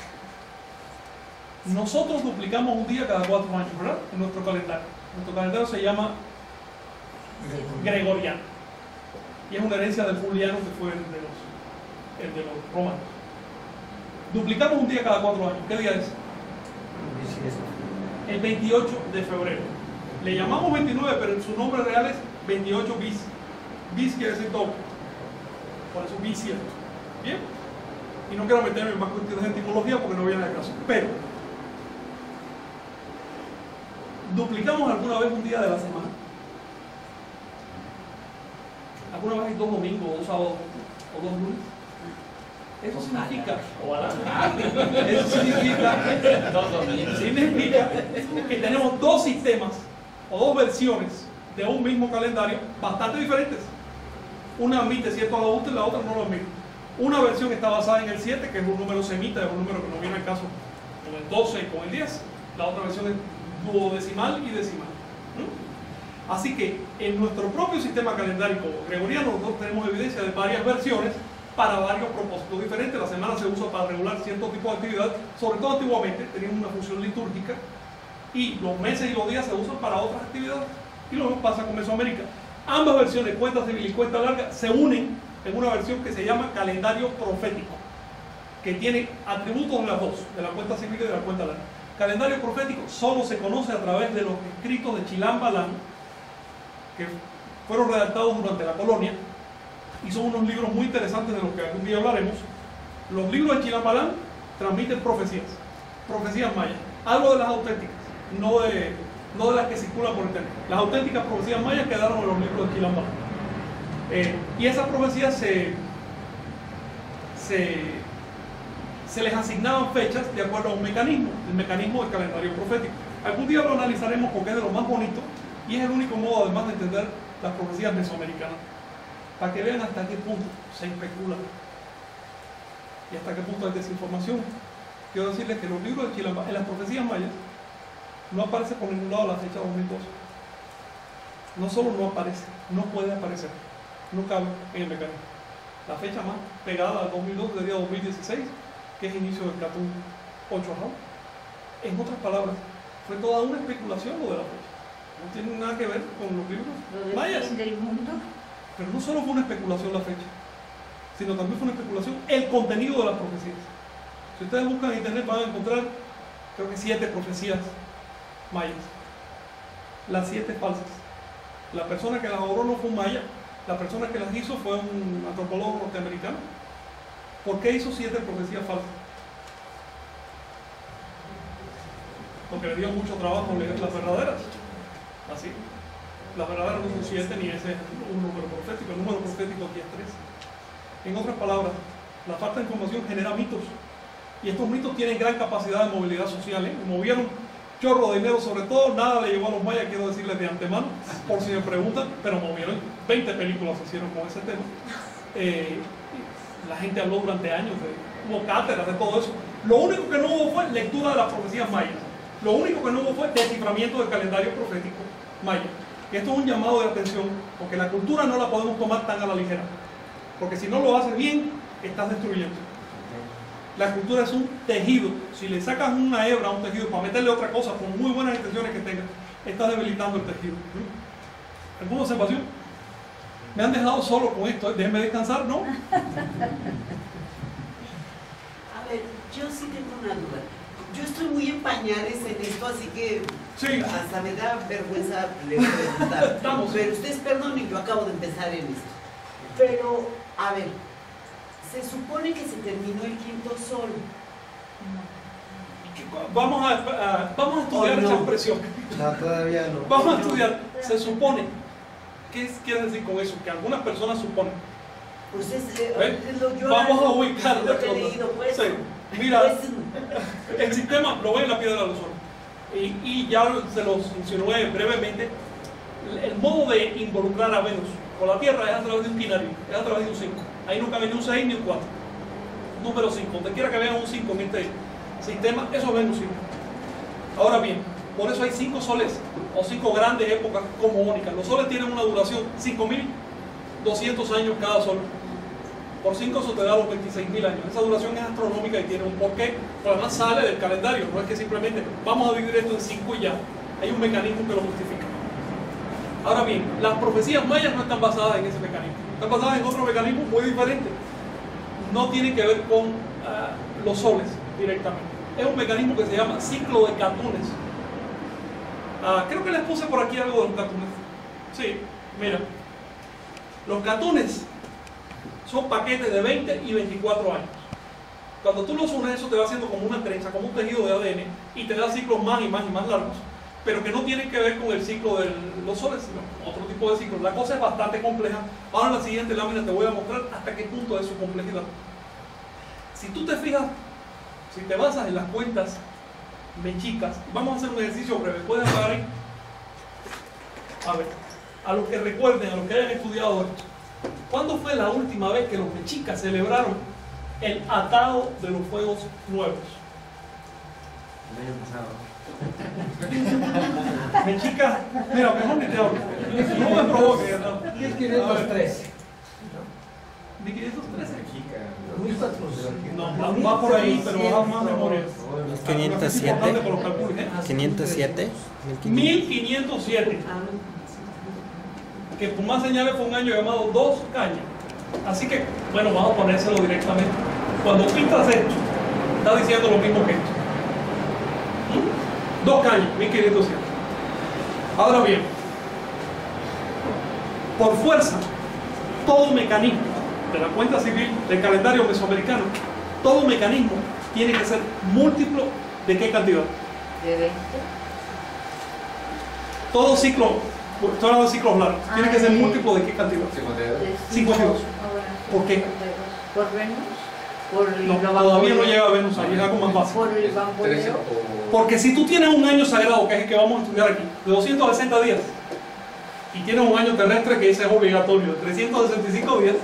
nosotros duplicamos un día cada 4 años, ¿verdad? En nuestro calendario. Nuestro calendario se llama gregoriano. Y es una herencia del juliano que fue el de los romanos. Duplicamos un día cada 4 años. ¿Qué día es? El 28 de febrero. Le llamamos 29, pero en su nombre real es 28 bis. Bis quiere decir doble. Por eso bisiesto. ¿Bien? Y no quiero meterme en más cuestiones de etimología porque no viene al caso. Pero, ¿duplicamos alguna vez un día de la semana? ¿Alguna vez hay 2 domingos, o 2 sábados, o 2 lunes? Eso significa que tenemos 2 sistemas o 2 versiones de un mismo calendario bastante diferentes. Una admite ciertos ajustes, la otra no lo admite. Una versión está basada en el 7, que es un número semita, es un número que no viene al caso con el 12 y con el 10. La otra versión es duodecimal y decimal. Así que en nuestro propio sistema calendárico gregoriano nosotros tenemos evidencia de varias versiones para varios propósitos diferentes. La semana se usa para regular ciertos tipos de actividad, sobre todo antiguamente tenían una función litúrgica, y los meses y los días se usan para otras actividades. Y lo mismo pasa con Mesoamérica. Ambas versiones, cuenta civil y cuenta larga, se unen en una versión que se llama calendario profético, que tiene atributos de las dos, de la cuenta civil y de la cuenta larga. Calendario profético solo se conoce a través de los escritos de Chilam Balam, que fueron redactados durante la colonia, y son unos libros muy interesantes de los que algún día hablaremos. Los libros de Chilam Balam transmiten profecías mayas, algo de las auténticas, no de las que circulan por internet. Las auténticas profecías mayas quedaron en los libros de Chilam Balam. Y esas profecías se les asignaban fechas de acuerdo a un mecanismo, el mecanismo del calendario profético. Algún día lo analizaremos porque es de lo más bonito y es el único modo además de entender las profecías mesoamericanas, para que vean hasta qué punto se especula y hasta qué punto hay desinformación. Quiero decirles que los libros de Chilam Balam, en las profecías mayas, no aparece por ningún lado la fecha 2012. No solo no aparece, no puede aparecer, no cabe en el mecanismo. La fecha más pegada al 2012 sería 2016, que es inicio del Catún 8 Arrau. En otras palabras, fue toda una especulación lo de la fecha. No tiene nada que ver con los libros mayas. Del mundo. Pero no solo fue una especulación la fecha, sino también fue una especulación el contenido de las profecías. Si ustedes buscan en internet van a encontrar, creo que 7 profecías mayas. Las 7 falsas. La persona que las elaboró no fue un maya, la persona que las hizo fue un antropólogo norteamericano. ¿Por qué hizo 7 profecías falsas? Porque le dio mucho trabajo leer las verdaderas. Así. Las verdaderas no son 7 ni ese es un número profético. El número profético aquí es 3. En otras palabras, la falta de información genera mitos. Y estos mitos tienen gran capacidad de movilidad social. Movieron chorro de dinero, sobre todo, nada le llevó a los mayas, quiero decirles de antemano, por si me preguntan, pero movieron 20 películas, se hicieron con ese tema. La gente habló durante años, hubo cátedras de todo eso. Lo único que no hubo fue lectura de las profecías mayas. Lo único que no hubo fue desciframiento del calendario profético maya. Y esto es un llamado de atención, porque la cultura no la podemos tomar tan a la ligera. Porque si no lo haces bien, estás destruyendo. La cultura es un tejido. Si le sacas una hebra a un tejido para meterle otra cosa, por muy buenas intenciones que tengas, estás debilitando el tejido. ¿Alguna observación? Me han dejado solo con esto. Déjenme descansar, ¿no? A ver, yo sí tengo una duda. Yo estoy muy en pañales en esto, así que sí, hasta me da vergüenza le preguntar. Vamos. Pero ustedes perdonen, yo acabo de empezar en esto. Pero, a ver, se supone que se terminó el quinto sol. Vamos a estudiar esa expresión. No, todavía no. Vamos a estudiar. Se supone. ¿Qué quiere decir con eso? Que algunas personas suponen. Pues vamos a ubicar lo que he leído, pues. Sí. Mira, pues, el sistema lo ven en la piedra de los soles. Y ya se los insinué brevemente. El modo de involucrar a Venus con la Tierra es a través de un quinario, es a través de un 5. Ahí nunca viene un 6 ni un 4. Número 5. Donde quiera que vean un 5 en este sistema, eso es Venus 5. Ahora bien, por eso hay 5 soles o 5 grandes épocas cosmogónicas. Los soles tienen una duración 5.200 años cada sol. Por 5 eso te da los 26.000 años. Esa duración es astronómica y tiene un porqué. Pero además sale del calendario. No es que simplemente vamos a dividir esto en 5 y ya. Hay un mecanismo que lo justifica. Ahora bien, las profecías mayas no están basadas en ese mecanismo. Están basadas en otro mecanismo muy diferente. No tiene que ver con los soles directamente. Es un mecanismo que se llama ciclo de catunes. Creo que les puse por aquí algo de los catunes. Sí, mira. Los catunes son paquetes de 20 y 24 años. Cuando tú los unes, eso te va haciendo como una trenza, como un tejido de ADN, y te da ciclos más y más y más largos, pero que no tienen que ver con el ciclo de los soles, sino otro tipo de ciclos. La cosa es bastante compleja. Ahora en la siguiente lámina te voy a mostrar hasta qué punto es su complejidad. Si tú te fijas, si te basas en las cuentas mexicas, vamos a hacer un ejercicio breve. ¿Pueden pagar ahí? A ver, a los que recuerden, a los que hayan estudiado esto, ¿cuándo fue la última vez que los mexicas celebraron el atado de los fuegos nuevos? El año pasado. Mexica, mira, mejor ni te hablo. No me provoque. 1503. ¿De 513? Mexica. No, va por ahí, pero va más memoria. 507. 507. 1507. Que Pumá señala fue un año llamado Dos Cañas. Así que, bueno, vamos a ponérselo directamente. Cuando pintas esto, está diciendo lo mismo que esto. Dos Cañas, 1507. Ahora bien, por fuerza, todo mecanismo de la cuenta civil del calendario mesoamericano, todo mecanismo tiene que ser múltiplo de qué cantidad. De 20. Todo ciclo, estoy hablando de ciclos largos, tiene que ser múltiplo de qué cantidad. 52. ¿Por qué? Por Venus. Por el No, todavía no llega a Venus, ahí es algo más básico. Por el bamboleo. Porque si tú tienes un año sagrado, que es el que vamos a estudiar aquí, de 260 días, y tienes un año terrestre que ese es obligatorio, de 365 días,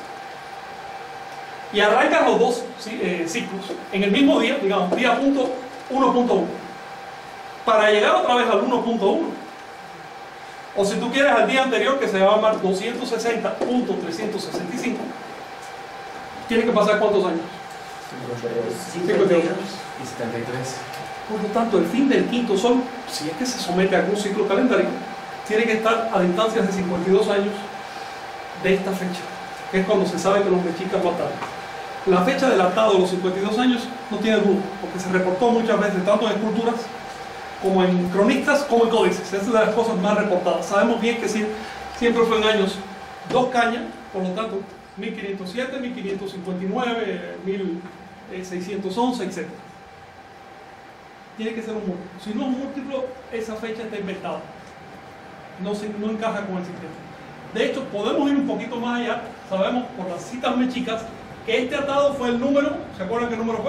y arrancas los dos ciclos en el mismo día, digamos, día punto 1.1, para llegar otra vez al 1.1, o si tú quieres al día anterior, que se va a llamar 260.365, tiene que pasar ¿cuántos años? 52. Y 73. Por lo tanto, el fin del quinto sol, si es que se somete a algún ciclo calendario, tiene que estar a distancias de 52 años de esta fecha. que es cuando se sabe que los mexicas lo ataron. La fecha del atado de los 52 años no tiene duda, porque se reportó muchas veces, tanto en esculturas como en cronistas, como en códices. Esa es de las cosas más reportadas. Sabemos bien que siempre fue en años 2 cañas, por lo tanto, 1507, 1559, 1611, etc. Tiene que ser un múltiplo. Si no es un múltiplo, esa fecha está inventada. No encaja con el sistema. De hecho, podemos ir un poquito más allá. Sabemos por las citas mexicas que este atado fue el número. ¿Se acuerdan qué número fue?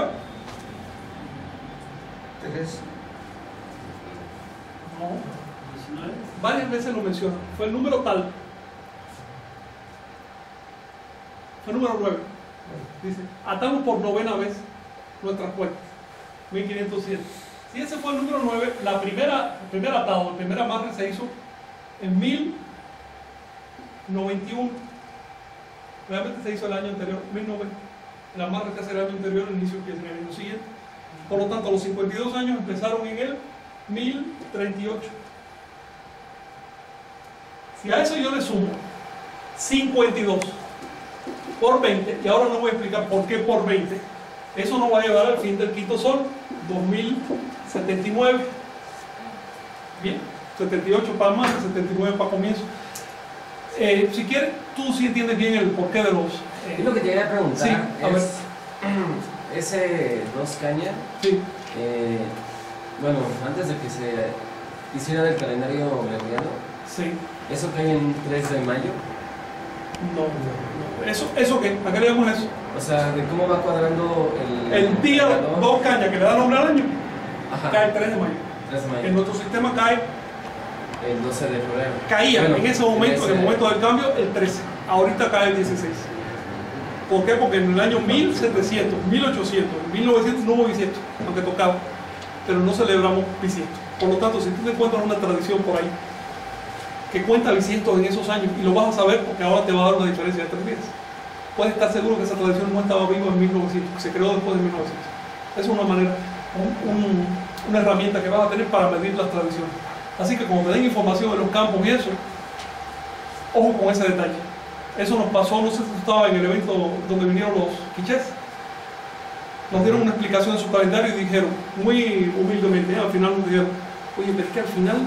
3. No. 19. Varias veces lo menciona. Fue el número tal. Fue el número 9. Dice, atamos por 9ª vez nuestras cuentas. 1507. Si ese fue el número 9, el primer atado, el primer amarre se hizo en 1091. Realmente se hizo el año anterior, 1090. El amarre que hace el año anterior, el inicio que es el año siguiente. Por lo tanto, los 52 años empezaron en el 1038. Si a eso yo le sumo 52 por 20, y ahora no voy a explicar por qué por 20, eso nos va a llevar al fin del quinto sol, 2079. Bien, 78 para más, 79 para comienzo. Si quieres, tú sí entiendes bien el porqué de los... Es lo que te quería preguntar. Sí, a ver. Ese 2 caña, Sí. bueno, antes de que se hiciera el calendario gregoriano, Sí. ¿eso cae en 3 de mayo? No. ¿Eso qué? ¿A qué le damos eso? O sea, de cómo va cuadrando El día calor. 2 cañas que le da nombre al año, Ajá, cae el 3 de mayo. 3 de mayo. En nuestro sistema cae, El 12 de febrero. caía Bueno, en ese momento, en el ese- momento del cambio, el 13. Ahorita cae el 16. ¿Por qué? Porque en el año 1700, 1800, 1900 no hubo bisiesto, aunque tocaba, pero no celebramos bisiesto. Por lo tanto, si tú te encuentras una tradición por ahí que cuenta bisiestos en esos años, y lo vas a saber porque ahora te va a dar una diferencia de 3 días, puedes estar seguro que esa tradición no estaba viva en 1900, que se creó después de 1900. Es una manera, una herramienta que vas a tener para medir las tradiciones. Así que cuando te den información de los campos y eso, ojo con ese detalle. Eso nos pasó, no sé si tú estabas en el evento donde vinieron los quichés. Nos dieron una explicación de su calendario y dijeron, muy humildemente, al final nos dijeron, oye, pero es que al final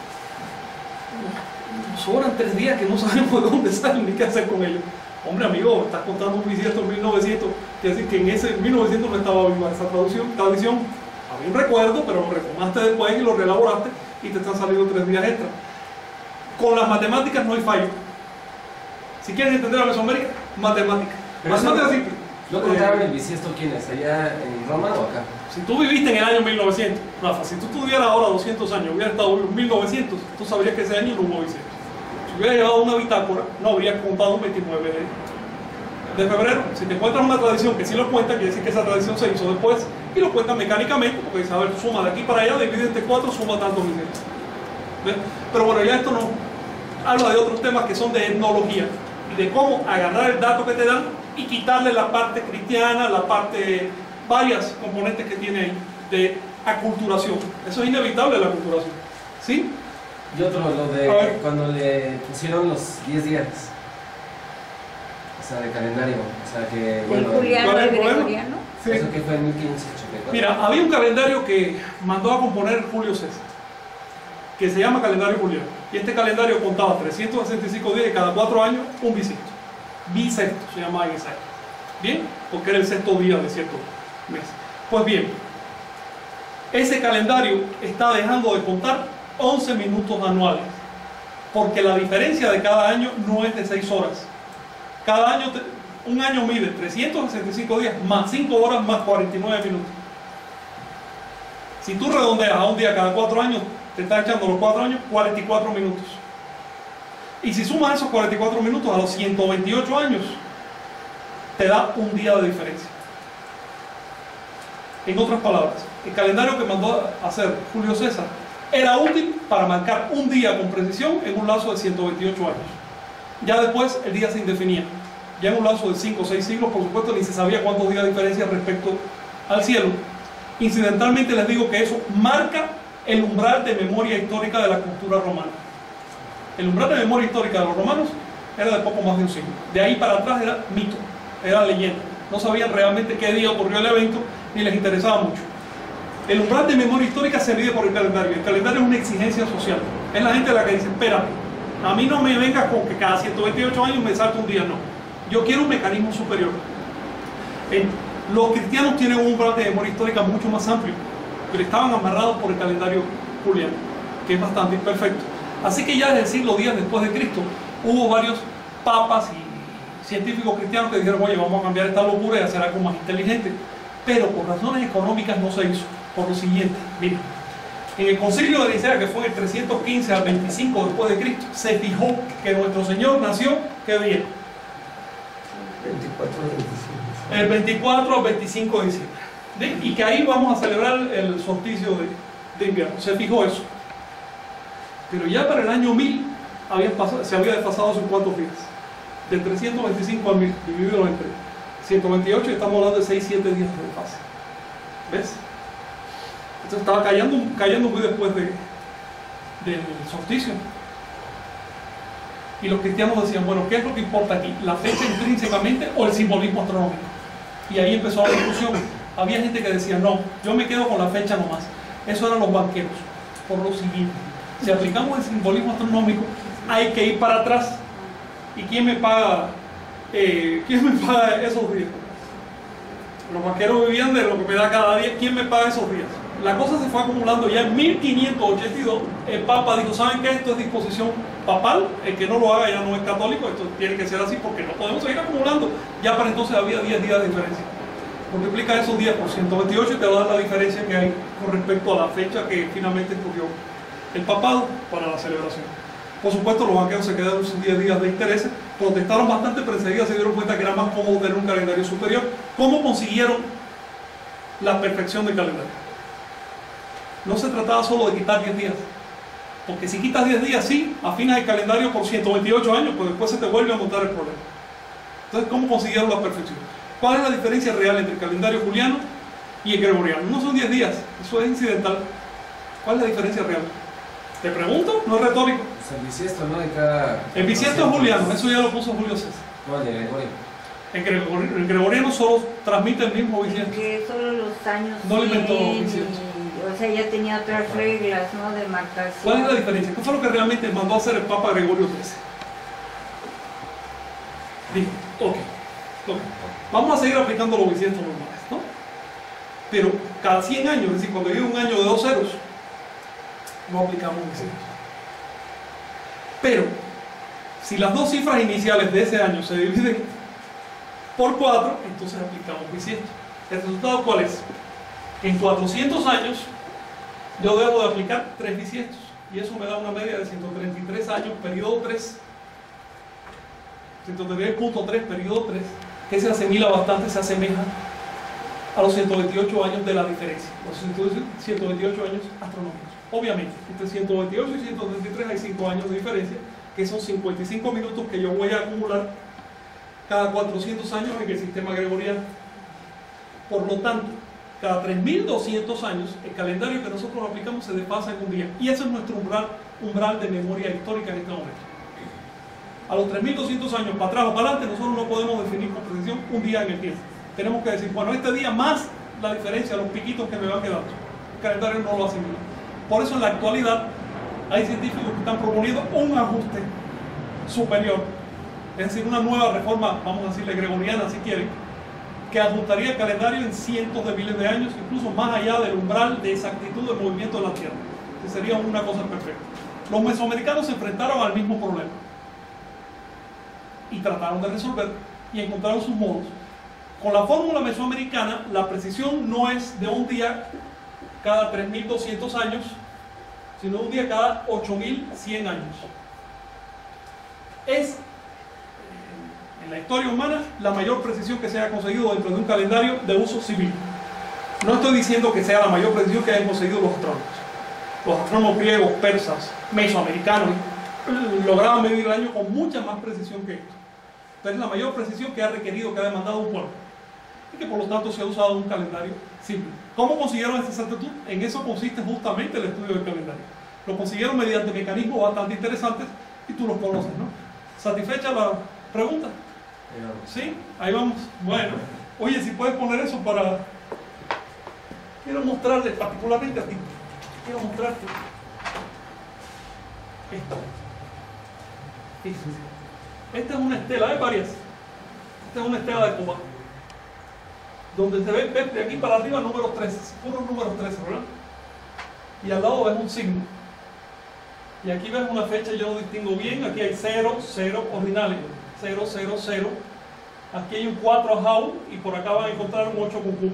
nos sobran 3 días que no sabemos de dónde salen ni qué hacer con ellos. Hombre, amigo, estás contando un bisiesto en 1900, quiere decir que en ese 1900 no estaba viva esa tradición. Había un recuerdo, pero lo retomaste después y lo reelaboraste y te están saliendo 3 días extra. Con las matemáticas no hay fallo. Si quieres entender a Mesoamérica, matemáticas. Pero Matemáticas eso- simples. ¿No contaron el bisiesto quiénes? ¿Allá en Roma o acá? Si tú viviste en el año 1900, Rafa, si tú tuvieras ahora 200 años, hubieras estado en 1900, tú sabrías que ese año no hubo bisiesto. Si hubieras llevado una bitácora, no habrías contado un 29 de febrero. Si te encuentras una tradición que sí lo cuenta, quiere decir que esa tradición se hizo después y lo cuentan mecánicamente, porque dice, a ver, suma de aquí para allá, divide entre 4, suma tantos bisiestos. ¿Ves? Pero bueno, ya esto no habla de otros temas que son de etnología y de cómo agarrar el dato que te dan y quitarle la parte cristiana, la parte, varias componentes que tiene ahí de aculturación. Eso es inevitable, la aculturación. ¿Sí? Y otro, lo A de ver. cuando le pusieron los 10 días. O sea, de calendario. O sea, que ¿El bueno. juliano ¿cuál es y el problema? gregoriano? Sí. Eso que fue en 1584. Mira, había un calendario que mandó a componer Julio César, que se llama calendario juliano. Y este calendario contaba 365 días y cada 4 años un bisiesto. Bisecto se llamaba en esa época. ¿Bien? Porque era el 6º día de cierto mes. Pues bien, ese calendario está dejando de contar 11 minutos anuales, porque la diferencia de cada año no es de 6 horas. Cada año, un año mide 365 días más 5 horas más 49 minutos. Si tú redondeas a un día cada 4 años, te estás echando los 4 años 44 minutos. Y si sumas esos 44 minutos a los 128 años, te da un día de diferencia. En otras palabras, el calendario que mandó a hacer Julio César era útil para marcar un día con precisión en un lapso de 128 años. Ya después el día se indefinía. Ya en un lapso de 5 o 6 siglos, por supuesto, ni se sabía cuántos días de diferencia respecto al cielo. Incidentalmente les digo que eso marca el umbral de memoria histórica de la cultura romana. El umbral de memoria histórica de los romanos era de poco más de un siglo. De ahí para atrás era mito, era leyenda. No sabían realmente qué día ocurrió el evento, ni les interesaba mucho. El umbral de memoria histórica se mide por el calendario. El calendario es una exigencia social. Es la gente la que dice, espérate, a mí no me vengas con que cada 128 años me salta un día, no. Yo quiero un mecanismo superior. Los cristianos tienen un umbral de memoria histórica mucho más amplio, pero estaban amarrados por el calendario juliano, que es bastante imperfecto. Así que ya desde el siglo X después de Cristo hubo varios papas y científicos cristianos que dijeron, oye, vamos a cambiar esta locura y hacer algo más inteligente. Pero por razones económicas no se hizo. Por lo siguiente, miren, en el concilio de Nicea, que fue el 315 al 25 después de Cristo, se fijó que nuestro Señor nació, ¿qué día? 24 de diciembre. El 24 al 25 de diciembre. Y que ahí vamos a celebrar el solsticio de invierno. Se fijó eso. Pero ya para el año 1000 se había desfasado sus cuantos días. Del 325 al 1000, dividido entre 128, y estamos hablando de 6-7 días de desfase. ¿Ves? Entonces estaba cayendo muy después del solsticio. Y los cristianos decían, bueno, ¿qué es lo que importa aquí? ¿La fecha intrínsecamente o el simbolismo astronómico? Y ahí empezó la discusión. Había gente que decía, no, yo me quedo con la fecha nomás. Eso eran los banqueros. Por lo siguiente, si aplicamos el simbolismo astronómico, hay que ir para atrás. ¿Y quién me paga esos días? Los banqueros vivían de lo que me da cada día. ¿Quién me paga esos días? La cosa se fue acumulando. Ya en 1582 el Papa dijo, ¿saben qué? Esto es disposición papal, el que no lo haga ya no es católico, esto tiene que ser así porque no podemos seguir acumulando. Ya para entonces había 10 días de diferencia. Multiplica esos días por 128 y te va a dar la diferencia que hay con respecto a la fecha que finalmente escogió el papado para la celebración. Por supuesto, los banqueros se quedaron sus 10 días de intereses, protestaron bastante, pero enseguida se dieron cuenta que era más cómodo tener un calendario superior. ¿Cómo consiguieron la perfección del calendario? No se trataba solo de quitar 10 días, porque si quitas 10 días, sí, afinas el calendario por 128 años, pues después se te vuelve a montar el problema. Entonces, ¿cómo consiguieron la perfección? ¿Cuál es la diferencia real entre el calendario juliano y el gregoriano? No son 10 días, eso es incidental. ¿Cuál es la diferencia real? Te pregunto, no es retórico. Pues el bisiesto, ¿no? De cada... El bisiesto es juliano, eso ya lo puso Julio César. No, el de Gregorio. El gregoriano solo transmite el mismo bisiesto. Que solo los años No lo inventó 100 bisiesto. o sea, ya tenía otras reglas, ¿no? De marcación. ¿Cuál es la diferencia? ¿Qué fue lo que realmente mandó a hacer el Papa Gregorio XIII? Dijo, ok. Vamos a seguir aplicando los bisiestos normales, ¿no? Pero cada 100 años, es decir, cuando llega un año de 2 ceros, no aplicamos bisiestos. Pero, si las dos cifras iniciales de ese año se dividen por 4, entonces aplicamos bisiestos. ¿El resultado cuál es? En 400 años, yo debo de aplicar 3 bisiestos. Y eso me da una media de 133 años, periodo 3. 133.3, periodo 3, que se asimila bastante, se asemeja a los 128 años de la diferencia, los 128 años astronómicos. Obviamente, entre 128 y 133 hay 5 años de diferencia, que son 55 minutos que yo voy a acumular cada 400 años en el sistema gregoriano. Por lo tanto, cada 3.200 años, el calendario que nosotros aplicamos se desfasa en un día. Y ese es nuestro umbral de memoria histórica en este momento. A los 3.200 años, para atrás o para adelante, nosotros no podemos definir con precisión un día en el tiempo. Tenemos que decir, bueno, este día más la diferencia, los piquitos que me van quedando. El calendario no lo asimila. Por eso en la actualidad hay científicos que están proponiendo un ajuste superior. Es decir, una nueva reforma, vamos a decirle gregoriana si quieren, que ajustaría el calendario en cientos de miles de años, incluso más allá del umbral de exactitud del movimiento de la Tierra. Que sería una cosa perfecta. Los mesoamericanos se enfrentaron al mismo problema y trataron de resolver y encontraron sus modos. Con la fórmula mesoamericana, la precisión no es de un día cada 3.200 años, sino un día cada 8.100 años. Es, en la historia humana, la mayor precisión que se haya conseguido dentro de un calendario de uso civil. No estoy diciendo que sea la mayor precisión que hayan conseguido los astrónomos. Los astrónomos griegos, persas, mesoamericanos, lograban medir el año con mucha más precisión que esto. Pero es la mayor precisión que ha requerido, que ha demandado un pueblo. Y que por lo tanto se ha usado un calendario simple. ¿Cómo consiguieron esa exactitud? En eso consiste justamente el estudio del calendario. Lo consiguieron mediante mecanismos bastante interesantes y tú los conoces, ¿no? ¿Satisfecha la pregunta? ¿Sí? Ahí vamos. Bueno, oye, si puedes poner eso para... Quiero mostrarle particularmente a ti. Quiero mostrarte esto. Fíjense. Esta es una estela, hay varias. Esta es una estela de Cobá. Donde se ve de aquí para arriba números 13, puros números 13, ¿verdad? Y al lado ves un signo. Y aquí ves una fecha, yo no distingo bien. Aquí hay 0, 0 ordinales. 0, 0, 0. Aquí hay un 4 Jau y por acá van a encontrar un 8 Cucú.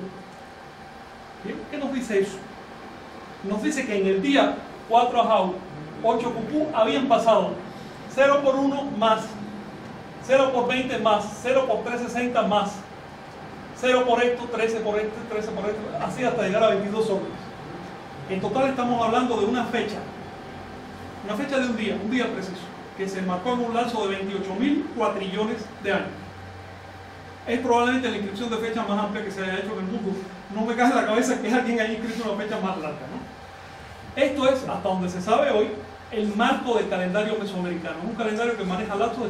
¿Qué nos dice eso? Nos dice que en el día 4 Jau, 8 Cucú habían pasado 0 por 1 más, 0 por 20 más, 0 por 360 más, 0 por esto, 13 por esto, 13 por esto, así hasta llegar a 22 órdenes. En total estamos hablando de una fecha de un día preciso, que se marcó en un lapso de 28.000 cuatrillones de años. Es probablemente la inscripción de fecha más amplia que se haya hecho en el mundo. No me cae en la cabeza que alguien haya inscrito una fecha más larga, ¿no? Esto es, hasta donde se sabe hoy, el marco del calendario mesoamericano. Es un calendario que maneja lapsos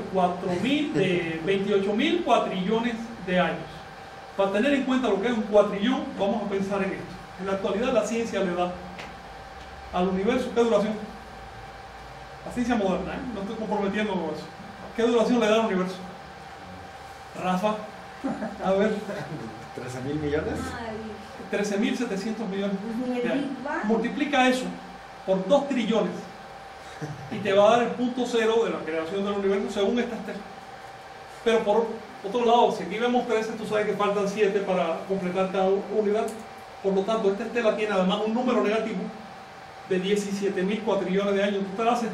de 28.000 cuatrillones de años. Para tener en cuenta lo que es un cuatrillón, vamos a pensar en esto. En la actualidad la ciencia le da al universo, ¿qué duración? La ciencia moderna, ¿eh? No estoy comprometiendo con eso. ¿Qué duración le da al universo? Rafa, a ver. 13.000 millones. 13.700 millones Ni de el años. Big Bang. Multiplica eso por 2 trillones y te va a dar el punto cero de la creación del universo según esta estela. Pero por otro lado, si aquí vemos 13, tú sabes que faltan 7 para completar cada unidad. Por lo tanto, esta estela tiene además un número negativo de 17.000 cuatrillones de años. Tú te haces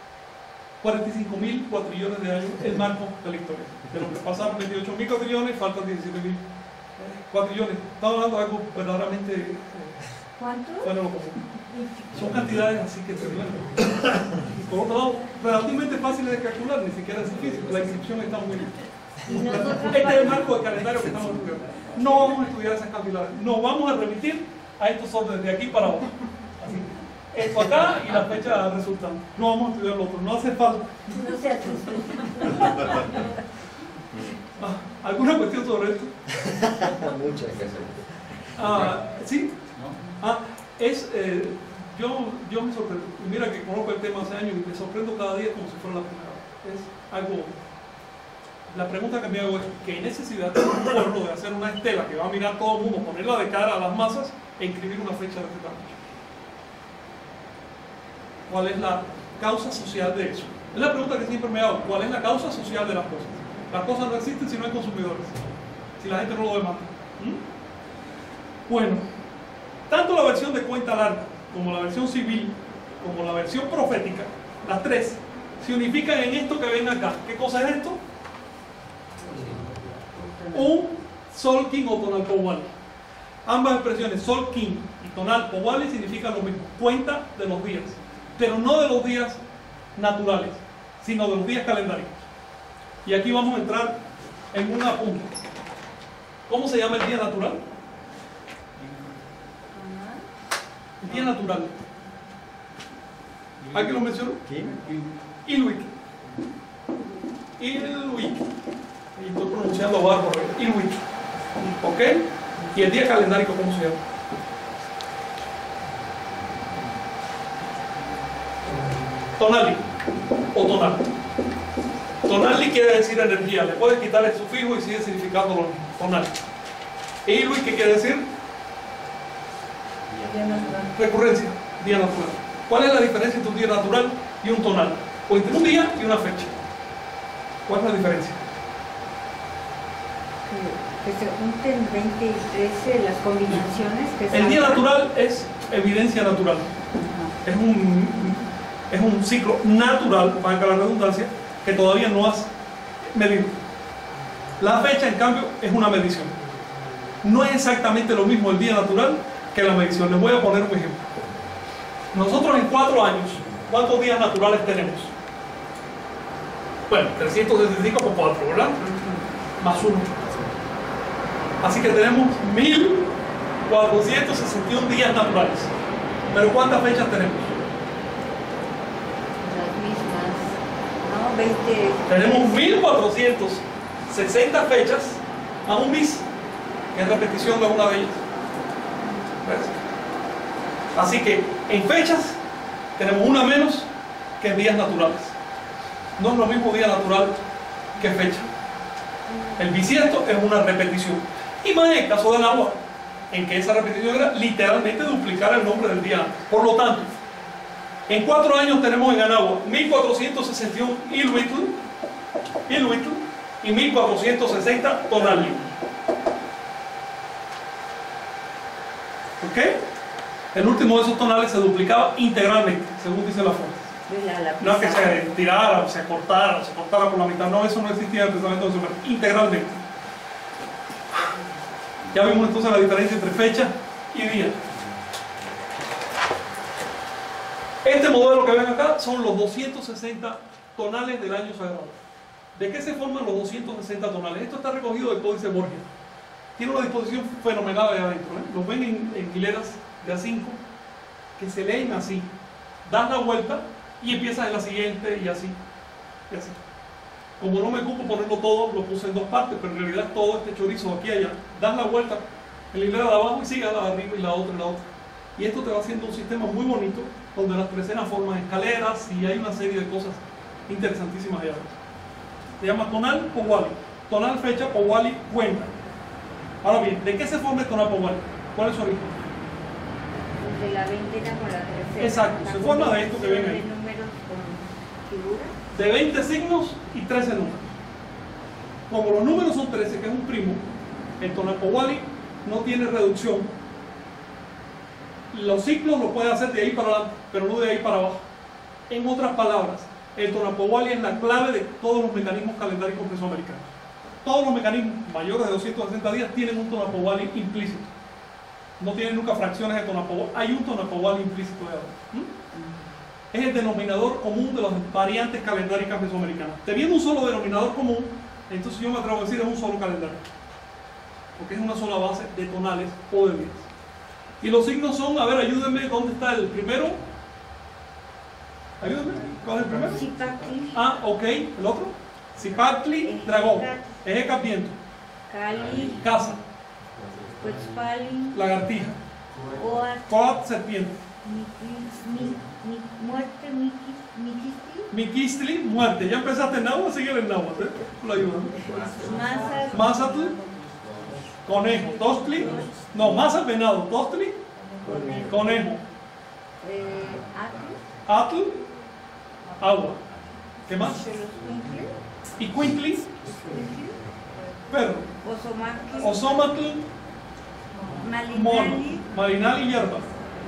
45.000 cuatrillones de años el marco de la historia. De lo que pasaron 28.000 cuatrillones, faltan 17.000 cuatrillones. Estamos hablando de algo verdaderamente ¿Cuánto? fuera de lo común. Son cantidades así que se duelen. Y por otro lado, relativamente fáciles de calcular, ni siquiera es difícil. La inscripción está muy bien. Este es el marco de calendario que estamos estudiando. No vamos a estudiar esas cantidades. Nos vamos a remitir a estos órdenes de aquí para abajo. Así. Esto acá y la fecha resultante. No vamos a estudiar lo otro. No hace falta. No se asuste. ¿Alguna cuestión sobre esto? Muchas. ¿Sí? Yo me sorprendo. Mira que conozco el tema hace años y me sorprendo cada día como si fuera la primera vez. Es algo. La pregunta que me hago es: ¿qué necesidad tiene un pueblo de hacer una estela que va a mirar todo el mundo, ponerla de cara a las masas e inscribir una fecha de este tamaño? ¿Cuál es la causa social de eso? Es la pregunta que siempre me hago. ¿Cuál es la causa social de las cosas? Las cosas no existen si no hay consumidores, si la gente no lo demanda. Bueno, tanto la versión de cuenta larga como la versión civil, como la versión profética, las tres, se unifican en esto que ven acá. ¿Qué cosa es esto? Un Solkin o tonal Powali. Ambas expresiones, Solkin y tonal Powali, significan lo mismo, cuenta de los días, pero no de los días naturales, sino de los días calendáricos. Y aquí vamos a entrar en un apunte. ¿Cómo se llama el día natural? El día natural. ¿Alguien lo mencionó? Iluit. Iluit. Y estoy pronunciando bárbaro. Iluit. ¿Ok? ¿Y el día calendárico cómo se llama? Tonali o tonal. Tonali quiere decir energía. Le puedes quitar el sufijo y sigue significando lo mismo. Tonali. ¿E Iluit qué quiere decir? Recurrencia, día natural. ¿Cuál es la diferencia entre un día natural y un tonal? O entre un día y una fecha. ¿Cuál es la diferencia? Que se junten 20 y 13 las combinaciones que El día salgan. natural es evidencia natural. Es un ciclo natural, para la redundancia, que todavía no has medido. La fecha, en cambio, es una medición. No es exactamente lo mismo el día natural que la medición. Les voy a poner un ejemplo. Nosotros en 4 años, ¿cuántos días naturales tenemos? Bueno, 365 por 4, ¿verdad? Más 1. Así que tenemos 1461 días naturales. Pero ¿cuántas fechas tenemos? Las mismas. No, 20. Tenemos 1460 fechas a un bis, que es repetición de una de ellas. ¿Ves? Así que en fechas tenemos una menos que en días naturales. No es lo mismo día natural que fecha. El bisiesto es una repetición. Y más en el caso del agua, en que esa repetición era literalmente duplicar el nombre del día antes. Por lo tanto, en 4 años tenemos en Anagua 1461 Ilhuitl y 1460 Tonali. ¿Ok? El último de esos tonales se duplicaba integralmente, según dice la fuente. No es que se tirara, o se cortara por la mitad. No, eso no existía en el pensamiento de Sumer. Integralmente. Ya vimos entonces la diferencia entre fecha y día. Este modelo que ven acá son los 260 tonales del año sagrado. ¿De qué se forman los 260 tonales? Esto está recogido del Códice Borgia. Tiene una disposición fenomenal allá adentro. Los ven en hileras de A5 que se leen así. Das la vuelta y empiezas en la siguiente y así. Y así. Como no me ocupo ponerlo todo, lo puse en 2 partes, pero en realidad todo este chorizo de aquí a allá. Das la vuelta en la hilera de abajo y sigue a la de arriba y la otra y la otra. Y esto te va haciendo un sistema muy bonito, donde las trecenas forman escaleras y hay una serie de cosas interesantísimas allá adentro. Se llama tonal Powali. Tonal fecha, Powali cuenta. Ahora bien, ¿de qué se forma el tonal Powali? ¿Cuál es su origen? De la veintena con la tercera. Exacto, se forma de esto que ven ahí. De números con figuras. De 20 signos y 13 números. Como los números son 13, que es un primo, el tonal Powali no tiene reducción. Los ciclos los puede hacer de ahí para adelante, pero no de ahí para abajo. En otras palabras, el tonal Powali es la clave de todos los mecanismos calendáricos mesoamericanos. Todos los mecanismos mayores de 260 días tienen un tonal Powali implícito. No tienen nunca fracciones de tonal Powali. Hay un tonal Powali implícito de ahora. Es el denominador común de las variantes calendáricas mesoamericanas. Teniendo un solo denominador común, entonces yo me atrevo a decir es un solo calendario. Porque es una sola base de tonales o de días. Y los signos son, a ver, ayúdenme, ¿dónde está el primero? Ayúdenme, ¿cuál es el primero? Zipacli. Ah, ok, ¿el otro? Zipacli, dragón. Ejeca, viento. Cali. Casa. Quetzpali. Lagartija. Coat. Coat, serpiente. Muerte. Miquistli. Miquistli, muerte. Ya empezaste en náhuatl, sigue en náhuatl, ¿eh? Lo ayudan. Mazatl. Mazatl, conejo. Tostli, no, Mazatl, venado. Tostli, conejo. Atl. Atl, agua. ¿Qué más? Xoloscuincle. Y Quintli, perro. Ozomatl. Ozomatl, mono. Malinali. Marinal y hierba.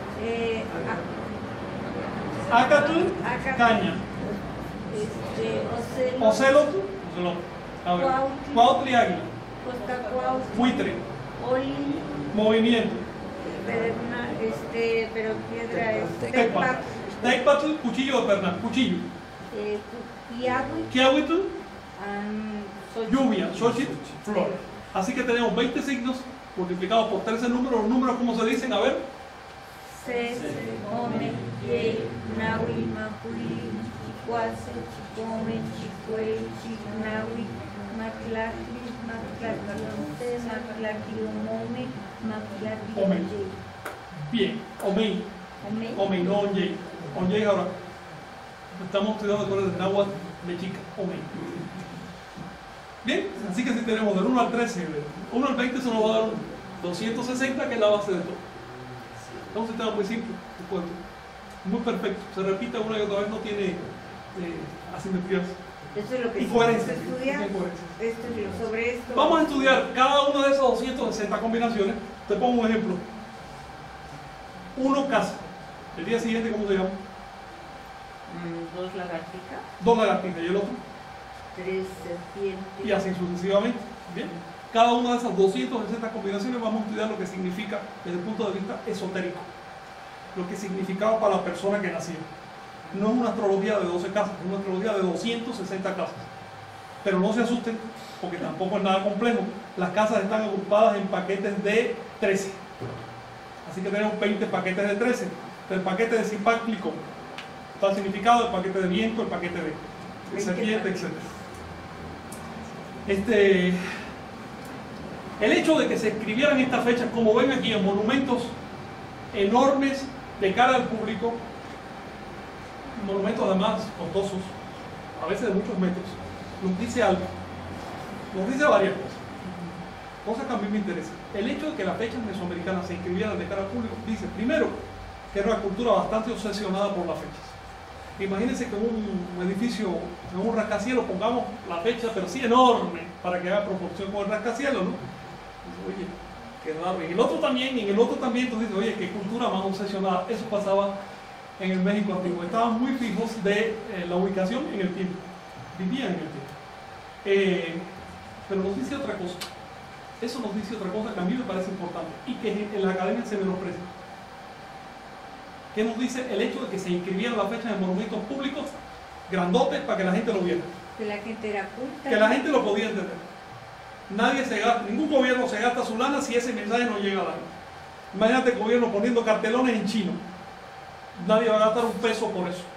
Acatl, caña. Ocelo. Ocelotl, a ver. Cuautli, águila. Costacuautli. Buitre, Olin. movimiento. Pero piedra es Tecpatl. Tecpatl, cuchillo de perna, cuchillo. Kiahuitl, lluvia. Xochitl, flor. Así que tenemos 20 signos multiplicados por 13 números. Los números, ¿cómo se dicen? A ver. Ses, Ome, Ye, Nahui, Mapuli, Chicuase, Chicome, Chicuey, Chicnahui, Maclacli, Maclaclionte, Maclacliomome, Maclaclionte. Bien, Omei. Omei, no Onjei. Onjei ahora. Estamos estudiando con el náhuatl de chica, Omei. Bien, así que si tenemos del 1 al 13, 1 al 20 se nos va a dar 260, que es la base de todo. Es un sistema muy simple, muy perfecto, se repite una y otra vez, no tiene asimetrías. Eso es lo que Y coherencia. estudia. Sobre esto. Vamos a estudiar cada una de esas 260 combinaciones. Te pongo un ejemplo. Uno casa. El día siguiente, ¿cómo se llama? 2 lagartijas. 2 lagartijas. ¿Y el otro? 3 serpientes. Y así sucesivamente. Bien. Cada una de esas 260 combinaciones vamos a estudiar lo que significa desde el punto de vista esotérico. Lo que significaba para la persona que nacía. No es una astrología de 12 casas, es una astrología de 260 casas. Pero no se asusten, porque tampoco es nada complejo. Las casas están agrupadas en paquetes de 13. Así que tenemos 20 paquetes de 13. El paquete de Zipaclico está el significado, el paquete de viento, el paquete de de serpiente, etc. El hecho de que se escribieran estas fechas, como ven aquí, en monumentos enormes de cara al público, monumentos además costosos, a veces de muchos metros, nos dice algo, nos dice varias cosas que a mí me interesan. El hecho de que las fechas mesoamericanas se inscribieran de cara al público dice, primero, que era una cultura bastante obsesionada por las fechas. Imagínense que en un edificio, en un rascacielos, pongamos la fecha, pero sí enorme, para que haga proporción con el rascacielos, ¿no? Oye, qué raro. Y en el otro también, tú dices, oye, qué cultura más obsesionada. Eso pasaba en el México antiguo. Estaban muy fijos de la ubicación en el tiempo. Vivían en el tiempo. Pero nos dice otra cosa. Eso nos dice otra cosa que a mí me parece importante y que en la academia se menosprecia. ¿Qué nos dice el hecho de que se inscribieran las fechas en monumentos públicos grandotes para que la gente lo viera? Que la gente era culta. Que la gente lo podía entender. Nadie se gasta, ningún gobierno se gasta su lana si ese mensaje no llega a la gente. Imagínate el gobierno poniendo cartelones en chino. Nadie va a gastar un peso por eso.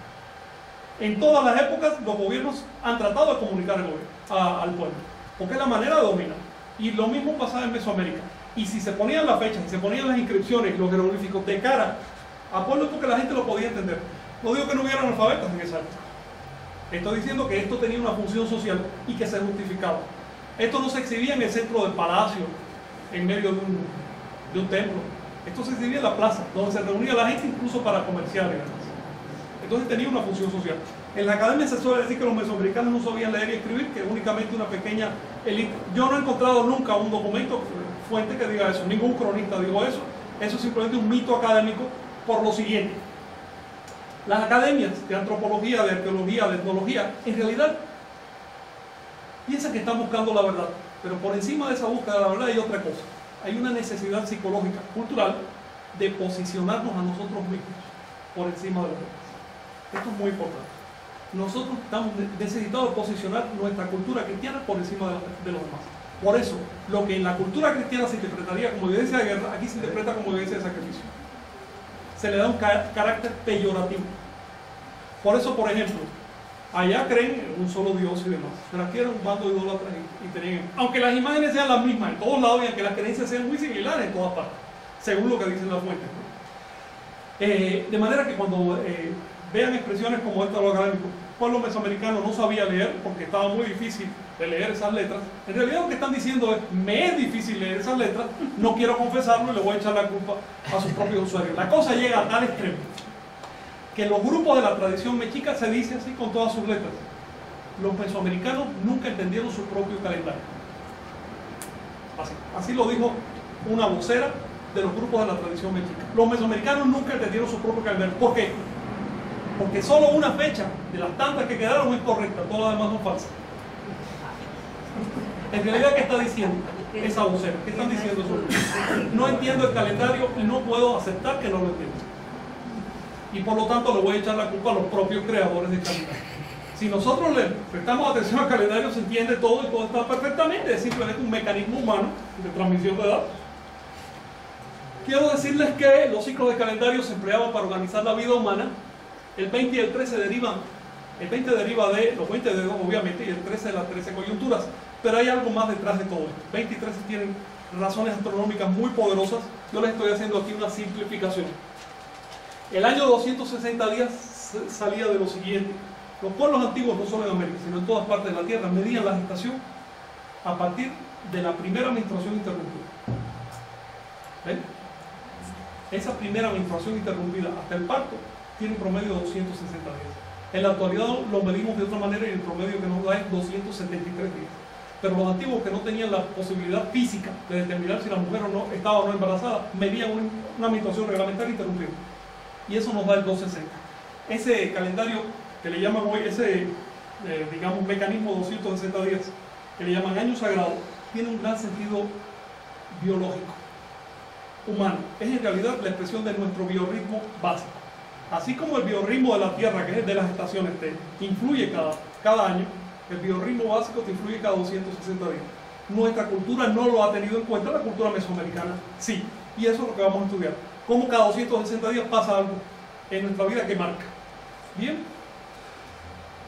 En todas las épocas los gobiernos han tratado de comunicar al pueblo, porque es la manera de dominar. Y lo mismo pasaba en Mesoamérica. Y si se ponían las fechas, y se ponían las inscripciones, los jeroglíficos de cara a pueblo, porque la gente lo podía entender. No digo que no hubieran analfabetas en esa época. Estoy diciendo que esto tenía una función social y que se justificaba. Esto no se exhibía en el centro del palacio, en medio de un templo. Esto se exhibía en la plaza, donde se reunía la gente incluso para comerciar y demás. Entonces tenía una función social. En la academia se suele decir que los mesoamericanos no sabían leer y escribir, que únicamente una pequeña élite. Yo no he encontrado nunca un documento, fuente que diga eso, ningún cronista dijo eso. Eso es simplemente un mito académico por lo siguiente. Las academias de antropología, de arqueología, de etnología, en realidad piensan que están buscando la verdad, pero por encima de esa búsqueda de la verdad hay otra cosa. Hay una necesidad psicológica, cultural, de posicionarnos a nosotros mismos por encima de los demás. Esto es muy importante. Nosotros estamos necesitados de posicionar nuestra cultura cristiana por encima de los demás. Por eso, lo que en la cultura cristiana se interpretaría como evidencia de guerra, aquí se interpreta como evidencia de sacrificio. Se le da un carácter peyorativo. Por eso, por ejemplo, allá creen en un solo Dios y demás, pero aquí era un bando de idólatras y tenían, aunque las imágenes sean las mismas en todos lados y aunque las creencias sean muy similares en todas partes, según lo que dicen las fuentes, ¿no? De manera que cuando vean expresiones como esta de los académicos, el pueblo mesoamericano no sabía leer porque estaba muy difícil de leer esas letras, en realidad lo que están diciendo es, me es difícil leer esas letras, no quiero confesarlo y le voy a echar la culpa a sus propios usuarios. La cosa llega a tal extremo que los grupos de la tradición mexica se dice así con todas sus letras. Los mesoamericanos nunca entendieron su propio calendario. Así lo dijo una vocera de los grupos de la tradición mexica. Los mesoamericanos nunca entendieron su propio calendario. ¿Por qué? Porque solo una fecha de las tantas que quedaron es correcta, todas las demás son falsas. En realidad, ¿qué está diciendo esa vocera? ¿Qué están diciendo eso? No entiendo el calendario y no puedo aceptar que no lo entiendo. Y por lo tanto le voy a echar la culpa a los propios creadores del calendario. Si nosotros le prestamos atención al calendario, se entiende todo y todo está perfectamente. Es simplemente un mecanismo humano de transmisión de datos. Quiero decirles que los ciclos de calendario se empleaban para organizar la vida humana. El 20 y el 13 derivan. El 20 deriva de los 20 dedos, obviamente, y el 13 de las 13 coyunturas. Pero hay algo más detrás de todo esto. 20 y 13 tienen razones astronómicas muy poderosas. Yo les estoy haciendo aquí una simplificación. El año 260 días salía de lo siguiente. Los pueblos antiguos, no solo en América, sino en todas partes de la Tierra, medían la gestación a partir de la primera menstruación interrumpida. ¿Ven? Esa primera menstruación interrumpida hasta el parto tiene un promedio de 260 días. En la actualidad lo medimos de otra manera y el promedio que nos da es 273 días. Pero los antiguos que no tenían la posibilidad física de determinar si la mujer estaba o no embarazada, medían una menstruación reglamentaria interrumpida. Y eso nos da el 260. Ese calendario que le llaman hoy, digamos, mecanismo de 260 días, que le llaman año sagrado, tiene un gran sentido biológico, humano. Es en realidad la expresión de nuestro biorritmo básico. Así como el biorritmo de la Tierra, que es de las estaciones, te influye cada año, el biorritmo básico te influye cada 260 días. Nuestra cultura no lo ha tenido en cuenta, la cultura mesoamericana sí. Y eso es lo que vamos a estudiar. Cómo cada 260 días pasa algo en nuestra vida que marca. Bien.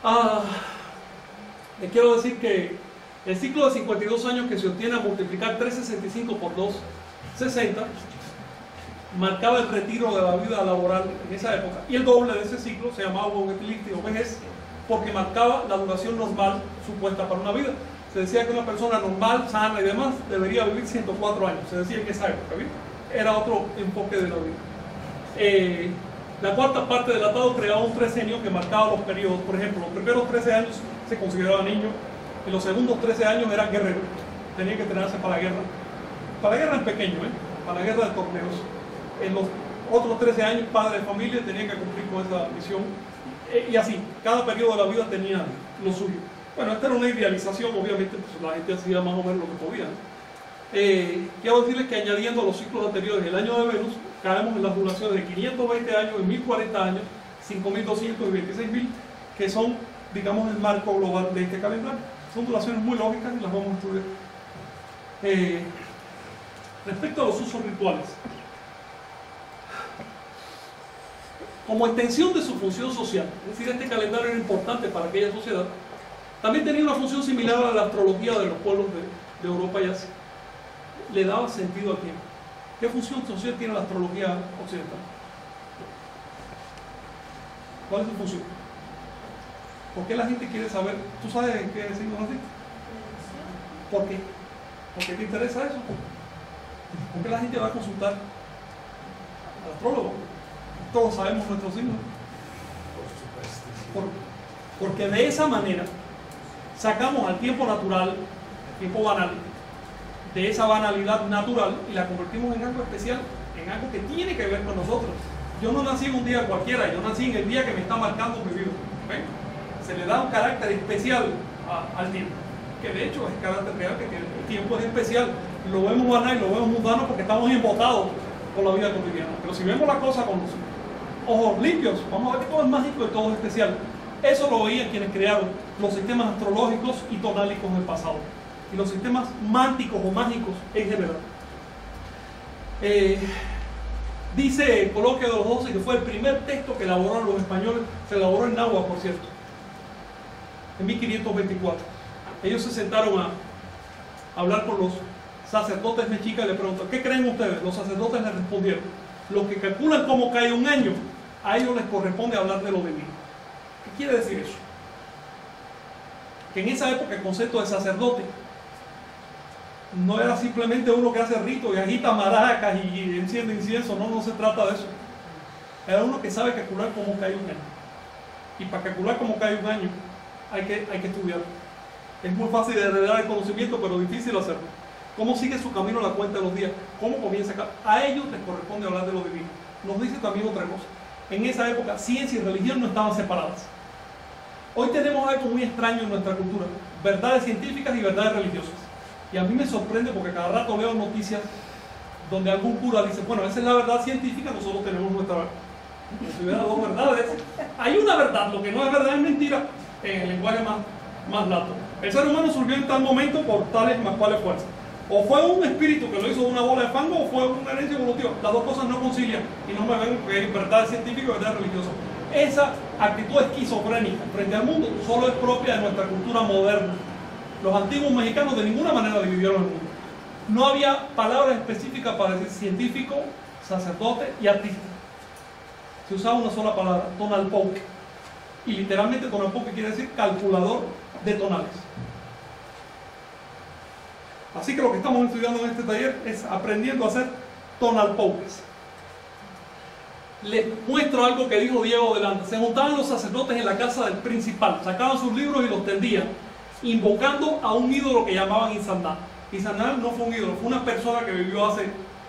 Les quiero decir que el ciclo de 52 años que se obtiene a multiplicar 365 por 260 marcaba el retiro de la vida laboral en esa época, y el doble de ese ciclo se llamaba o vejez, porque marcaba la duración normal supuesta para una vida. Se decía que una persona normal, sana y demás debería vivir 104 años, se decía en esa época, ¿bien? Era otro enfoque de la vida. La cuarta parte del atado creaba un tresenio que marcaba los periodos. Por ejemplo, los primeros 13 años se consideraba niño, y los segundos 13 años eran guerreros, tenían que entrenarse para la guerra en pequeño, para la guerra de torneos. En los otros 13 años, padre de familia, tenían que cumplir con esa misión, y así, cada periodo de la vida tenía lo suyo. Bueno, esta era una idealización, obviamente, pues la gente hacía más o menos lo que podía, ¿no? Quiero decirles que añadiendo los ciclos anteriores, el año de Venus, caemos en las duraciones de 520 años, y 1040 años, 5200 y 26000, que son, digamos, el marco global de este calendario. Son duraciones muy lógicas y las vamos a estudiar. Respecto a los usos rituales, como extensión de su función social, es decir, este calendario era importante para aquella sociedad, también tenía una función similar a la astrología de los pueblos de Europa y Asia. Le daba sentido al tiempo. ¿Qué función social tiene la astrología occidental? ¿Cuál es su función? ¿Por qué la gente quiere saber? ¿Tú sabes en qué signo naciste? ¿Por qué? ¿Por qué te interesa eso? ¿Por qué la gente va a consultar al astrólogo? Todos sabemos nuestro signo. Porque de esa manera sacamos al tiempo natural, al tiempo banal, de esa banalidad natural, y la convertimos en algo especial, en algo que tiene que ver con nosotros. Yo no nací en un día cualquiera, yo nací en el día que me está marcando mi vida. ¿Ven? Se le da un carácter especial al tiempo, que de hecho es carácter real, que el tiempo es especial. Lo vemos banal y lo vemos mundano porque estamos embotados por la vida cotidiana. Pero si vemos la cosa con los ojos limpios, vamos a ver que todo es mágico y todo es especial. Eso lo veían quienes crearon los sistemas astrológicos y tonálicos del pasado, y los sistemas mánticos o mágicos en general. Dice el Coloquio de los 12 que fue el primer texto que elaboraron los españoles, se elaboró en náhuatl, por cierto, en 1524. Ellos se sentaron a hablar con los sacerdotes mexicas y le preguntaron: ¿qué creen ustedes? Los sacerdotes les respondieron: los que calculan cómo cae un año, a ellos les corresponde hablar de lo divino. ¿Qué quiere decir eso? Que en esa época el concepto de sacerdote no era simplemente uno que hace ritos y agita maracas y enciende incienso. No se trata de eso. Era uno que sabe calcular cómo cae un año, y para calcular cómo cae un año hay que estudiar. Es muy fácil de heredar el conocimiento, pero difícil hacerlo. ¿Cómo sigue su camino la cuenta de los días? ¿Cómo comienza acá? A ellos les corresponde hablar de lo divino. Nos dice también otra cosa: en esa época ciencia y religión no estaban separadas. Hoy tenemos algo muy extraño en nuestra cultura: verdades científicas y verdades religiosas. Y a mí me sorprende porque cada rato veo noticias donde algún cura dice: bueno, esa es la verdad científica, nosotros tenemos nuestra verdad. Como si hubiera dos verdades. Hay una verdad, lo que no es verdad es mentira, en el lenguaje más lato. El ser humano surgió en tal momento por tales más cuales fuerzas. O fue un espíritu que lo hizo de una bola de fango, o fue una herencia evolutiva. Las dos cosas no concilian, y no me ven que hay verdad científica y verdad religiosa. Esa actitud esquizofrénica frente al mundo solo es propia de nuestra cultura moderna. Los antiguos mexicanos de ninguna manera dividieron el mundo. No había palabras específicas para decir científico, sacerdote y artista. Se usaba una sola palabra: tonalpouque. Y literalmente tonalpouque quiere decir calculador de tonales. Así que lo que estamos estudiando en este taller es aprendiendo a hacer tonalpouques. Les muestro algo que dijo Diego delante. Se juntaban los sacerdotes en la casa del principal, sacaban sus libros y los tendían, invocando a un ídolo que llamaban Izaná. Izaná no fue un ídolo, fue una persona que vivió hace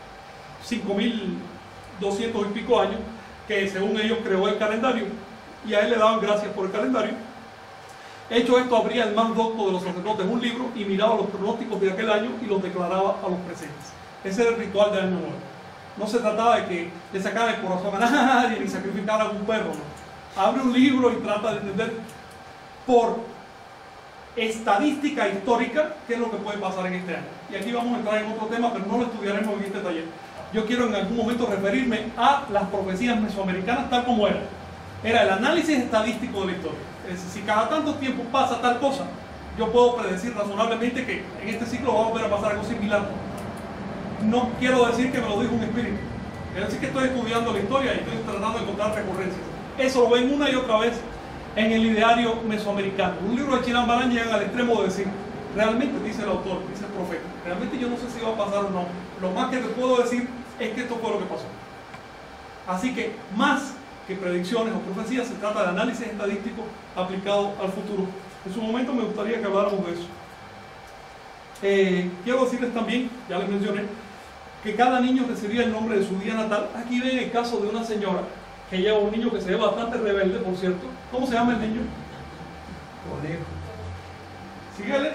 5200 y pico años, que según ellos creó el calendario, y a él le daban gracias por el calendario. Hecho esto, abría el más docto de los sacerdotes un libro y miraba los pronósticos de aquel año y los declaraba a los presentes. Ese era el ritual de Año Nuevo. No se trataba de que le sacara el corazón a nadie ni sacrificara a un perro, no. Abre un libro y trata de entender por estadística histórica qué es lo que puede pasar en este año. Y aquí vamos a entrar en otro tema, pero no lo estudiaremos en este taller. Yo quiero en algún momento referirme a las profecías mesoamericanas tal como eran. Era el análisis estadístico de la historia. Si cada tanto tiempo pasa tal cosa, yo puedo predecir razonablemente que en este ciclo va a volver a pasar algo similar. No quiero decir que me lo dijo un espíritu, es decir que estoy estudiando la historia y estoy tratando de encontrar recurrencias. Eso lo ven una y otra vez en el ideario mesoamericano. Un libro de Chilam Balam llegan al extremo de decir, realmente, dice el autor, dice el profeta, realmente yo no sé si va a pasar o no. Lo más que te puedo decir es que esto fue lo que pasó. Así que, más que predicciones o profecías, se trata de análisis estadístico aplicado al futuro. En su momento me gustaría que habláramos de eso. Quiero decirles también, ya les mencioné, que cada niño recibía el nombre de su día natal. Aquí ven el caso de una señora que lleva un niño que se ve bastante rebelde, por cierto. ¿Cómo se llama el niño? Conejo. Síguele.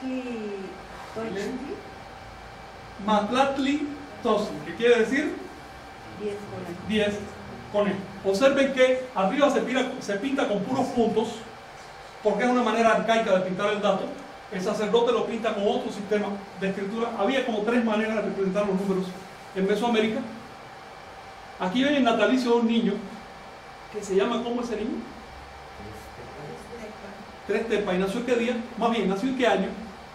Matlatli Tosin, que quiere decir 10 conejos. Observen que arriba se pinta con puros puntos, porque es una manera arcaica de pintar el dato. El sacerdote lo pinta con otro sistema de escritura. Había como 3 maneras de representar los números en Mesoamérica. Aquí ven el natalicio de un niño que se llama, ¿cómo ese niño? Tres Tepa. ¿Y nació en qué día? Más bien, ¿nació en qué año?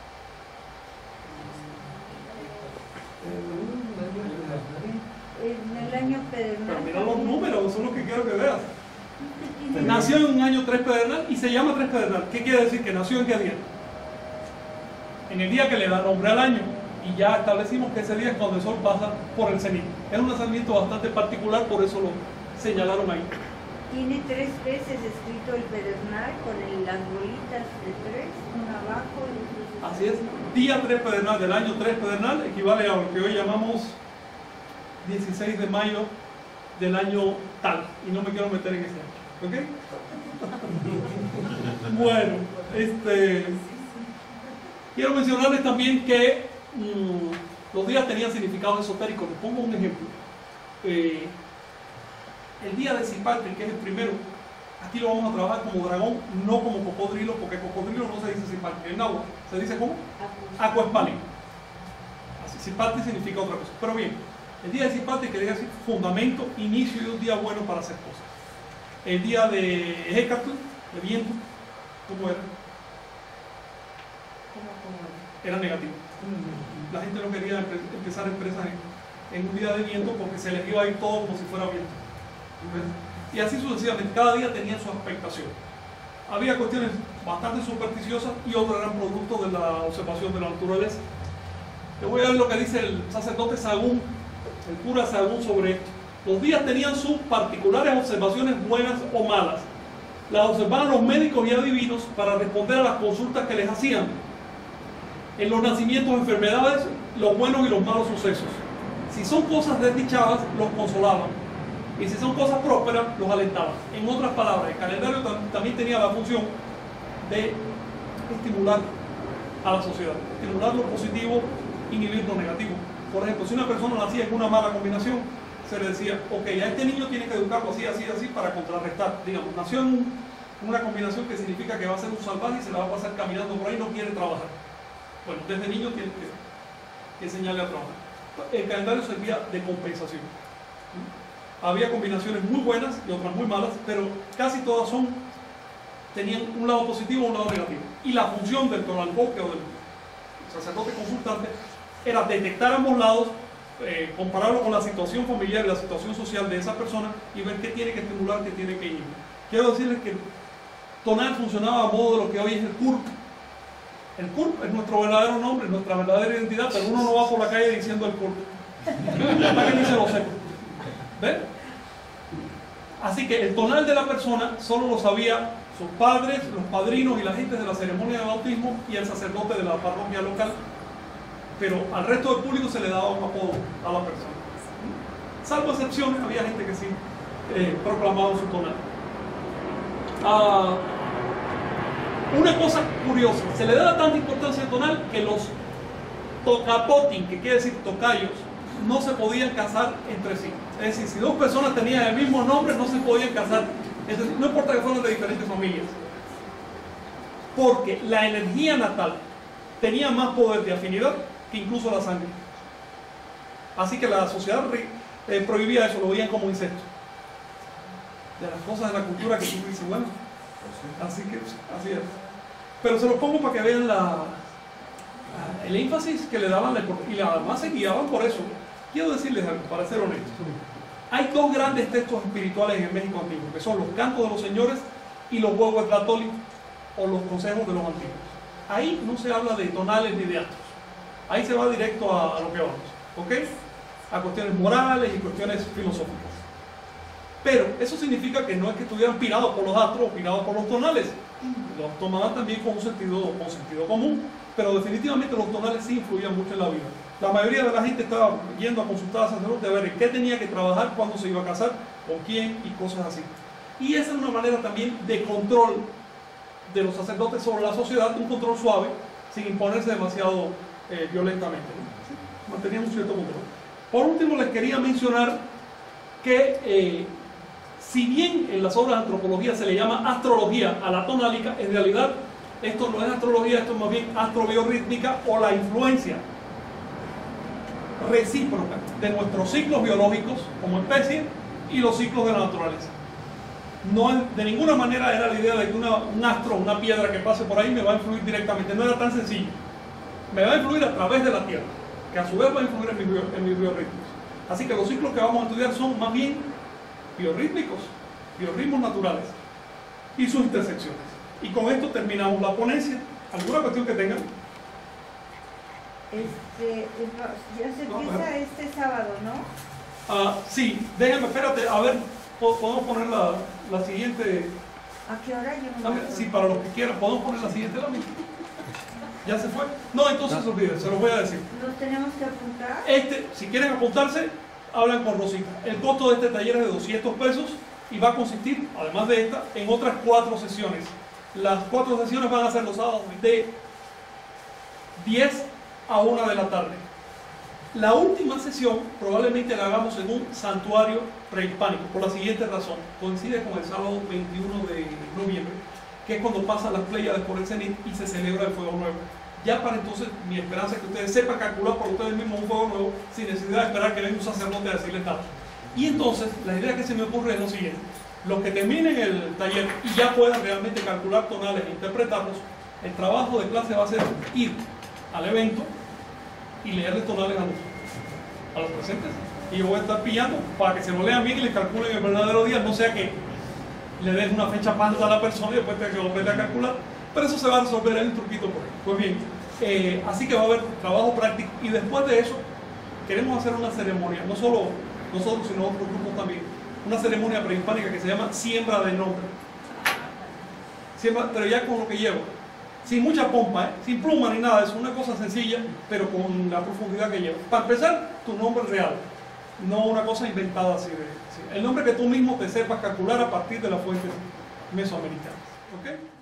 En el año pedernal. Pero mira los números, son los que quiero que veas. Nació en un año 3 pedernal y se llama 3 pedernal. ¿Qué quiere decir? ¿Que nació en qué día? En el día que le da nombre al año. Y ya establecimos que ese día es cuando el sol pasa por el cenit. Es un nacimiento bastante particular, por eso lo señalaron ahí. Tiene 3 veces escrito el pedernal con las bolitas de 3, una abajo y otra. Así es, día 3 pedernal del año 3 pedernal equivale a lo que hoy llamamos 16 de mayo del año tal. Y no me quiero meter en ese año, ¿ok? Bueno, quiero mencionarles también que los días tenían significados esotéricos. Les pongo un ejemplo. El día de Zipatri, que es el primero, aquí lo vamos a trabajar como dragón, no como cocodrilo, porque cocodrilo no se dice Zipatri. En náhuatl se dice ¿cómo? Acuespali. Así, Zipatri significa otra cosa. Pero bien, el día de Zipatri quería decir fundamento, inicio y un día bueno para hacer cosas. El día de Hecatl, de viento, ¿cómo era? Era negativo. La gente no quería empezar empresas en un día de viento porque se les iba a ir todo como si fuera viento. Y así sucesivamente, cada día tenía su expectación. Había cuestiones bastante supersticiosas y otras eran producto de la observación de la naturaleza. Les voy a ver lo que dice el sacerdote Sagún, el cura Sagún, sobre esto. Los días tenían sus particulares observaciones buenas o malas. Las observaban los médicos y adivinos para responder a las consultas que les hacían. En los nacimientos, enfermedades, los buenos y los malos sucesos. Si son cosas desdichadas, los consolaban. Y si son cosas prósperas, los alentaban. En otras palabras, el calendario también tenía la función de estimular a la sociedad. Estimular lo positivo, inhibir lo negativo. Por ejemplo, si una persona nacía en una mala combinación, se le decía, ok, a este niño tiene que educarlo así, así, así, para contrarrestar. Digamos, nació en una combinación que significa que va a ser un salvaje y se la va a pasar caminando por ahí y no quiere trabajar. Bueno, desde niño tiene que enseñarle a trabajar. El calendario servía de compensación. Había combinaciones muy buenas y otras muy malas, pero casi todas tenían un lado positivo y un lado negativo. Y la función del tonalboque o del sacerdote consultante era detectar ambos lados, compararlo con la situación familiar y la situación social de esa persona y ver qué tiene que estimular, qué tiene que inhibir. Quiero decirles que Tonal funcionaba a modo de lo que hoy es el CURP. El CURP es nuestro verdadero nombre, nuestra verdadera identidad, pero uno no va por la calle diciendo el CURP. Hasta que ni se lo sepa. ¿Ven? Así que el tonal de la persona solo lo sabía sus padres, los padrinos y la gente de la ceremonia de bautismo y el sacerdote de la parroquia local, pero al resto del público se le daba un apodo a la persona. Salvo excepciones, había gente que sí proclamaba su tonal. Una cosa curiosa, se le da tanta importancia al tonal que los tocapotin, que quiere decir tocayos, no se podían casar entre sí. Es decir, si dos personas tenían el mismo nombre, no se podían casar. Es decir, no importa que fueran de diferentes familias. Porque la energía natal tenía más poder de afinidad que incluso la sangre. Así que la sociedad prohibía eso, lo veían como incesto. De las cosas de la cultura que tú dices, bueno, Así que, así es. Pero se los pongo para que vean el énfasis que le daban y además se guiaban por eso. Quiero decirles algo, para ser honestos. Hay dos grandes textos espirituales en el México antiguo, que son los cantos de los señores y los huevos católicos, o los consejos de los antiguos. Ahí no se habla de tonales ni de astros. Ahí se va directo a lo que vamos, ¿ok? A cuestiones morales y cuestiones filosóficas. Pero eso significa que no es que estuvieran pirados por los astros o pirados por los tonales. Los tomaban también con sentido común, pero definitivamente los tonales sí influían mucho en la vida. La mayoría de la gente estaba yendo a consultar al sacerdote a ver en qué tenía que trabajar, cuándo se iba a casar, con quién y cosas así. Y esa es una manera también de control de los sacerdotes sobre la sociedad, un control suave, sin imponerse demasiado violentamente, ¿no? Mantenían un cierto control. Por último, les quería mencionar que si bien en las obras de antropología se le llama astrología a la tonálica, en realidad esto no es astrología, esto es más bien astrobiorrítmica, o la influencia recíproca de nuestros ciclos biológicos como especie y los ciclos de la naturaleza. No, de ninguna manera era la idea de que un astro, una piedra que pase por ahí me va a influir directamente, no era tan sencillo. Me va a influir a través de la Tierra, que a su vez va a influir en mis biorritmos. Así que los ciclos que vamos a estudiar son más bien biorrítmicos, biorritmos naturales y sus intersecciones. Y con esto terminamos la ponencia. ¿Alguna cuestión que tengan? Ya se empieza este sábado, ¿no? Sí, déjame, espérate, a ver, podemos poner la siguiente. ¿A qué hora? Yo no Sí, para los que quieran, podemos poner la siguiente lámina. ¿Ya se fue? No, entonces olviden, se los voy a decir. ¿Nos tenemos que apuntar? Si quieren apuntarse, hablan con Rosita. El costo de este taller es de 200 pesos y va a consistir, además de esta, en otras 4 sesiones. Las 4 sesiones van a ser los sábados de 10 a 1 de la tarde. La última sesión probablemente la hagamos en un santuario prehispánico, por la siguiente razón. Coincide con el sábado 21 de noviembre, que es cuando pasan las Pléyades por el cenit y se celebra el Fuego Nuevo. Ya para entonces, mi esperanza es que ustedes sepan calcular por ustedes mismos un fuego nuevo sin necesidad de esperar que venga un sacerdote a decirles nada. Y entonces, la idea que se me ocurre es lo siguiente: los que terminen el taller y ya puedan realmente calcular tonales e interpretarlos, el trabajo de clase va a ser ir al evento y leerle tonales a los presentes. Y yo voy a estar pillando para que se lo lean bien y le calculen el verdadero día, no sea que le des una fecha falsa a la persona y después te lo aprende a calcular. Pero eso se va a resolver en un truquito por ahí. Pues bien, así que va a haber trabajo práctico y después de eso queremos hacer una ceremonia, no solo nosotros sino otros grupos también, una ceremonia prehispánica que se llama siembra de nombre. Siembra, pero ya con lo que lleva, sin mucha pompa, sin pluma ni nada, es una cosa sencilla, pero con la profundidad que lleva. Para empezar, tu nombre real, no una cosa inventada así el nombre que tú mismo te sepas calcular a partir de las fuentes mesoamericanas. ¿Ok?